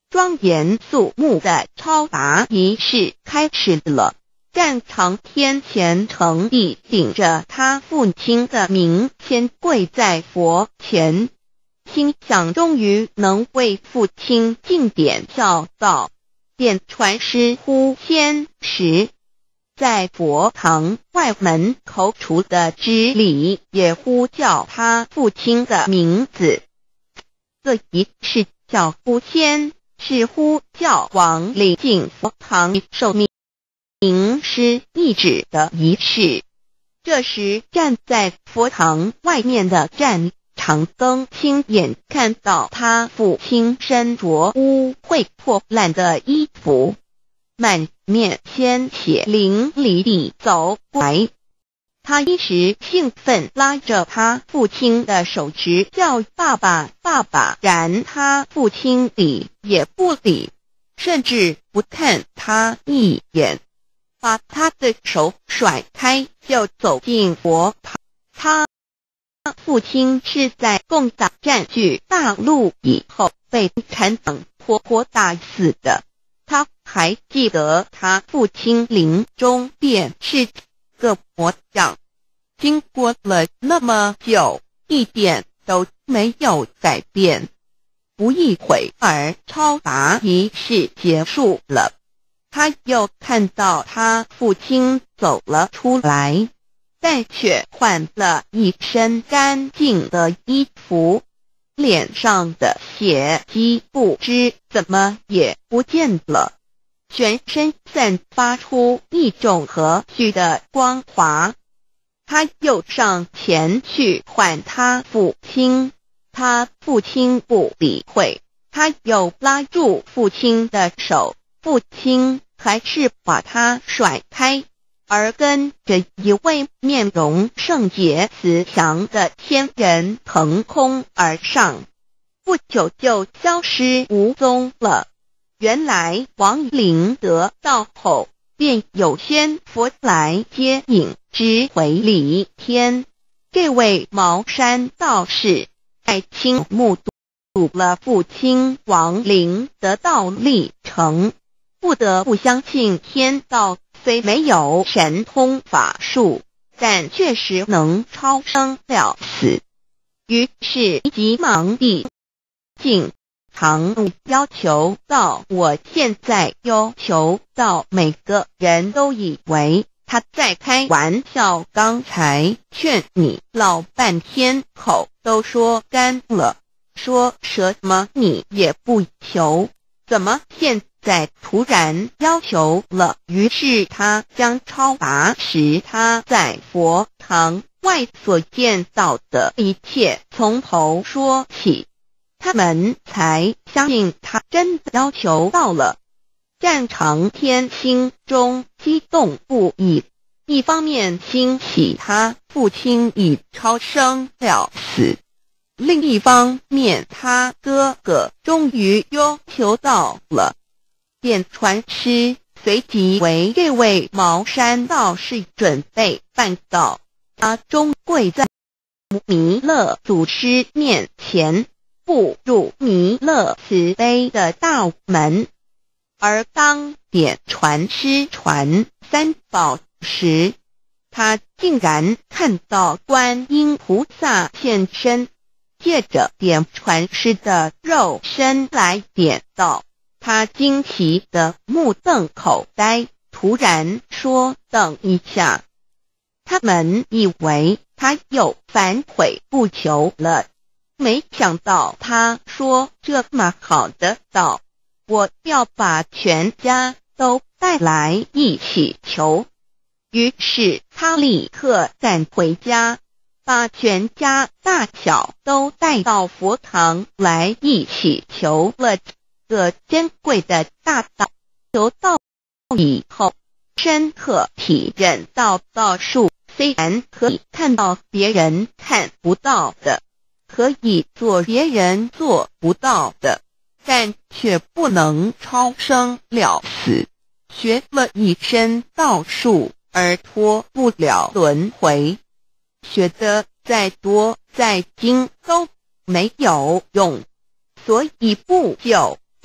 庄严肃穆的超拔仪式开始了。战长天虔诚地顶着他父亲的名先跪在佛前，心想终于能为父亲尽点孝道，便传师呼先时，在佛堂外门口处的支里也呼叫他父亲的名字。这仪式叫呼先，是呼叫亡灵进佛堂受命名师一指的仪式。这时站在佛堂外面的战长庚亲眼看到他父亲身着污秽破烂的衣服，满面鲜血淋漓地走过来。他一时兴奋，拉着他父亲的手直叫爸爸爸爸，然他父亲理也不理，甚至不看他一眼，把他的手甩开就走进佛堂。他父亲是在共党占据大陆以后被产党活活打死的。他还记得他父亲临终便是个模样，经过了那么久，一点都没有改变。不一会儿，超拔仪式结束了，他又看到他父亲走了出来，但却换了一身干净的衣服，脸上的血迹不知怎么也不见了，全身散发出一种和煦的光华。他又上前去唤他父亲，他父亲不理会，他又拉住父亲的手，父亲还是把他甩开，而跟着一位面容圣洁慈祥的天人腾空而上，不久就消失无踪了。原来亡灵得道后，便有仙佛来接引之回离天。这位茅山道士在亲目睹了父亲亡灵得道历程，不得不相信天道虽没有神通法术，但确实能超生了死，于是急忙地进堂要求到，我现在要求到每个人都以为他在开玩笑，刚才劝你老半天，口都说干了，说什么你也不求，怎么现在突然要求了？于是他将超拔时他在佛堂外所见到的一切从头说起，他们才相信他真的要求到了。战长天心中激动不已，一方面欣喜他父亲已超生了死，另一方面他哥哥终于要求到了，便传师随即为这位茅山道士准备办告。他终跪在弥勒祖师面前，步入弥勒慈悲的大门。而当点传师传三宝时，他竟然看到观音菩萨现身，借着点传师的肉身来点道。他惊奇的目瞪口呆，突然说：“等一下！”他们以为他又反悔不求了，没想到他说这么好的道，我要把全家都带来一起求。于是他立刻赶回家，把全家大小都带到佛堂来一起求了这珍贵的大道。求道以后，深刻体认到道术虽然可以看到别人看不到的，可以做别人做不到的，但却不能超生了死。学了一身道术而脱不了轮回，学得再多再精都没有用，所以不久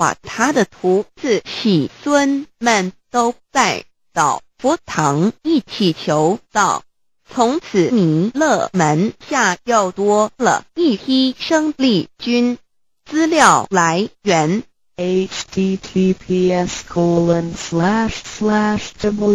把他的徒子喜孙们都带到佛堂一起求道。从此弥勒门下又多了一批生力军。资料来源 https colon slash slash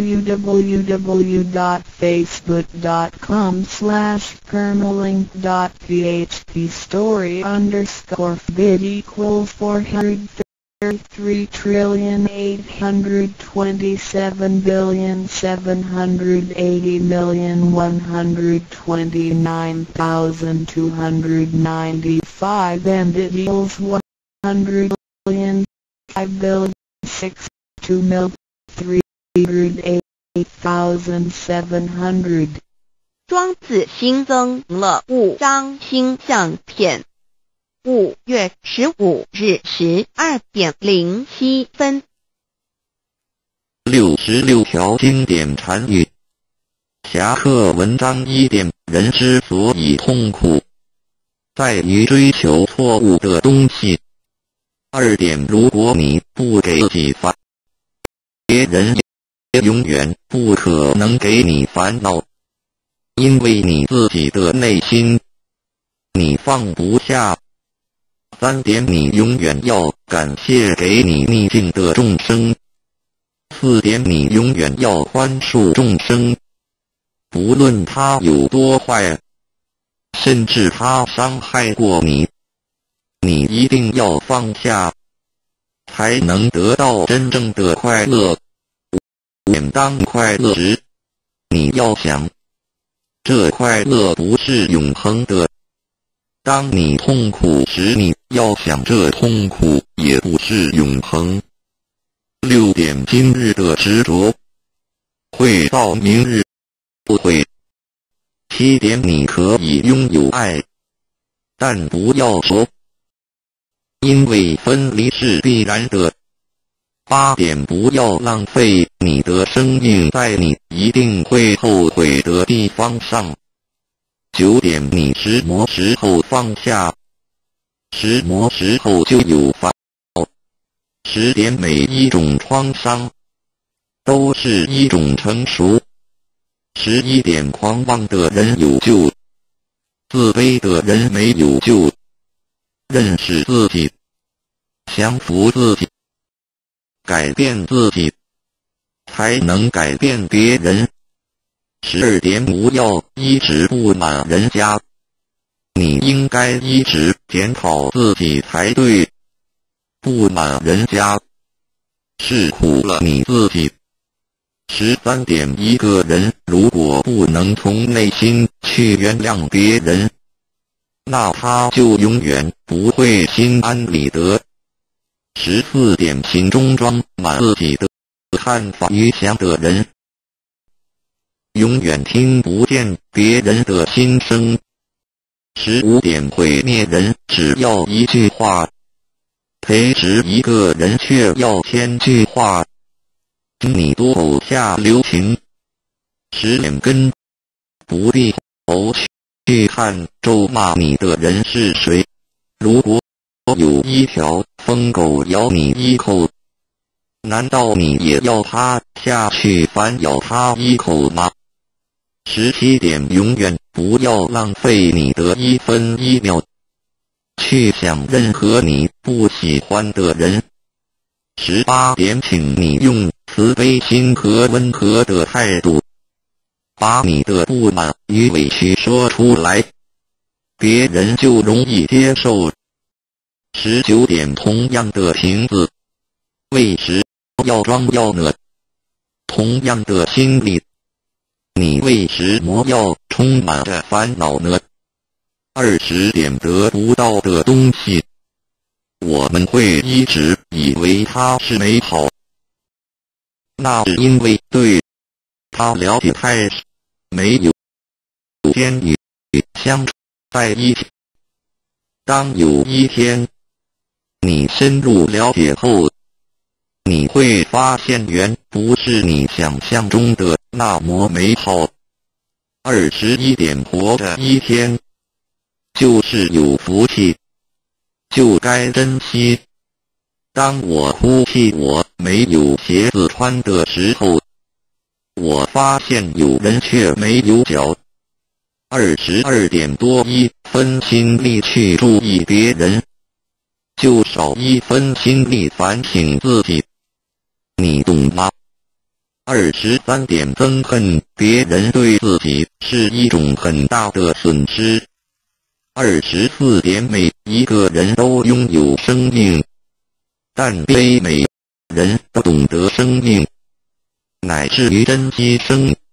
www.facebook.com slash permalink.php story underscore vid equals four hundred thirty-three trillion eight hundred twenty-seven billion seven hundred eighty million one hundred twenty-nine thousand two hundred ninety-five and it equals one hundred billion five billion six two million three hundred eight thousand seven hundred。 庄子新增了五张星象片。五月十五日十二点零七分。 六十六条经典禅语。侠客文章一点，人之所以痛苦，在于追求错误的东西。二点，如果你不给自己烦，别人也永远不可能给你烦恼，因为你自己的内心，你放不下。三点，你永远要感谢给你逆境的众生。四点，你永远要宽恕众生，不论他有多坏，甚至他伤害过你，你一定要放下，才能得到真正的快乐。五点，当快乐时，你要想，这快乐不是永恒的。当你痛苦时，你要想这痛苦也不是永恒。六点，今日的执着会到明日不会。七点，你可以拥有爱，但不要说，因为分离是必然的。八点，不要浪费你的生命在你一定会后悔的地方上。九点，你石磨时候放下，石磨时候就有烦恼。十点，每一种创伤都是一种成熟。十一点，狂妄的人有救，自卑的人没有救。认识自己，降服自己，改变自己，才能改变别人。十二点，不要一直不满人家，你应该一直检讨自己才对。不满人家，是苦了你自己。十三点，一个人如果不能从内心去原谅别人，那他就永远不会心安理得。十四点，心中装满自己的看法与想的人，永远听不见别人的心声。十五点，毁灭人只要一句话，培植一个人却要千句话，你多口下留情。十点，根不必头去看咒骂你的人是谁。如果有一条疯狗咬你一口，难道你也要它下去反咬它一口吗？十七点，永远不要浪费你的一分一秒去想任何你不喜欢的人。十八点，请你用慈悲心和温和的态度把你的不满与委屈说出来，别人就容易接受。十九点，同样的瓶子为什么要装药呢？同样的心理，你为什么要充满着烦恼呢？二十点，得不到的东西，我们会一直以为它是美好，那是因为对它了解太少，没有天与相处在一起。当有一天你深入了解后，你会发现原不是你想象中的那么美好。二十一点，活着一天就是有福气，就该珍惜。 当我哭泣我没有鞋子穿的时候，我发现有人却没有脚。二十二点多一分心力去注意别人，就少一分心力反省自己，你懂吗？二十三点憎恨别人对自己是一种很大的损失。二十四点每一个人都拥有生命，但非每人都懂得生命，乃至于珍惜生命。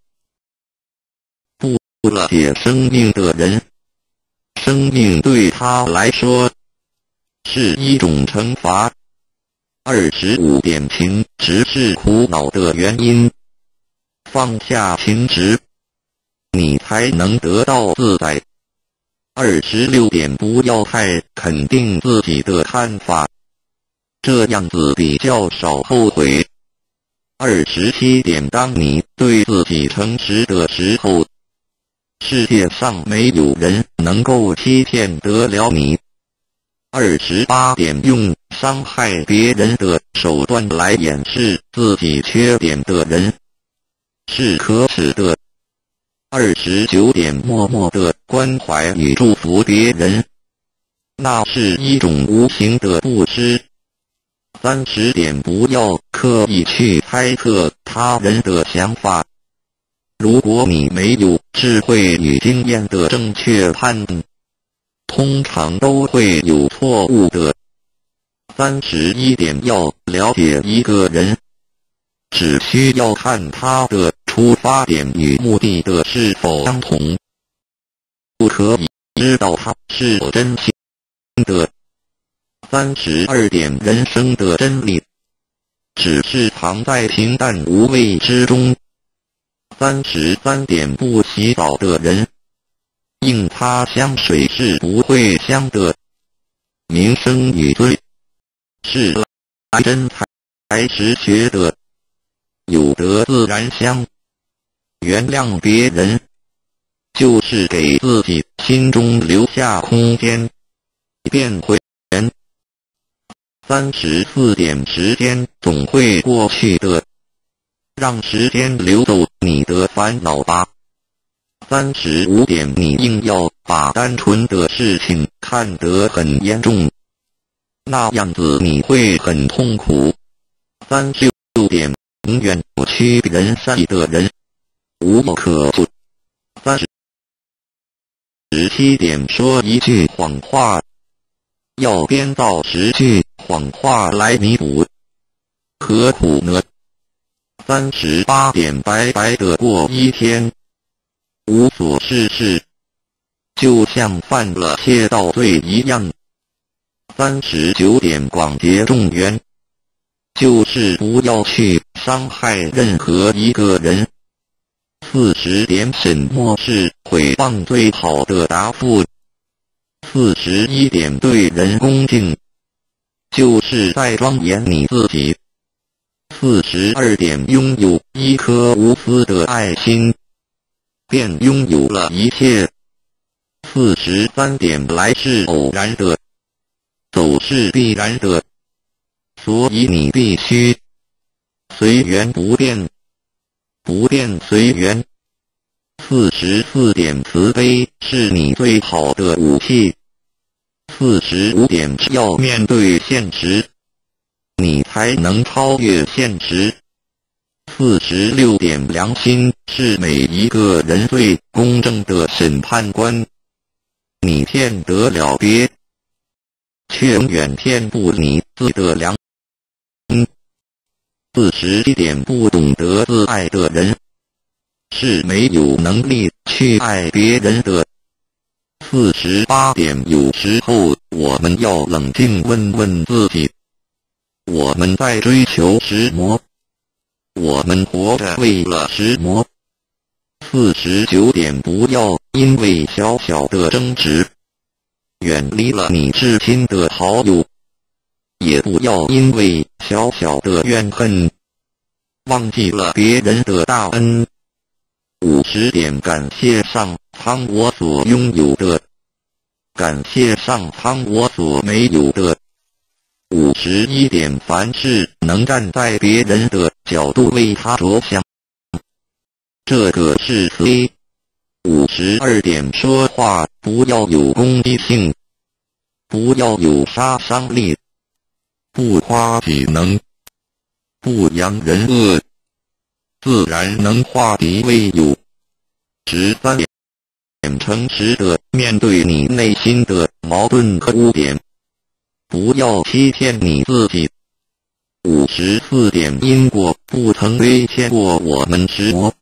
不了解生命的人，生命对他来说是一种惩罚。二十五点情执是苦恼的原因，放下情执，你才能得到自在。二十六点不要太肯定自己的看法，这样子比较少后悔。二十七点当你对自己诚实的时候，世界上没有人能够欺骗得了你。二十八点用伤害别人的手段来掩饰自己缺点的人是可耻的。二十九点默默的关怀与祝福别人，那是一种无形的布施。三十点不要刻意去猜测他人的想法，如果你没有智慧与经验的正确判断，通常都会有错误的。三十一点要了解一个人，只需要看他的出发点与目的的是否相同，不可以知道他是否真心的。三十二点人生的真理，只是藏在平淡无味之中。三十三点不洗澡的人，硬擦香水是不会香的。名声与罪是来真才实学的，有德自然香。原谅别人，就是给自己心中留下空间，变回人。三十四点时间总会过去的，让时间流走你的烦恼吧。三十五点你硬要把单纯的事情看得很严重，那样子你会很痛苦。三十六点永远扭曲人善意的人无药可救。三十七点说一句谎话，要编造十句谎话来弥补，何苦呢？三十八点白白的过一天，无所事事，就像犯了窃盗罪一样。三十九点广结众缘，就是不要去伤害任何一个人。四十点什么是诽谤最好的答复？四十一点对人恭敬，就是在庄严你自己。四十二点拥有一颗无私的爱心，便拥有了一切。四十三点来是偶然的，走是必然的，所以你必须随缘不变，不变随缘。四十四点慈悲是你最好的武器。四十五点要面对现实，你才能超越现实。四十六点良心是每一个人最公正的审判官，你骗得了别，却永远骗不你自己的良心。四十一点不懂得自爱的人是没有能力去爱别人的。四十八点有时候我们要冷静问问自己，我们在追求什么？我们活着为了什么？四十九点不要因为小小的争执远离了你至亲的好友，也不要因为小小的怨恨忘记了别人的大恩。五十点感谢上苍我所拥有的，感谢上苍我所没有的。 五十一点，凡事能站在别人的角度为他着想，这个是 C。五十二点，说话不要有攻击性，不要有杀伤力，不夸己能，不扬人恶，自然能化敌为友。十三点，诚实的面对你内心的矛盾和污点，不要欺骗你自己。五十四点，因果不曾亏欠过我们时，我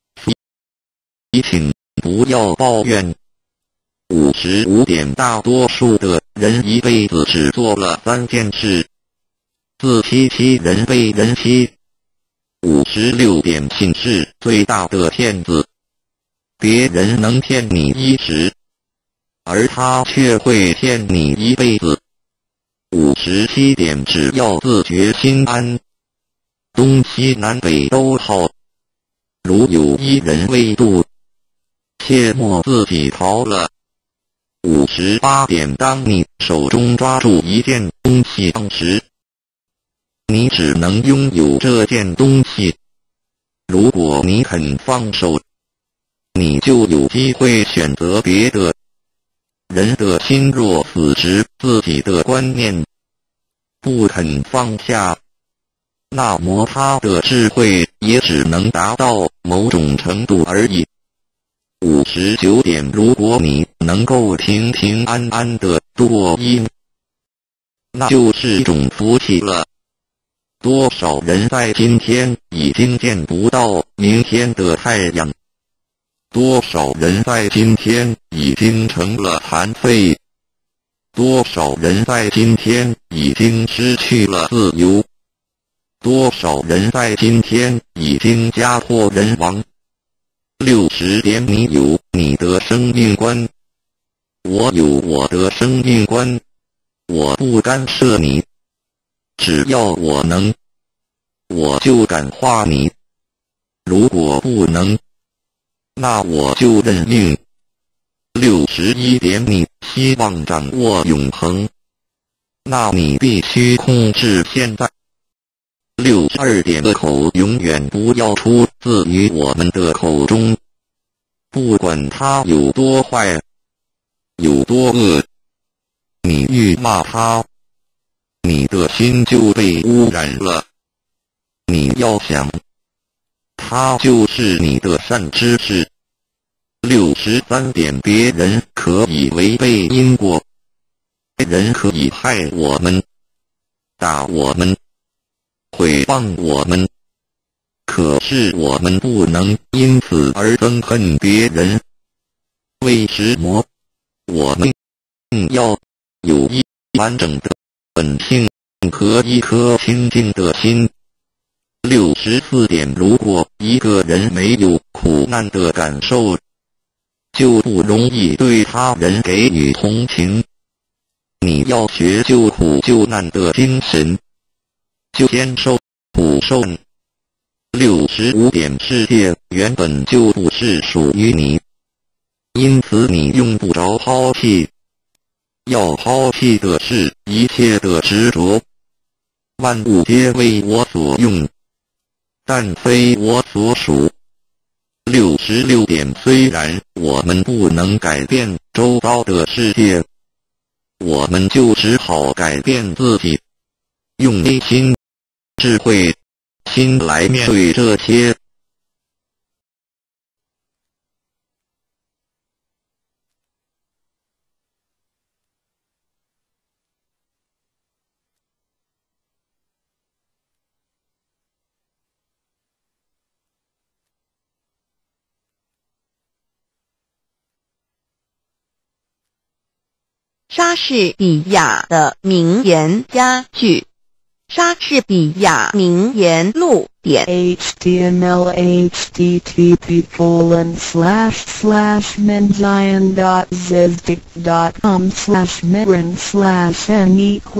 请不要抱怨。五十五点，大多数的人一辈子只做了三件事：自欺欺人，被人欺。五十六点，信是最大的骗子。别人能骗你一时，而他却会骗你一辈子。五十七点，只要自觉心安，东西南北都好。如有一人未渡，切莫自己逃了。五十八点，当你手中抓住一件东西时，你只能拥有这件东西。如果你肯放手，你就有机会选择别的。人的心若死时，自己的观念不肯放下，那么他的智慧也只能达到某种程度而已。五十九点，如果你能够平平安安的度过一年，那就是一种福气了。多少人在今天已经见不到明天的太阳，多少人在今天已经成了残废，多少人在今天已经失去了自由，多少人在今天已经家破人亡。六十点，你有你的生命观，我有我的生命观，我不干涉你，只要我能，我就感化你，如果不能，那我就认命。六十一点，你希望掌握永恒，那你必须控制现在。六十二点，恶口永远不要出自于我们的口中，不管他有多坏，有多恶，你愈骂他，你的心就被污染了。你要想，他就是你的善知识。六十三点，别人可以违背因果，人可以害我们，打我们，毁谤我们，可是我们不能因此而憎恨别人。为什么？我们要有一完整的本性和一颗清净的心。六十四点，如果一个人没有苦难的感受，就不容易对他人给予同情。你要学救苦救难的精神，就先受苦受难。六十五点，世界原本就不是属于你，因此你用不着抛弃。要抛弃的是一切的执着。万物皆为我所用，但非我所属。六十六点，虽然我们不能改变周遭的世界，我们就只好改变自己，用内心智慧心来面对这些。 莎士比亚的名言佳句，莎士比亚名言录点 H T M L H T T P colon slash slash menzion dot zizdik dot com slash mirin slash n equals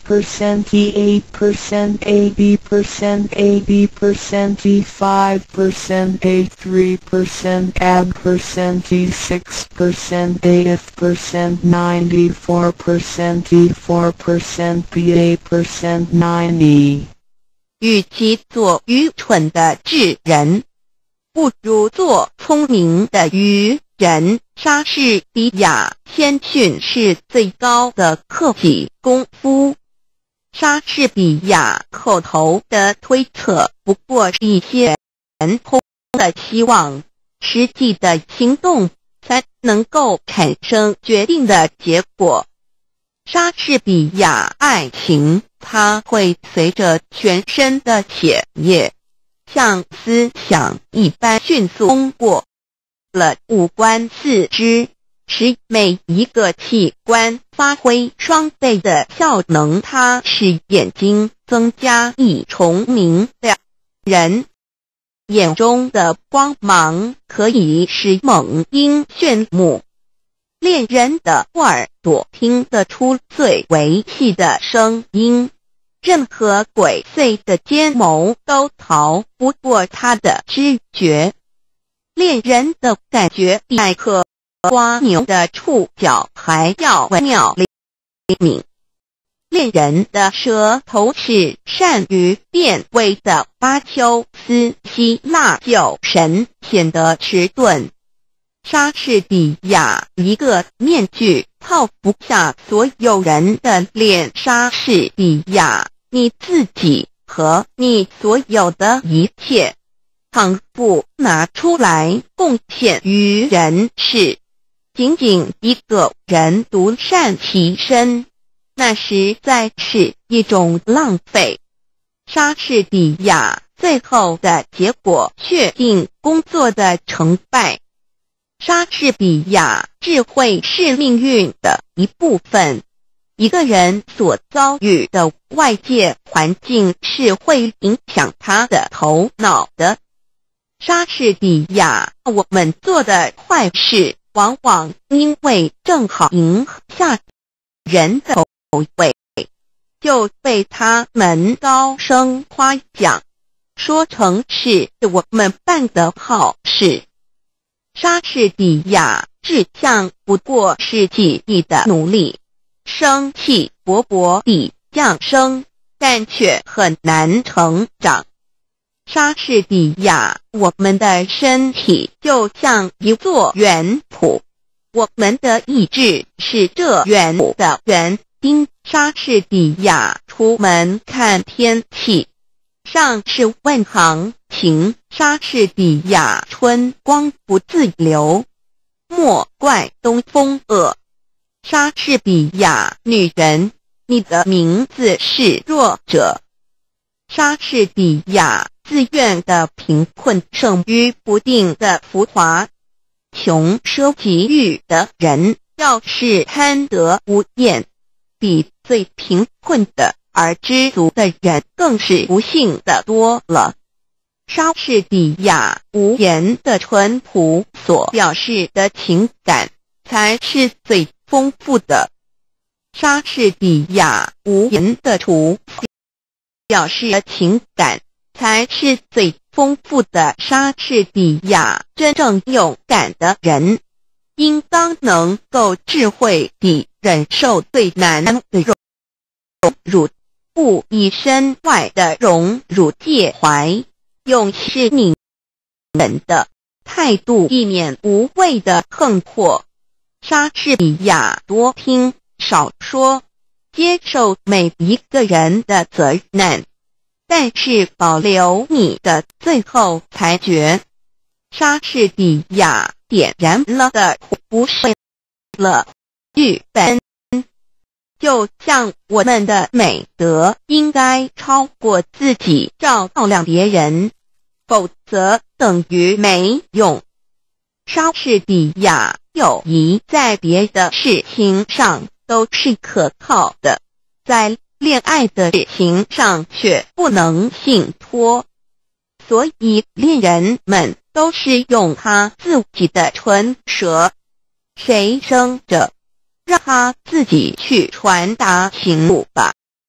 percent, eight percent, eighty percent, eighty percent, five percent, three percent, eight percent, six percent, eight percent, ninety-four percent, four percent, eight percent, ninety。 与其做愚蠢的智人，不如做聪明的愚人。莎士比亚谦逊是最高的克己功夫。莎士比亚口头的推测不过是一些人空的希望，实际的行动才能够产生决定的结果。莎士比亚爱情，它会随着全身的血液，像思想一般迅速通过了五官四肢，使每一个器官发挥双倍的效能。它使眼睛增加一重明亮，人眼中的光芒可以使猛鹰炫目。恋人的耳朵听得出最微细的声音，任何鬼祟的奸谋都逃不过他的知觉。恋人的感觉比艾克瓜牛的触角还要微妙灵敏。恋人的舌头是善于辨位的。巴丘斯希腊酒神显得迟钝。莎士比亚一个面具套不下所有人的脸。莎士比亚，你自己和你所有的一切，倘不拿出来贡献于人世，仅仅一个人独善其身，那实在是一种浪费。莎士比亚最后的结果确定工作的成败。莎士比亚智慧是命运的一部分。一个人所遭遇的外界环境是会影响他的头脑的。莎士比亚，我们做的坏事往往因为正好赢下人的口味，就被他们高声夸奖，说成是我们办的好事。莎士比亚志向不过是记忆的努力，生气勃勃地降生，但却很难成长。莎士比亚，我们的身体就像一座圆谱，我们的意志是这圆谱的园丁。莎士比亚出门看天气，上是问行情。莎士比亚春光不自流，莫怪东风恶。莎士比亚女人，你的名字是弱者。莎士比亚自愿的贫困胜于不定的浮华。穷奢极欲的人要是贪得无厌，比最贫困的而知足的人更是不幸的多了。莎士比亚无言的淳朴所表示的情感才是最丰富的。莎士比亚无言的楚表示的情感才是最丰富的。莎士比亚真正勇敢的人，应当能够智慧地忍受最难的荣辱，不以身外的荣辱介怀，用是你人的态度避免无谓的横迫。莎士比亚多听少说，接受每一个人的责难，但是保留你的最后裁决。莎士比亚点燃了的火不是了剧本，就像我们的美德应该超过自己照亮别人，否则等于没用。莎士比亚友谊在别的事情上都是可靠的，在恋爱的事情上却不能信托，所以恋人们都是用他自己的唇舌，谁生着，让他自己去传达情路吧。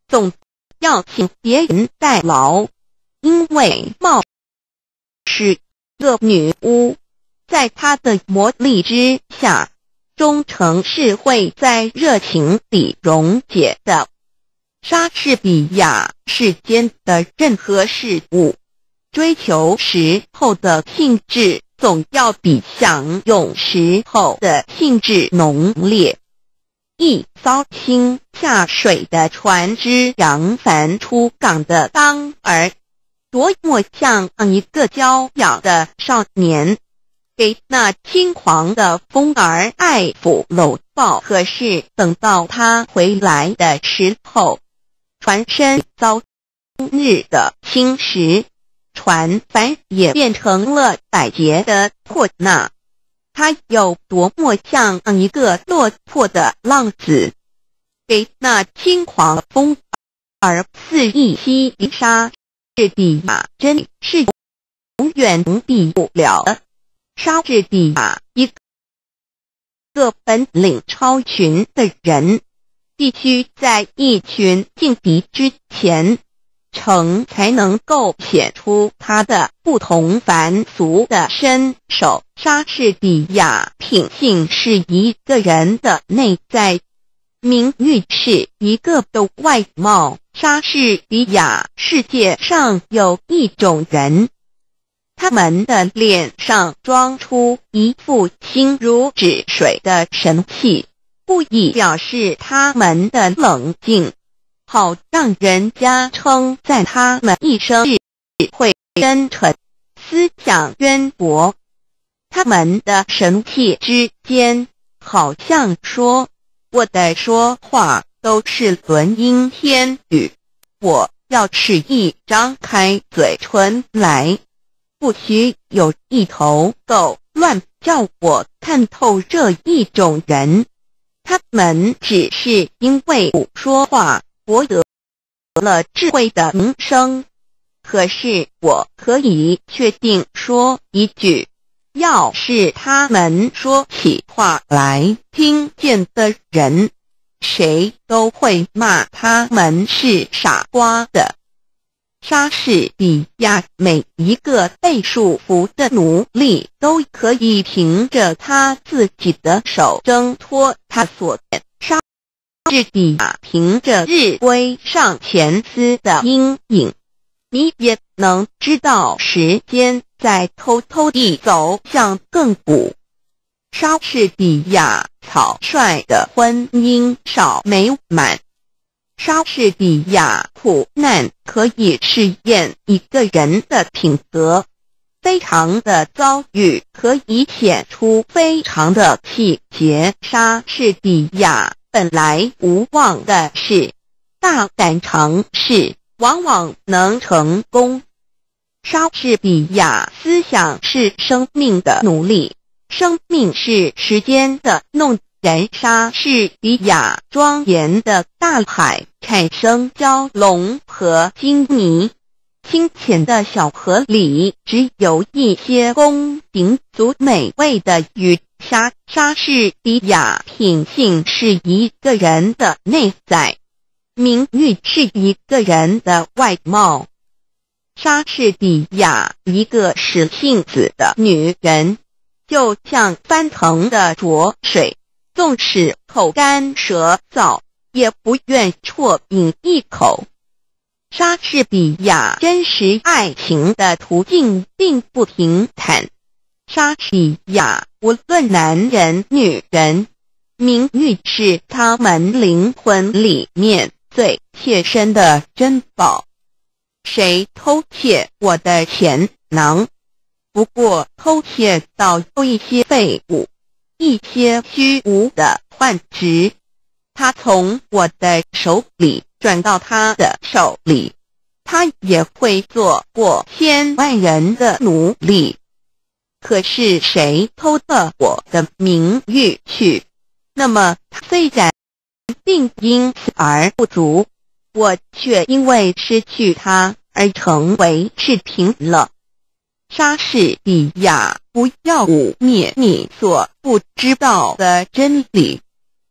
总要请别人代劳，因为貌是个女巫，在她的魔力之下，忠诚是会在热情里溶解的。莎士比亚世间的任何事物，追求时候的兴致总要比享用时候的兴致浓烈。一艘新下水的船只扬帆出港的当儿，多么像一个娇小的少年，给那轻狂的风儿爱抚搂抱。可是等到他回来的时候，船身遭日的侵蚀，船帆也变成了百结的破捺。他有多么像一个落魄的浪子，给那轻狂的风而肆意吸引。莎士比亚真是永远比不了的。莎士比亚一个本领超群的人，必须在一群劲敌之前，诚才能够显出他的不同凡俗的身手。莎士比亚品性是一个人的内在，名誉是一个的外貌。莎士比亚世界上有一种人，他们的脸上装出一副心如止水的神气，故意表示他们的冷静，好让人家称赞他们一生智慧深沉，思想渊博。他们的神气之间，好像说，我的说话都是轮音天语，我要是一张开嘴唇来，不许有一头狗乱叫我看透这一种人。他们只是因为不说话博得了智慧的名声。可是我可以确定说一句，要是他们说起话来，听见的人谁都会骂他们是傻瓜的。莎士比亚每一个被束缚的奴隶都可以凭着他自己的手挣脱他所愿。莎士比亚凭着日晷上前丝的阴影，你也能知道时间在偷偷地走向亘古。莎士比亚草率的婚姻少美满。莎士比亚苦难可以试验一个人的品格，非常的遭遇可以显出非常的气节。莎士比亚本来无望的事，大胆尝试往往能成功。莎士比亚思想是生命的奴隶，生命是时间的弄人。莎士比亚庄严的大海产生蛟龙和鲸泥，清浅的小河里只有一些宫廷足美味的鱼虾。莎士比亚品性是一个人的内在，名誉是一个人的外貌。莎士比亚一个使性子的女人，就像翻腾的浊水，纵使口干舌燥，也不愿啜饮一口。莎士比亚真实爱情的途径并不平坦。莎士比亚无论男人女人，名誉是他们灵魂里面最切身的珍宝。谁偷窃我的钱囊？不过偷窃到有一些废物，一些虚无的幻值，他从我的手里转到他的手里，他也会做过千万人的奴隶。可是谁偷了我的名誉去，那么他虽然并因此而不足，我却因为失去他而成为赤贫了。莎士比亚不要污蔑你所不知道的真理，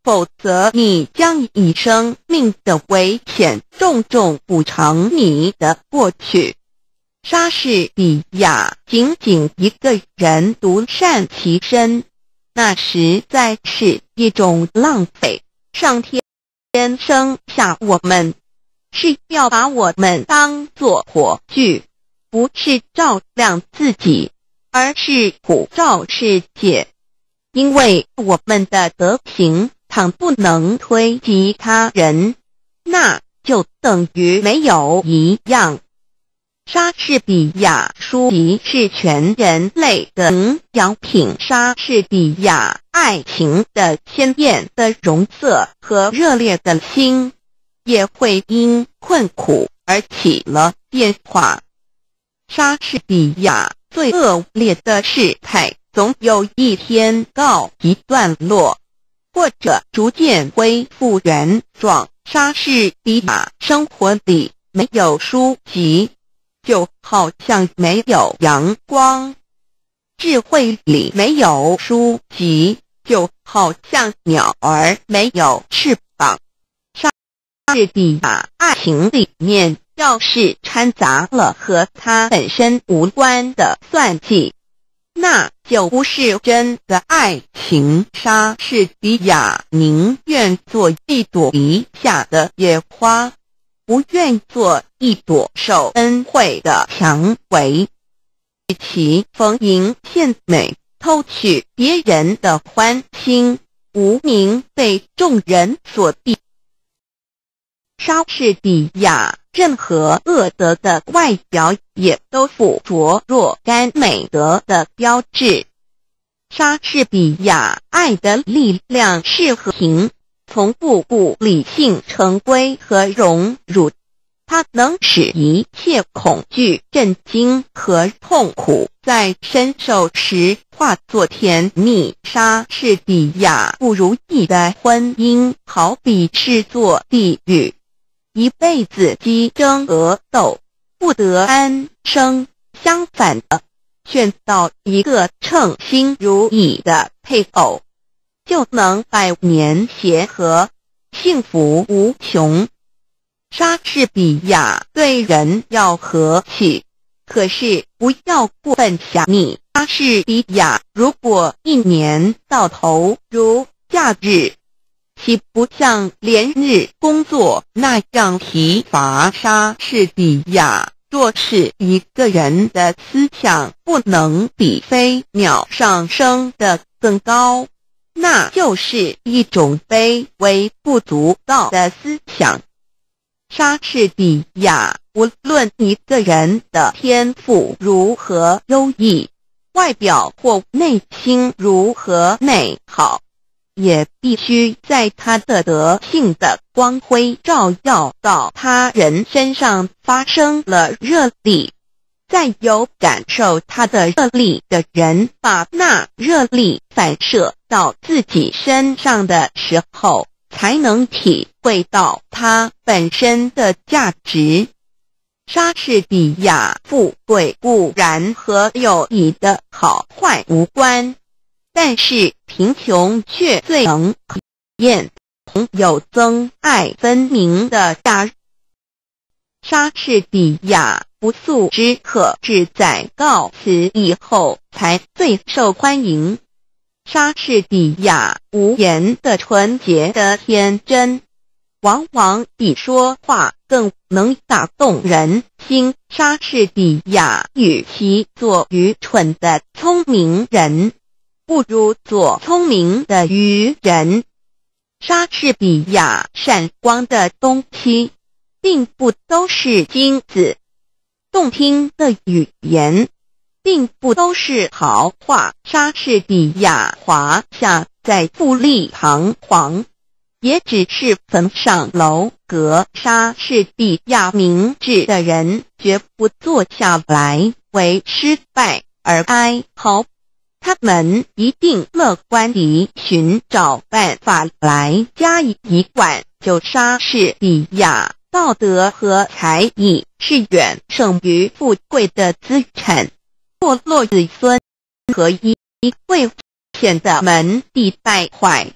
否则你将以生命的危险重重补偿你的过去。莎士比亚仅仅一个人独善其身，那实在是一种浪费。上天生下我们，是要把我们当作火炬，不是照亮自己，而是普照世界。因为我们的德行倘不能推及他人，那就等于没有一样。莎士比亚书籍是全人类的营养品，莎士比亚爱情的鲜艳的容色和热烈的心，也会因困苦而起了变化。莎士比亚最恶劣的事态总有一天告一段落，或者逐渐恢复原状。莎士比亚生活里没有书籍，就好像没有阳光；智慧里没有书籍，就好像鸟儿没有翅膀。莎士比亚爱情里面要是掺杂了和他本身无关的算计，那就不是真的爱情。莎士比亚宁愿做一朵篱下的野花，不愿做一朵受恩惠的蔷薇。与其逢迎献美，偷取别人的欢心，无名被众人所避。莎士比亚任何恶德的外表也都附着若干美德的标志。莎士比亚爱的力量是和平，从不顾理性成规和荣辱，它能使一切恐惧、震惊和痛苦在伸手时化作甜蜜。莎士比亚不如意的婚姻好比是座地狱，一辈子激争恶斗，不得安生。相反的，选到一个称心如意的配偶，就能百年协和，幸福无穷。莎士比亚对人要和气，可是不要过分狭隘。莎士比亚如果一年到头如假日，岂不像连日工作那样疲乏？莎士比亚若是一个人的思想不能比飞鸟上升得更高，那就是一种卑微不足道的思想。莎士比亚无论一个人的天赋如何优异，外表或内心如何美好，也必须在他的德性的光辉照耀到他人身上发生了热力，再有感受他的热力的人把那热力反射到自己身上的时候，才能体会到它本身的价值。莎士比亚富贵固然和友谊的好坏无关，但是贫穷却最能体验有憎爱分明的价。莎士比亚不速之客是在告辞以后才最受欢迎。莎士比亚无言的纯洁的天真，往往比说话更能打动人心。莎士比亚与其做愚蠢的聪明人，不如做聪明的愚人。莎士比亚闪光的东西，并不都是金子，动听的语言并不都是豪话。莎士比亚华夏在富丽堂皇，也只是坟上楼阁。莎士比亚明智的人绝不坐下来为失败而哀嚎，他们一定乐观地寻找办法来加以一贯。就莎士比亚，道德和才艺是远胜于富贵的资产。堕落子孙和一会显得门第败坏，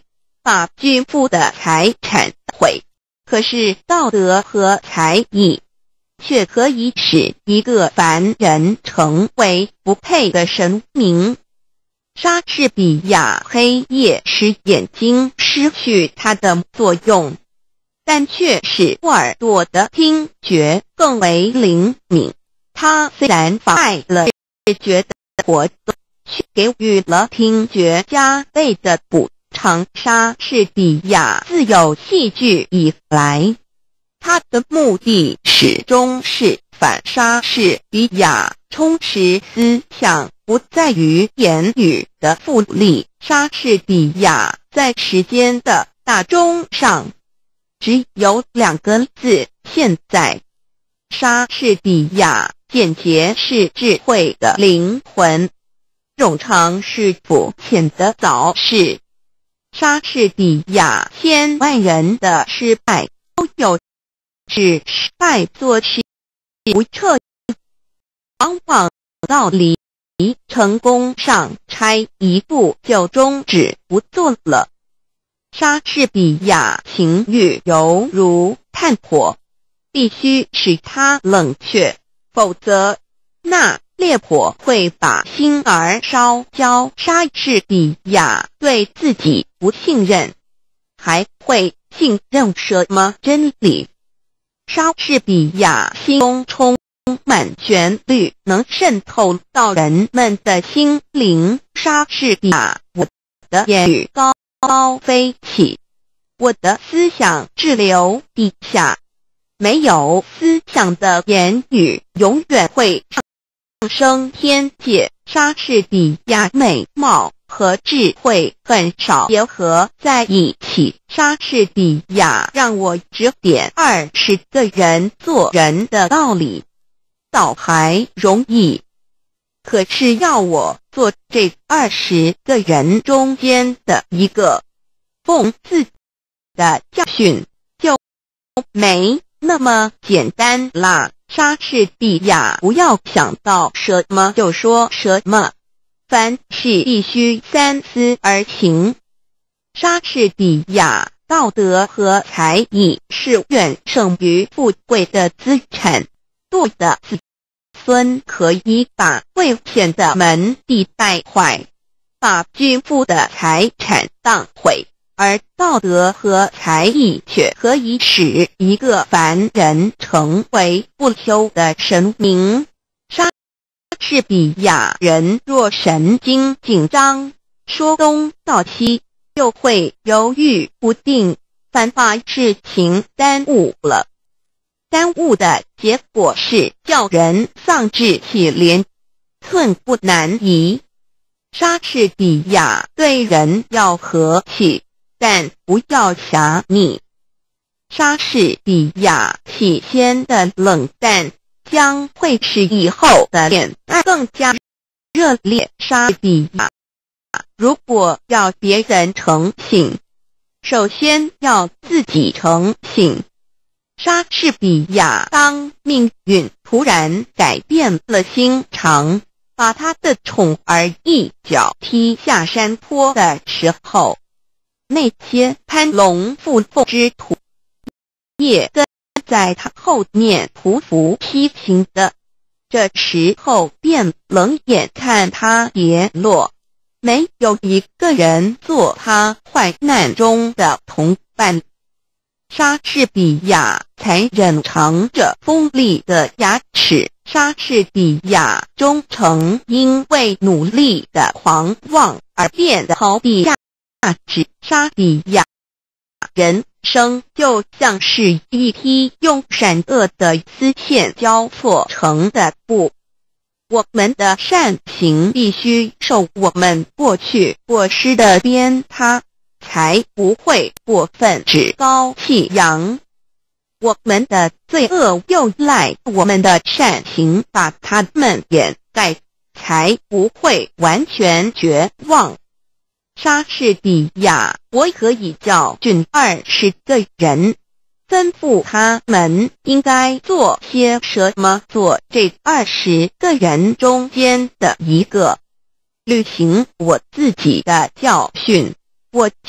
把巨富的财产毁，可是道德和才艺却可以使一个凡人成为不配的神明。莎士比亚黑夜使眼睛失去它的作用，但却使耳朵的听觉更为灵敏。他虽然妨碍了视觉的活动，却给予了听觉加倍的补偿。莎士比亚自有戏剧以来，他的目的始终是反莎士比亚充实思想不在于言语的复利。莎士比亚在时间的大钟上只有两个字：现在。莎士比亚简洁是智慧的灵魂，冗长是肤浅的早逝。莎士比亚千万人的失败都有是失败做事不彻底，往往到离成功上差一步就终止不做了。莎士比亚情欲犹如炭火，必须使它冷却，否则那烈火会把心儿烧焦。莎士比亚对自己不信任，还会信任什么真理？莎士比亚心中充满旋律，能渗透到人们的心灵。莎士比亚，我的言语高高飞起，我的思想滞留地下。没有思想的言语永远会上升天界。莎士比亚美貌和智慧很少结合在一起。莎士比亚让我指点二十个人做人的道理，倒还容易。可是要我做这二十个人中间的一个，奉自己的教训，就没那么简单啦。莎士比亚不要想到什么就说什么，凡事必须三思而行。莎士比亚道德和才艺是远胜于富贵的资产，多的子孙可以把贵贱的门第败坏，把巨富的财产荡毁，而道德和才艺却可以使一个凡人成为不朽的神明。莎士比亚人若神经紧张，说东道西，就会犹豫不定，反把事情耽误了。耽误的结果是叫人丧志气连，寸步难移。莎士比亚对人要和气，但不要狭隘。莎士比亚起先的冷淡，将会使以后的恋爱更加热烈。莎士比亚如果要别人诚信，首先要自己诚信。莎士比亚当命运突然改变了心肠，把他的宠儿一脚踢下山坡的时候，那些攀龙附凤之徒也跟在他后面匍匐批评的，这时候便冷眼看他跌落，没有一个人做他患难中的同伴。莎士比亚才忍藏着锋利的牙齿。莎士比亚终曾因为努力的狂妄而变得逃避价值。莎士比亚人生就像是一匹用闪恶的丝线交错成的布，我们的善行必须受我们过去过失的鞭挞，才不会过分趾高气扬。我们的罪恶又赖我们的善行把它们掩盖，才不会完全绝望。莎士比亚我可以教训二十个人，吩咐他们应该做些什么，做这二十个人中间的一个，履行我自己的教训，我就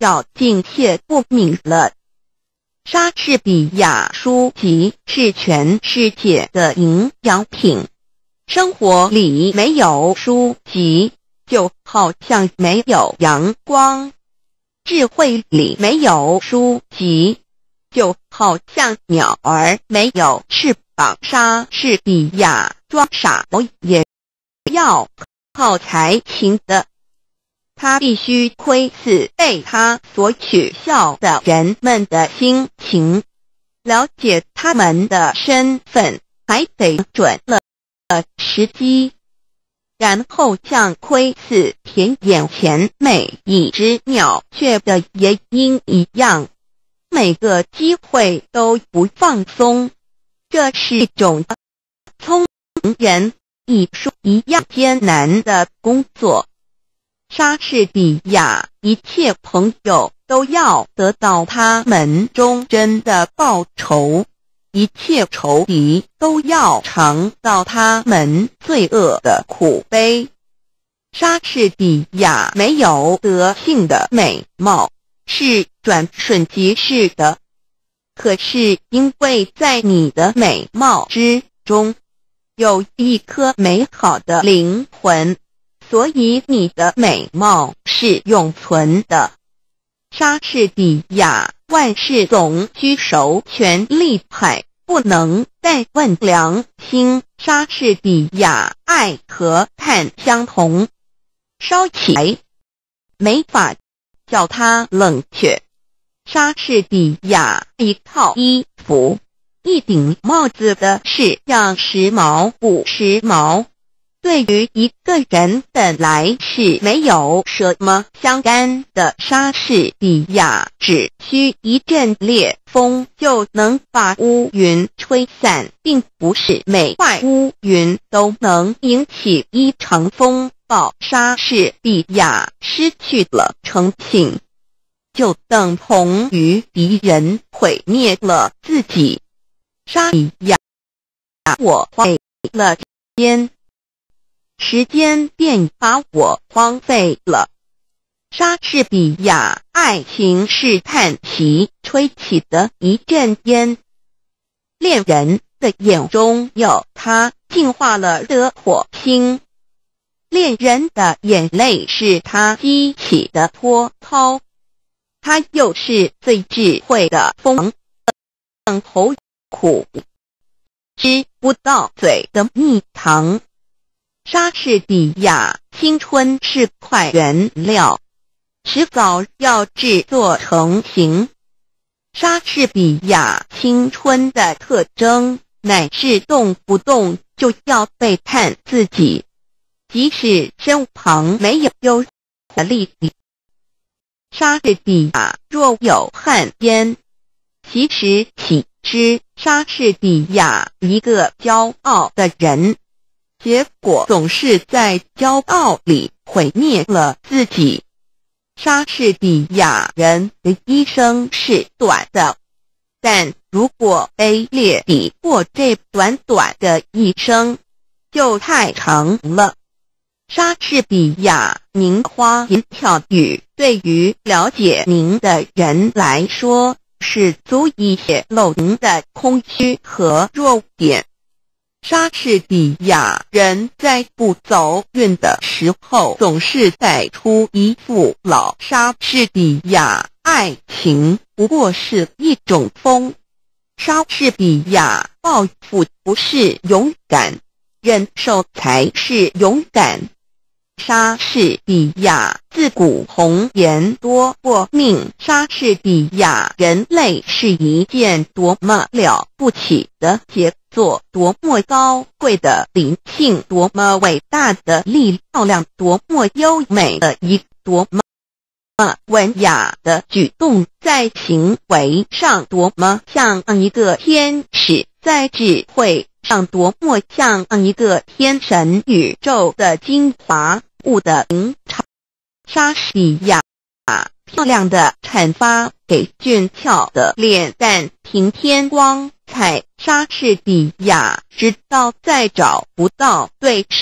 要敬谢不敏了。莎士比亚书籍是全世界的营养品，生活里没有书籍，就好像没有阳光；智慧里没有书籍，就好像鸟儿没有翅膀。莎士比亚装傻也要靠才情的，他必须窥视被他所取笑的人们的心情，了解他们的身份，还得准了时机，然后像窥视田眼前每一只鸟雀的夜莺一样，每个机会都不放松。这是一种聪明人艺术一样艰难的工作。莎士比亚一切朋友都要得到他们忠贞的报酬，一切仇敌都要尝到他们罪恶的苦悲。莎士比亚没有德性的美貌，是转瞬即逝的，可是因为在你的美貌之中有一颗美好的灵魂，所以你的美貌是永存的。莎士比亚万事总居首权力派，不能再问良心。莎士比亚爱和炭相同，烧起来没法叫它冷却。莎士比亚一套衣服、一顶帽子的式样时髦不时髦，对于一个人本来是没有什么相干的。莎士比亚只需一阵烈风就能把乌云吹散，并不是每块乌云都能引起一场风暴。莎士比亚失去了诚信，就等同于敌人毁灭了自己。莎士比亚，我花了时间，时间便把我荒废了。莎士比亚爱情是叹息吹起的一阵烟，恋人的眼中有他净化了的火星，恋人的眼泪是他激起的波涛，他又是最智慧的风，等候苦吃不到嘴的蜜糖。莎士比亚青春是块原料，迟早要制作成型。莎士比亚青春的特征乃是动不动就要背叛自己，即使身旁没有优的力量。莎士比亚若有汉奸，其实岂知莎士比亚一个骄傲的人，结果总是在骄傲里毁灭了自己。莎士比亚人的一生是短的，但如果卑劣比过这短短的一生，就太长了。莎士比亚名花言巧语，对于了解您的人来说，是足以显露您的空虚和弱点。莎士比亚人在不走运的时候，总是摆出一副老莎士比亚爱情不过是一种风。莎士比亚报复不是勇敢，忍受才是勇敢。莎士比亚自古红颜多过命。莎士比亚人类是一件多么了不起的杰作，多么高贵的灵性，多么伟大的力量，多么优美的一多么文雅的举动，在行为上多么像一个天使，在智慧上多么像一个天神，宇宙的精华物的灵场。莎士比亚漂亮的阐发给俊俏的脸蛋平添光彩。莎士比亚知道再找不到对手，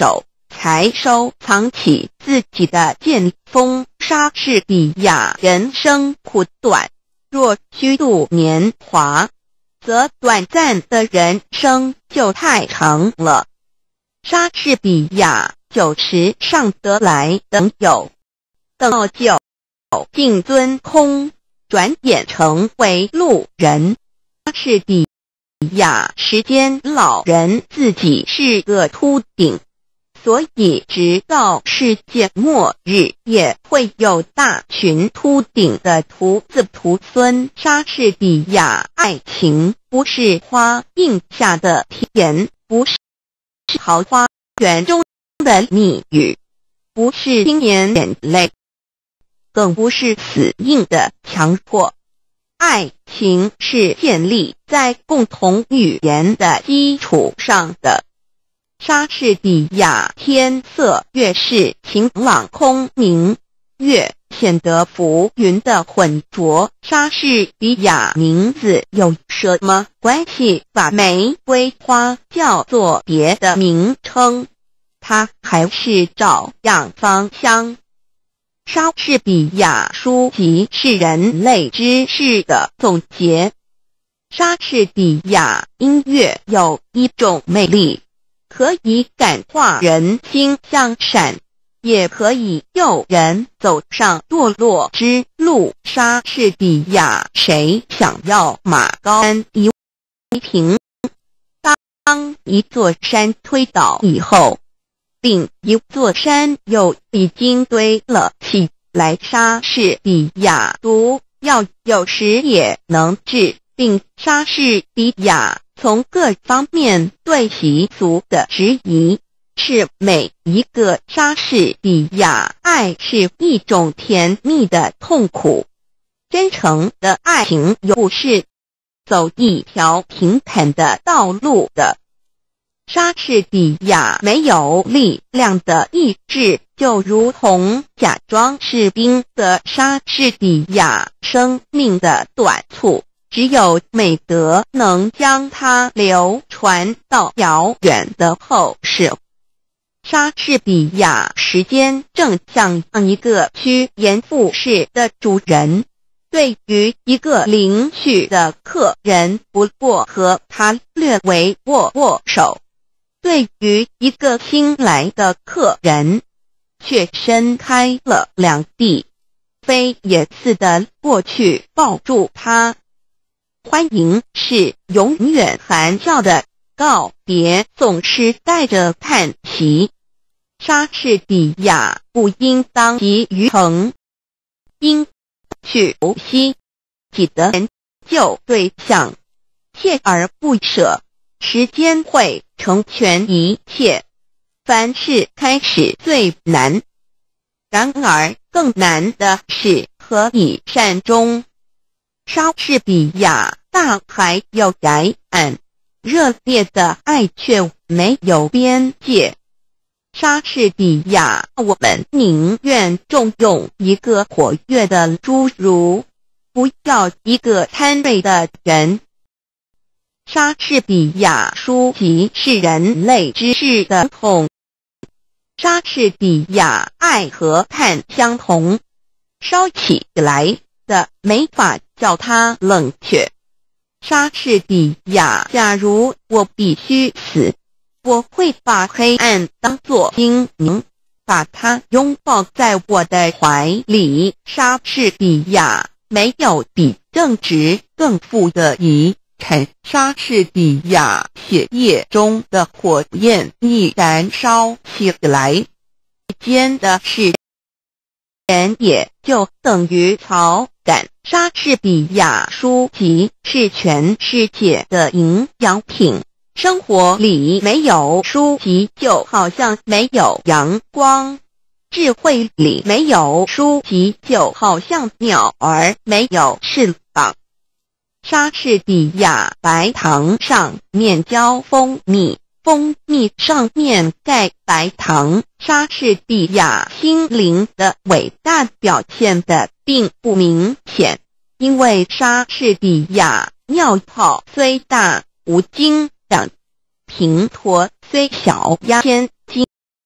才收藏起自己的剑锋。莎士比亚人生苦短，若虚度年华，则短暂的人生就太长了。莎士比亚九十上得来等有，等到就尽尊空，转眼成为路人。莎士比亚时间老人自己是个秃顶，所以直到世界末日也会有大群秃顶的徒子徒孙。莎士比亚爱情不是花映下的甜，不是桃花源中的蜜语，不是青年眼泪，更不是死硬的强迫。爱情是建立在共同语言的基础上的。莎士比亚天色越是晴朗空明，越显得浮云的浑浊。莎士比亚名字有什么关系把玫瑰花叫做别的名称？它还是照样芳香。莎士比亚书籍是人类知识的总结。莎士比亚音乐有一种魅力，可以感化人心向善，也可以诱人走上堕落之路。莎士比亚谁想要马高安一平？当一座山推倒以后，另一座山又已经堆了起来。莎士比亚毒药有时也能治病。莎士比亚从各方面对习俗的质疑，是每一个莎士比亚爱是一种甜蜜的痛苦。真诚的爱情又不是走一条平坦的道路的。莎士比亚没有力量的意志，就如同假装士兵的莎士比亚生命的短促，只有美德能将它流传到遥远的后世。莎士比亚时间正像一个趋炎附势的主人，对于一个邻居的客人不过和他略微握握手，对于一个新来的客人却伸开了两臂，飞也似的过去抱住他。欢迎是永远含笑的，告别总是带着叹息。莎士比亚不应当急于成，应去熟悉己的研究对象，锲而不舍。时间会成全一切，凡事开始最难，然而更难的是何以善终。莎士比亚大海有崖岸，热烈的爱却没有边界。莎士比亚，我们宁愿重用一个活跃的侏儒，不要一个贪锐的人。莎士比亚书籍是人类知识的统。莎士比亚爱和炭相同，烧起来的没法叫它冷却。莎士比亚，假如我必须死，我会把黑暗当作精明，把它拥抱在我的怀里。莎士比亚没有比正直更富的遗产。莎士比亚血液中的火焰一燃烧起来，间的是人也就等于草杆。莎士比亚书籍是全世界的营养品。生活里没有书籍，就好像没有阳光；智慧里没有书籍，就好像鸟儿没有翅膀。莎士比亚白糖上面浇蜂蜜，蜂蜜上面盖白糖。莎士比亚心灵的伟大表现的并不明显，因为莎士比亚尿泡虽大无精养，平驼虽小压千斤。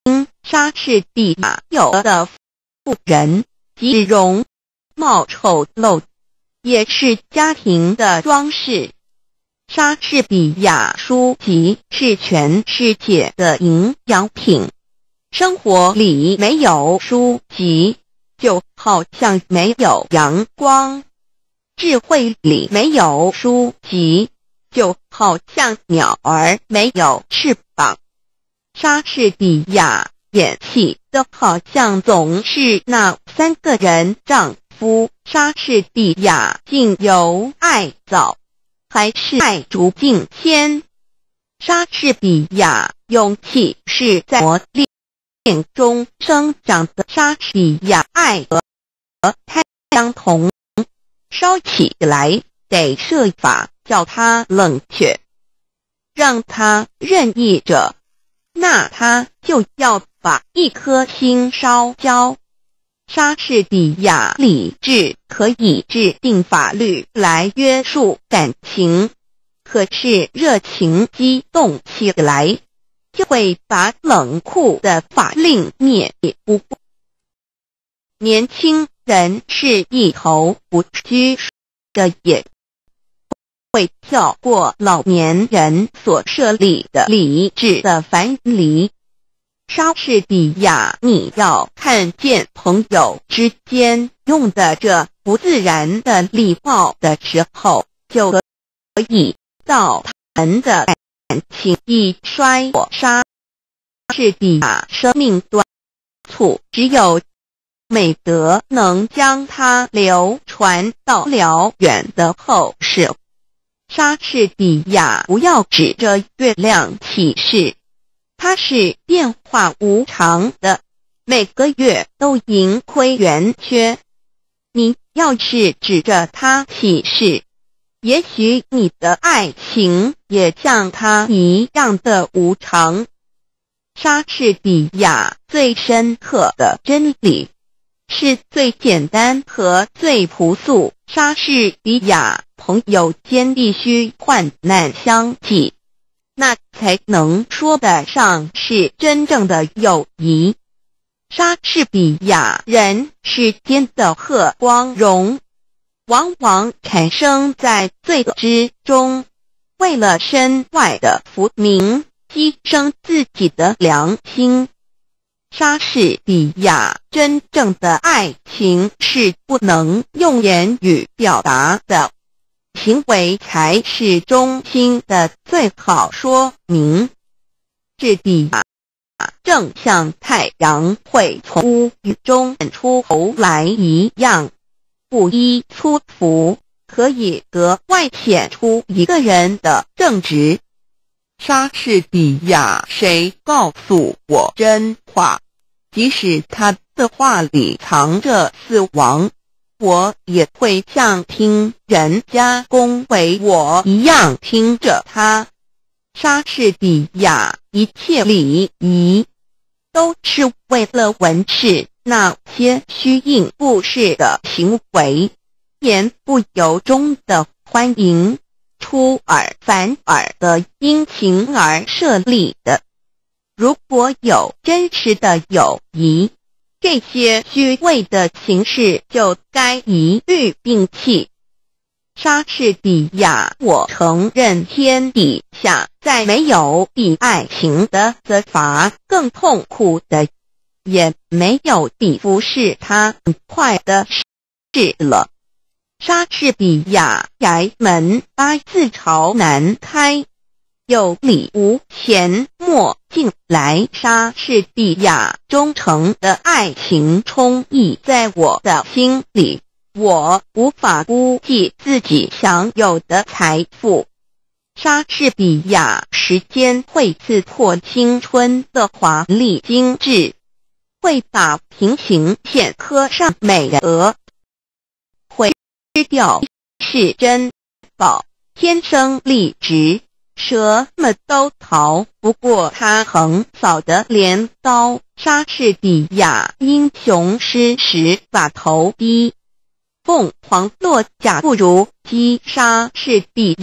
莎士比亚有的妇人即容貌丑陋，也是家庭的装饰。莎士比亚书籍是全世界的营养品，生活里没有书籍，就好像没有阳光；智慧里没有书籍，就好像鸟儿没有翅膀。莎士比亚演戏的好像总是那三个人丈夫，莎士比亚竟有爱早，还是爱逐境迁。莎士比亚勇气是在磨练中生长的，莎士比亚爱和太相同，烧起来得设法叫它冷却，让它任意着，那他就要把一颗心烧焦。莎士比亚理智可以制定法律来约束感情，可是热情激动起来，就会把冷酷的法令灭不顾。年轻人是一头不拘束的野，会跳过老年人所设立的理智的樊篱。莎士比亚，你要看见朋友之间用的这不自然的礼貌的时候，就可以到他们的感情一衰火。莎士比亚生命短促，只有美德能将它流传到辽远的后世。莎士比亚不要指着月亮起誓，它是变化无常的，每个月都盈亏圆缺。你要是指着它起誓，也许你的爱情也像它一样的无常。莎士比亚最深刻的真理是最简单和最朴素。莎士比亚朋友间必须患难相济，那才能说得上是真正的友谊。莎士比亚人世间的贺光荣，往往产生在罪恶之中，为了身外的浮名，牺牲自己的良心。莎士比亚真正的爱情是不能用言语表达的，行为才是中心的最好说明。莎士比亚正像太阳会从乌云中显出头来一样，不依粗俗，可以格外显出一个人的正直。莎士比亚，谁告诉我真话，即使他的话里藏着死亡，我也会像听人家恭维我一样听着他。莎士比亚一切礼仪都是为了文饰那些虚应故事的行为，言不由衷的欢迎，出尔反尔的殷勤而设立的。如果有真实的友谊，这些虚伪的形式就该一律摒弃。莎士比亚，我承认天底下再没有比爱情的责罚更痛苦的，也没有比服侍他更快的事了。莎士比亚衙门八字朝南开，有理无钱莫进来。莎士比亚忠诚的爱情充溢在我的心里，我无法估计自己享有的财富。莎士比亚时间会刺破青春的华丽精致，会把平行线刻上美额，会吃掉是珍宝，天生丽质，什么都逃不过他横扫的镰刀。莎士比亚英雄失时把头低，凤凰落甲不如鸡。莎士比亚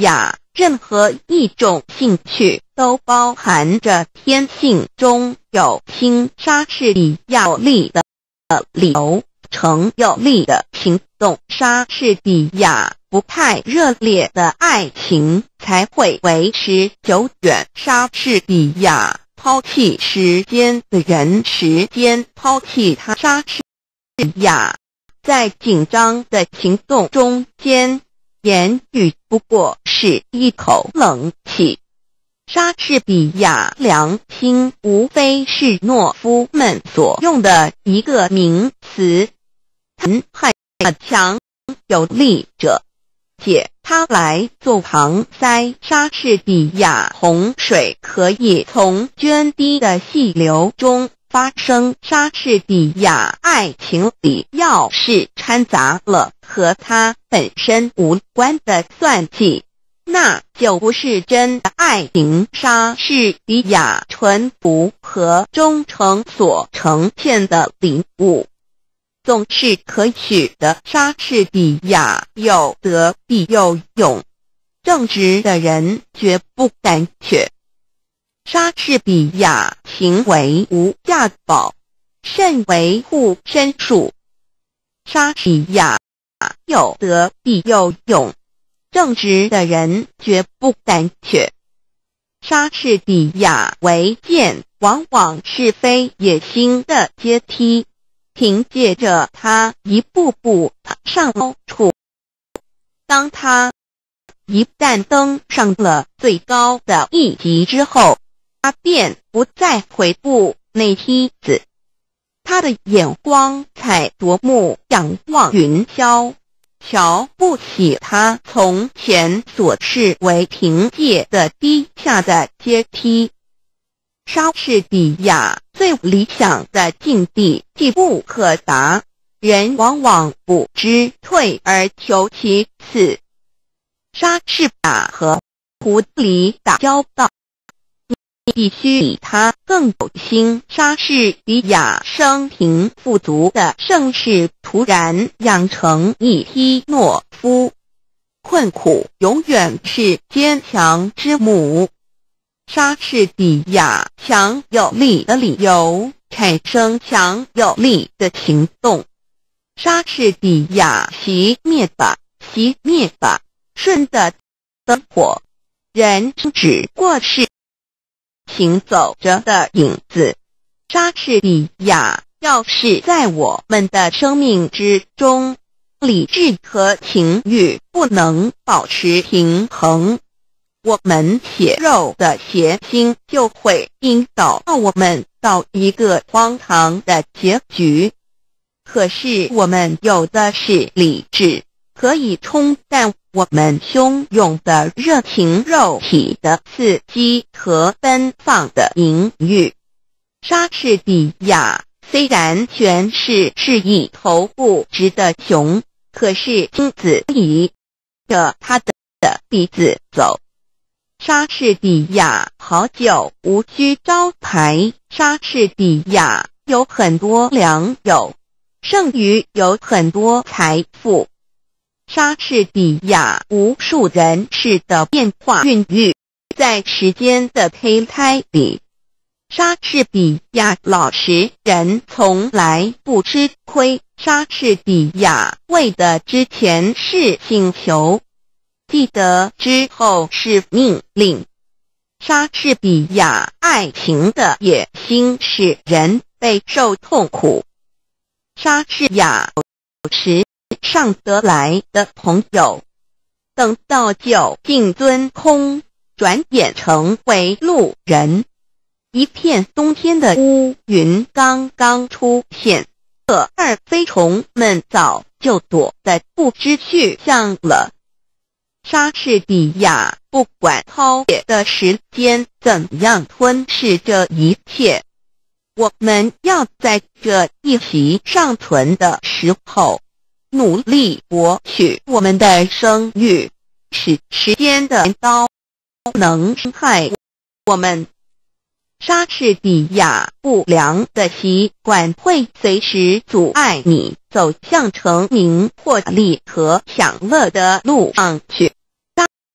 任何一种兴趣都包含着天性中有亲莎士比亚有力的理由，成有力的行动。莎士比亚不太热烈的爱情才会维持久远。莎士比亚抛弃时间的人，时间抛弃他。莎士比亚在紧张的行动中间，言语不过是一口冷气。莎士比亚良心无非是懦夫们所用的一个名词，残害强有力者，借它来做搪塞。莎士比亚洪水可以从涓滴的细流中发生，莎士比亚爱情里要是掺杂了和他本身无关的算计，那就不是真的爱情。莎士比亚淳朴和忠诚所呈现的礼物总是可取的。莎士比亚有德必有勇，正直的人绝不胆怯。莎士比亚行为无价宝，甚为护身术。莎士比亚有德必有勇，正直的人绝不胆怯。莎士比亚为剑往往是非野心的阶梯，凭借着他一步步爬上高处，当他一旦登上了最高的一级之后，他便不再回顾那梯子，他的眼光才夺目仰望云霄，瞧不起他从前所视为凭借的低下的阶梯。莎士比亚最理想的境地既不可达，人往往不知退而求其次。莎士比亚和狐狸打交道，你必须比他更有心。莎士比亚生平富足的盛世突然养成一批懦夫，困苦永远是坚强之母。莎士比亚强有力的理由产生强有力的行动。莎士比亚熄灭吧，熄灭吧，顺的灯火，人只不过是行走着的影子。莎士比亚要是在我们的生命之中，理智和情欲不能保持平衡，我们血肉的邪心就会引导我们到一个荒唐的结局。可是我们有的是理智，可以冲淡我们汹涌的热情肉体的刺激和奔放的淫欲。莎士比亚虽然全是是一头不直的熊，可是亲自以着他的鼻子走。莎士比亚好酒无需招牌，莎士比亚有很多良友，剩余有很多财富。莎士比亚无数人世的变化孕育在时间的胚胎里。莎士比亚老实人从来不吃亏。莎士比亚为的之前是请求，记得之后是命令。莎士比亚爱情的野心使人备受痛苦。莎士比亚时尚得来的朋友，等到酒尽樽空，转眼成为路人。一片冬天的乌云刚刚出现，可二飞虫们早就躲得不知去向了。莎士比亚不管饕餮的时间怎样吞噬这一切，我们要在这一息尚存的时候，努力博取我们的声誉，使时间的刀能伤害我们。莎士比亚不良的习惯会随时阻碍你走向成名或利和享乐的路上去。莎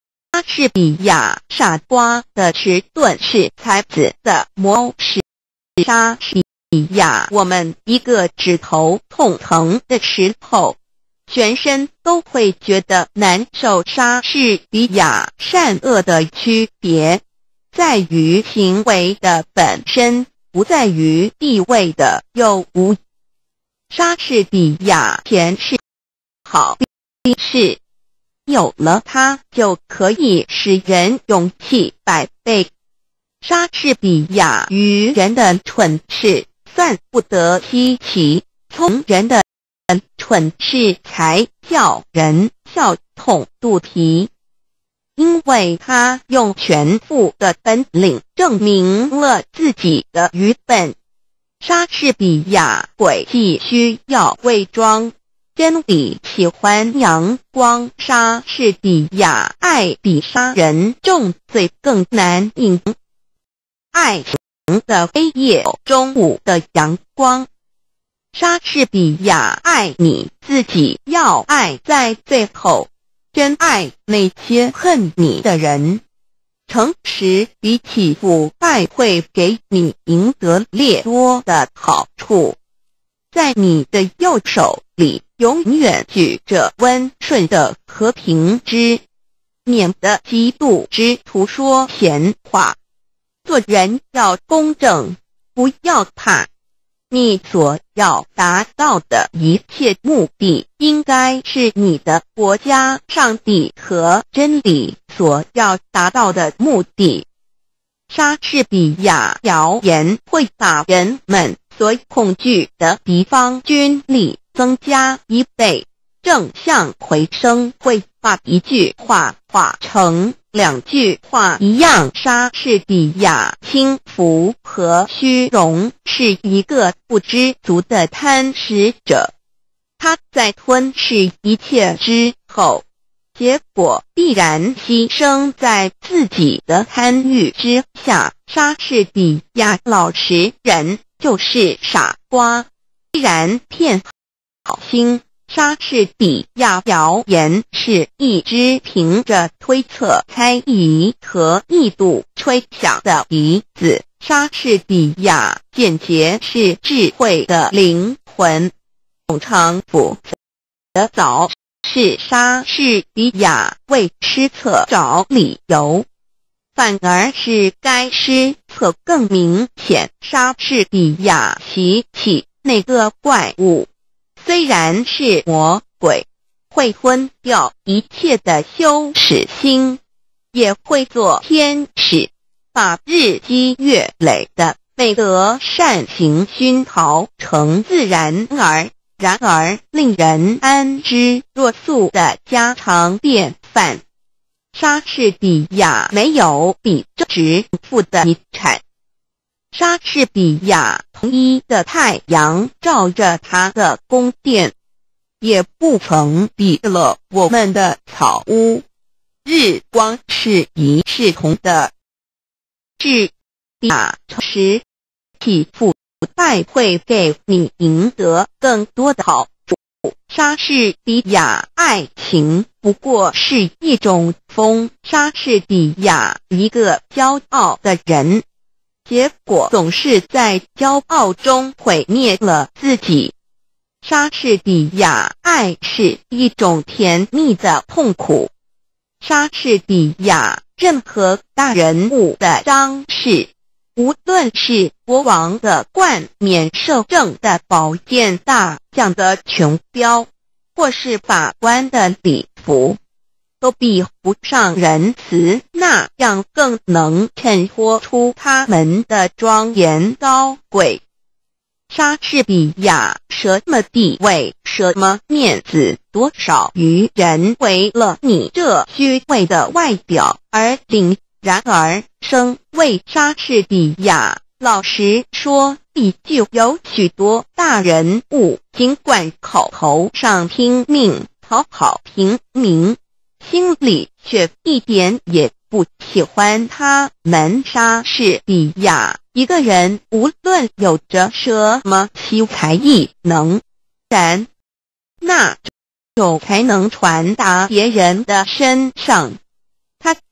士比亚傻瓜的迟钝是才子的模式。莎士比亚，我们一个指头痛疼的时候，全身都会觉得难受。莎士比亚善恶的区别在于行为的本身，不在于地位的有无。莎士比亚前世好是有了它就可以使人勇气百倍。莎士比亚愚人的蠢事算不得稀奇，聪人的蠢事才叫人笑痛肚皮，因为他用全部的本领证明了自己的愚笨。莎士比亚诡计需要伪装，真理喜欢阳光。莎士比亚爱比杀人重罪更难应，爱情的黑夜中午的阳光。莎士比亚爱你自己，要爱在最后，真爱那些恨你的人。诚实比起腐败会给你赢得越多的好处。在你的右手里永远举着温顺的和平之，免得嫉妒之徒说闲话。做人要公正，不要怕。你所要达到的一切目的，应该是你的国家、上帝和真理所要达到的目的。莎士比亚谣言会把人们所恐惧的敌方军力增加一倍，正向回声会把一句话化成两句话一样。莎士比亚轻浮和虚荣是一个不知足的贪食者，他在吞噬一切之后，结果必然牺牲在自己的贪欲之下。莎士比亚老实人就是傻瓜，依然骗好心。莎士比亚谣言是一只凭着推测、猜疑和臆度吹响的笛子。莎士比亚简洁是智慧的灵魂。通常复杂的早是莎士比亚为失策找理由，反而是该失策更明显。莎士比亚提起那个怪物，虽然是魔鬼，会昏掉一切的羞耻心，也会做天使，把日积月累的美德善行熏陶成自然而然而令人安之若素的家常便饭。莎士比亚没有比这值富的遗产。莎士比亚统一的太阳照着他的宫殿，也不曾比了我们的草屋。日光是一视同的。至雅时体腐败会给你赢得更多的好处。莎士比亚爱情不过是一种风。莎士比亚一个骄傲的人，结果总是在骄傲中毁灭了自己。莎士比亚爱是一种甜蜜的痛苦。莎士比亚任何大人物的张氏，无论是国王的冠冕摄政的宝剑大将的琼标，或是法官的礼服，都比不上仁慈那样更能衬托出他们的庄严高贵。莎士比亚什么地位，什么面子，多少愚人为了你这虚伪的外表而凛然而生。为莎士比亚，老实说，必就有许多大人物，尽管口头上拼命讨好平民，心里却一点也不喜欢他们。莎士比亚一个人无论有着什么奇才异能，然那种才能传达别人的身上，他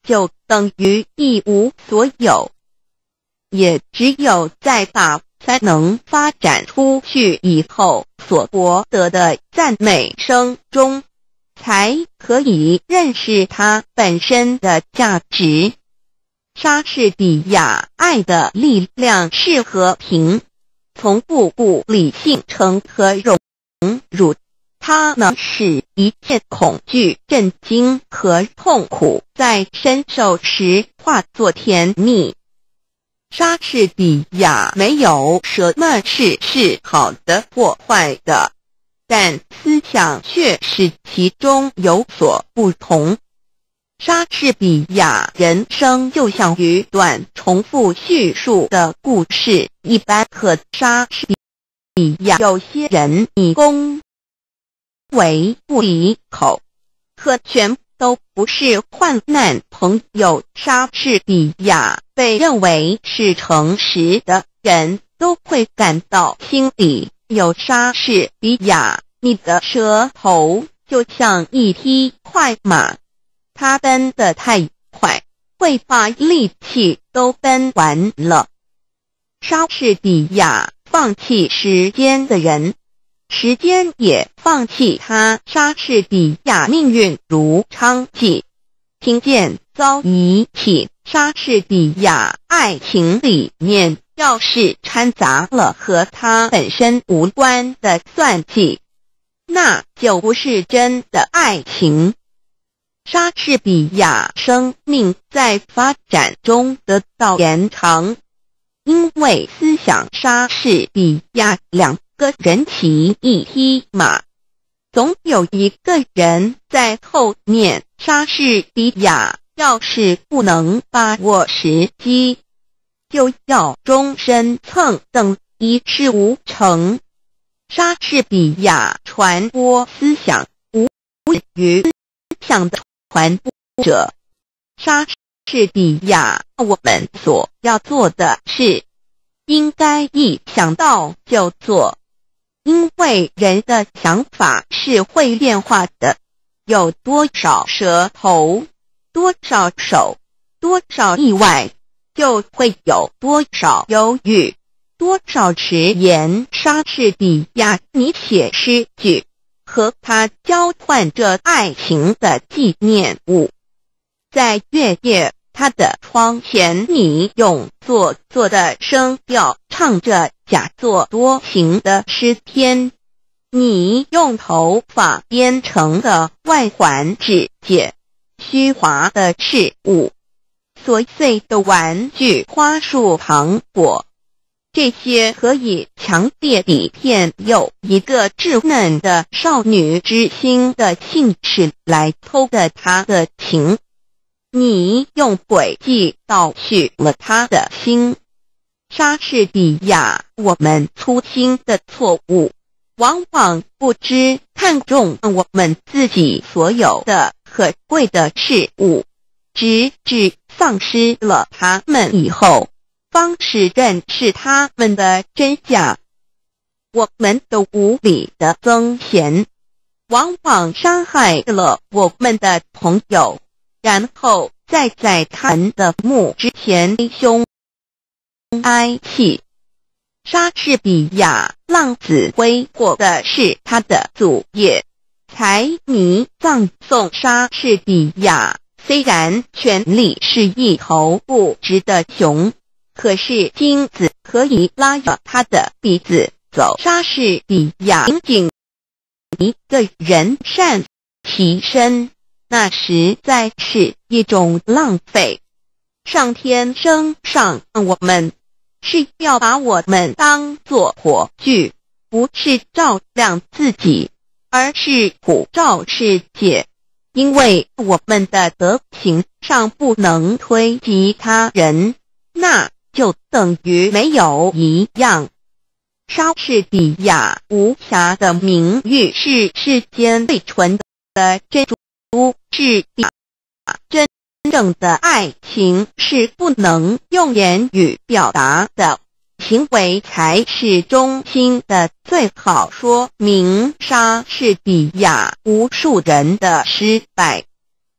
就等于一无所有。也只有在大才能发展出去以后所博得的赞美声中，才可以认识它本身的价值。莎士比亚爱的力量是和平，从不顾理性成和荣辱，它能使一切恐惧、震惊和痛苦在深受时化作甜蜜。莎士比亚没有什么事是好的或坏的，但思想却使其中有所不同。莎士比亚人生就像一段重复叙述的故事一般，和莎士比亚有些人以恭维不离口，可全都不是患难朋友。莎士比亚被认为是诚实的人都会感到心里有莎士比亚。你的舌头就像一匹快马，它奔得太快，会把力气都奔完了。莎士比亚放弃时间的人，时间也放弃他。莎士比亚命运如娼妓，听见遭遗弃。莎士比亚爱情里面要是掺杂了和他本身无关的算计，那就不是真的爱情。莎士比亚生命在发展中得到延长，因为思想莎士比亚两个人骑一匹马，总有一个人在后面。莎士比亚要是不能把握时机，就要终身蹭蹬，一事无成。莎士比亚传播思想，无于思想的传播者。莎士比亚，我们所要做的是，应该一想到就做，因为人的想法是会变化的。有多少舌头，多少手，多少意外，就会有多少犹豫，多少迟延。莎士比亚你写诗句，和他交换着爱情的纪念物。在月夜他的窗前，你用做作的声调唱着假作多情的诗篇，你用头发编成的外环指解虚华的事物，琐碎的玩具、花束、糖果，这些可以强烈地骗诱一个稚嫩的少女之心的兴致来偷得她的情。你用诡计盗取了她的心。莎士比亚，我们粗心的错误，往往不知看重我们自己所有的可贵的事物，直至丧失了它们以后，方是认识它们的真假。我们的无理的增贤，往往伤害了我们的朋友，然后再在他们的墓之前凶哀泣。莎士比亚浪子挥霍的是他的祖业，财迷葬送莎士比亚。虽然权力是一头不直的熊，可是金子可以拉着他的鼻子走。莎士比亚仅仅一个人善其身，那实在是一种浪费。上天生上我们，是要把我们当作火炬，不是照亮自己，而是普照世界。因为我们的德行上不能推及他人，那就等于没有一样。莎士比亚无瑕的名誉是世间最纯的珍珠，是真正的爱情是不能用言语表达的，行为才是中心的最好说明莎士比亚无数人的失败。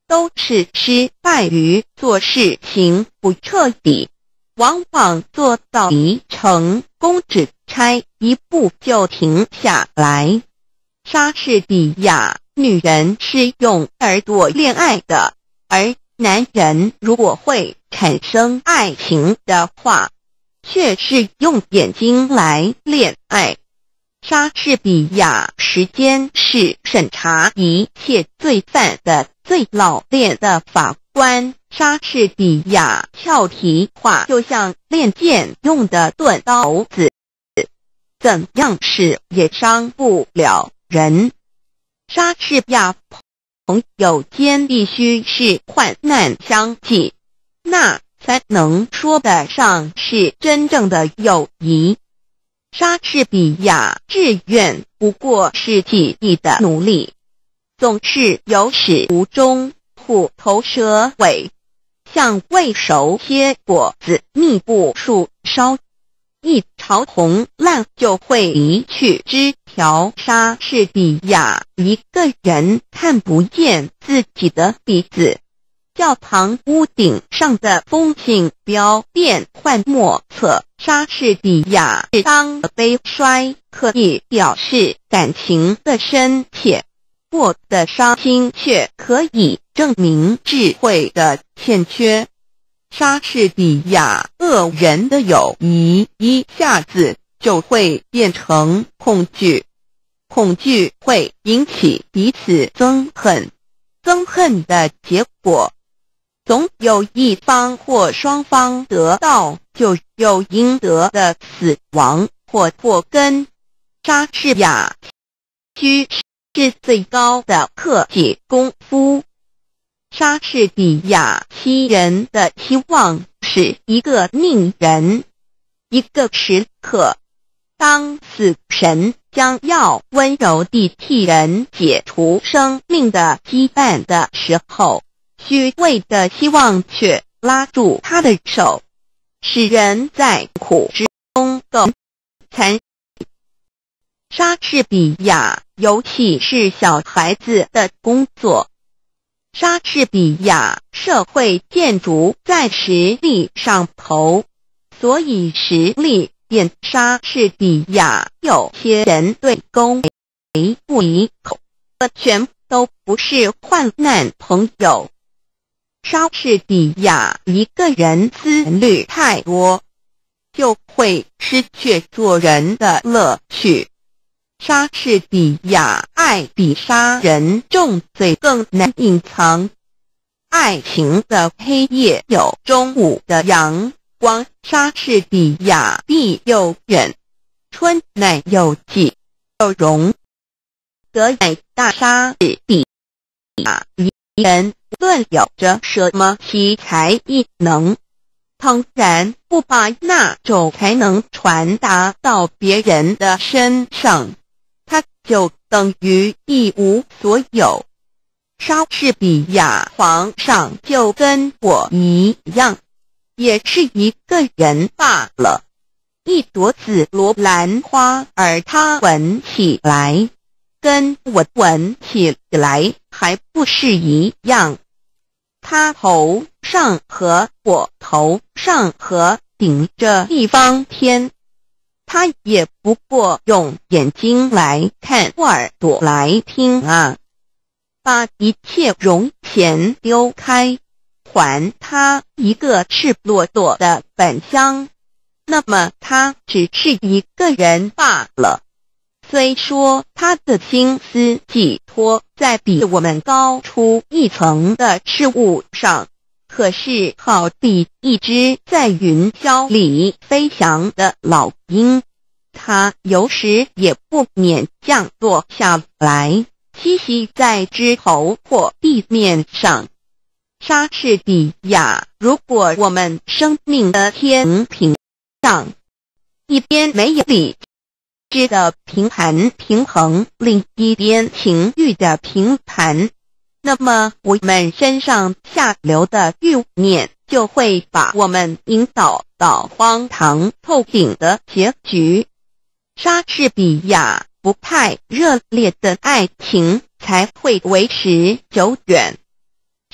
都是失败于做事情不彻底，往往做到离成功只差一步就停下来。莎士比亚女人是用耳朵恋爱的，而男人如果会产生爱情的话，却是用眼睛来恋爱。莎士比亚时间是审查一切罪犯的最老练的法官。莎士比亚俏皮话就像练剑用的钝刀子，怎样使也伤不了人。莎士比亚朋友间必须是患难相济，那才能说得上是真正的友谊。莎士比亚志愿不过是记忆的努力，总是有始无终，虎头蛇尾，像未熟些果子密布树梢，一朝红烂就会离去枝条。莎士比亚一个人看不见自己的鼻子，教堂屋顶上的风信标变幻莫测。莎士比亚是当悲衰可以表示感情的深切，过的伤心却可以证明智慧的欠缺。莎士比亚恶人的友谊一下子就会变成恐惧，恐惧会引起彼此憎恨，憎恨的结果总有一方或双方得到就有应得的死亡或祸根。莎士比亚需是最高的克己功夫。莎士比亚吸人的期望是一个命人，一个时刻，当死神将要温柔地替人解除生命的羁绊的时候，虚伪的希望却拉住他的手，使人在苦之中更残。莎士比亚尤其是小孩子的工作。莎士比亚社会建筑在实力上头，所以实力便莎士比亚有些人对恭维不已，全都不是患难朋友。莎士比亚一个人思虑太多，就会失去做人的乐趣。莎士比亚爱比杀人重罪更难隐藏。爱情的黑夜有中午的阳光，莎士比亚必有忍，春乃有季有容。格乃大莎士比亚一人论有着什么奇才异能，当然不把那种才能传达到别人的身上，他就等于一无所有。莎士比亚皇上就跟我一样，也是一个人罢了，一朵紫罗兰花，而他闻起来跟我闻起来还不是一样。他头上和我头上和顶着一方天，他也不过用眼睛来看，耳朵来听啊。把一切容钱丢开，还他一个赤裸裸的本乡，那么他只是一个人罢了。虽说他的心思寄托在比我们高出一层的事物上，可是好比一只在云霄里飞翔的老鹰，他有时也不免降落下来，栖息在枝头或地面上。莎士比亚，如果我们生命的天平上，一边没有理智的平衡平衡，另一边情欲的平盘，那么我们身上下流的欲念就会把我们引导到荒唐透顶的结局。莎士比亚不太热烈的爱情才会维持久远。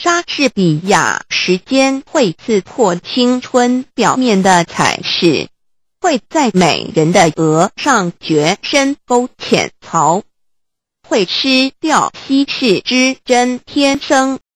莎士比亚时间会刺破青春表面的彩饰，会在美人的额上绝深勾浅槽，会失掉稀世之真天生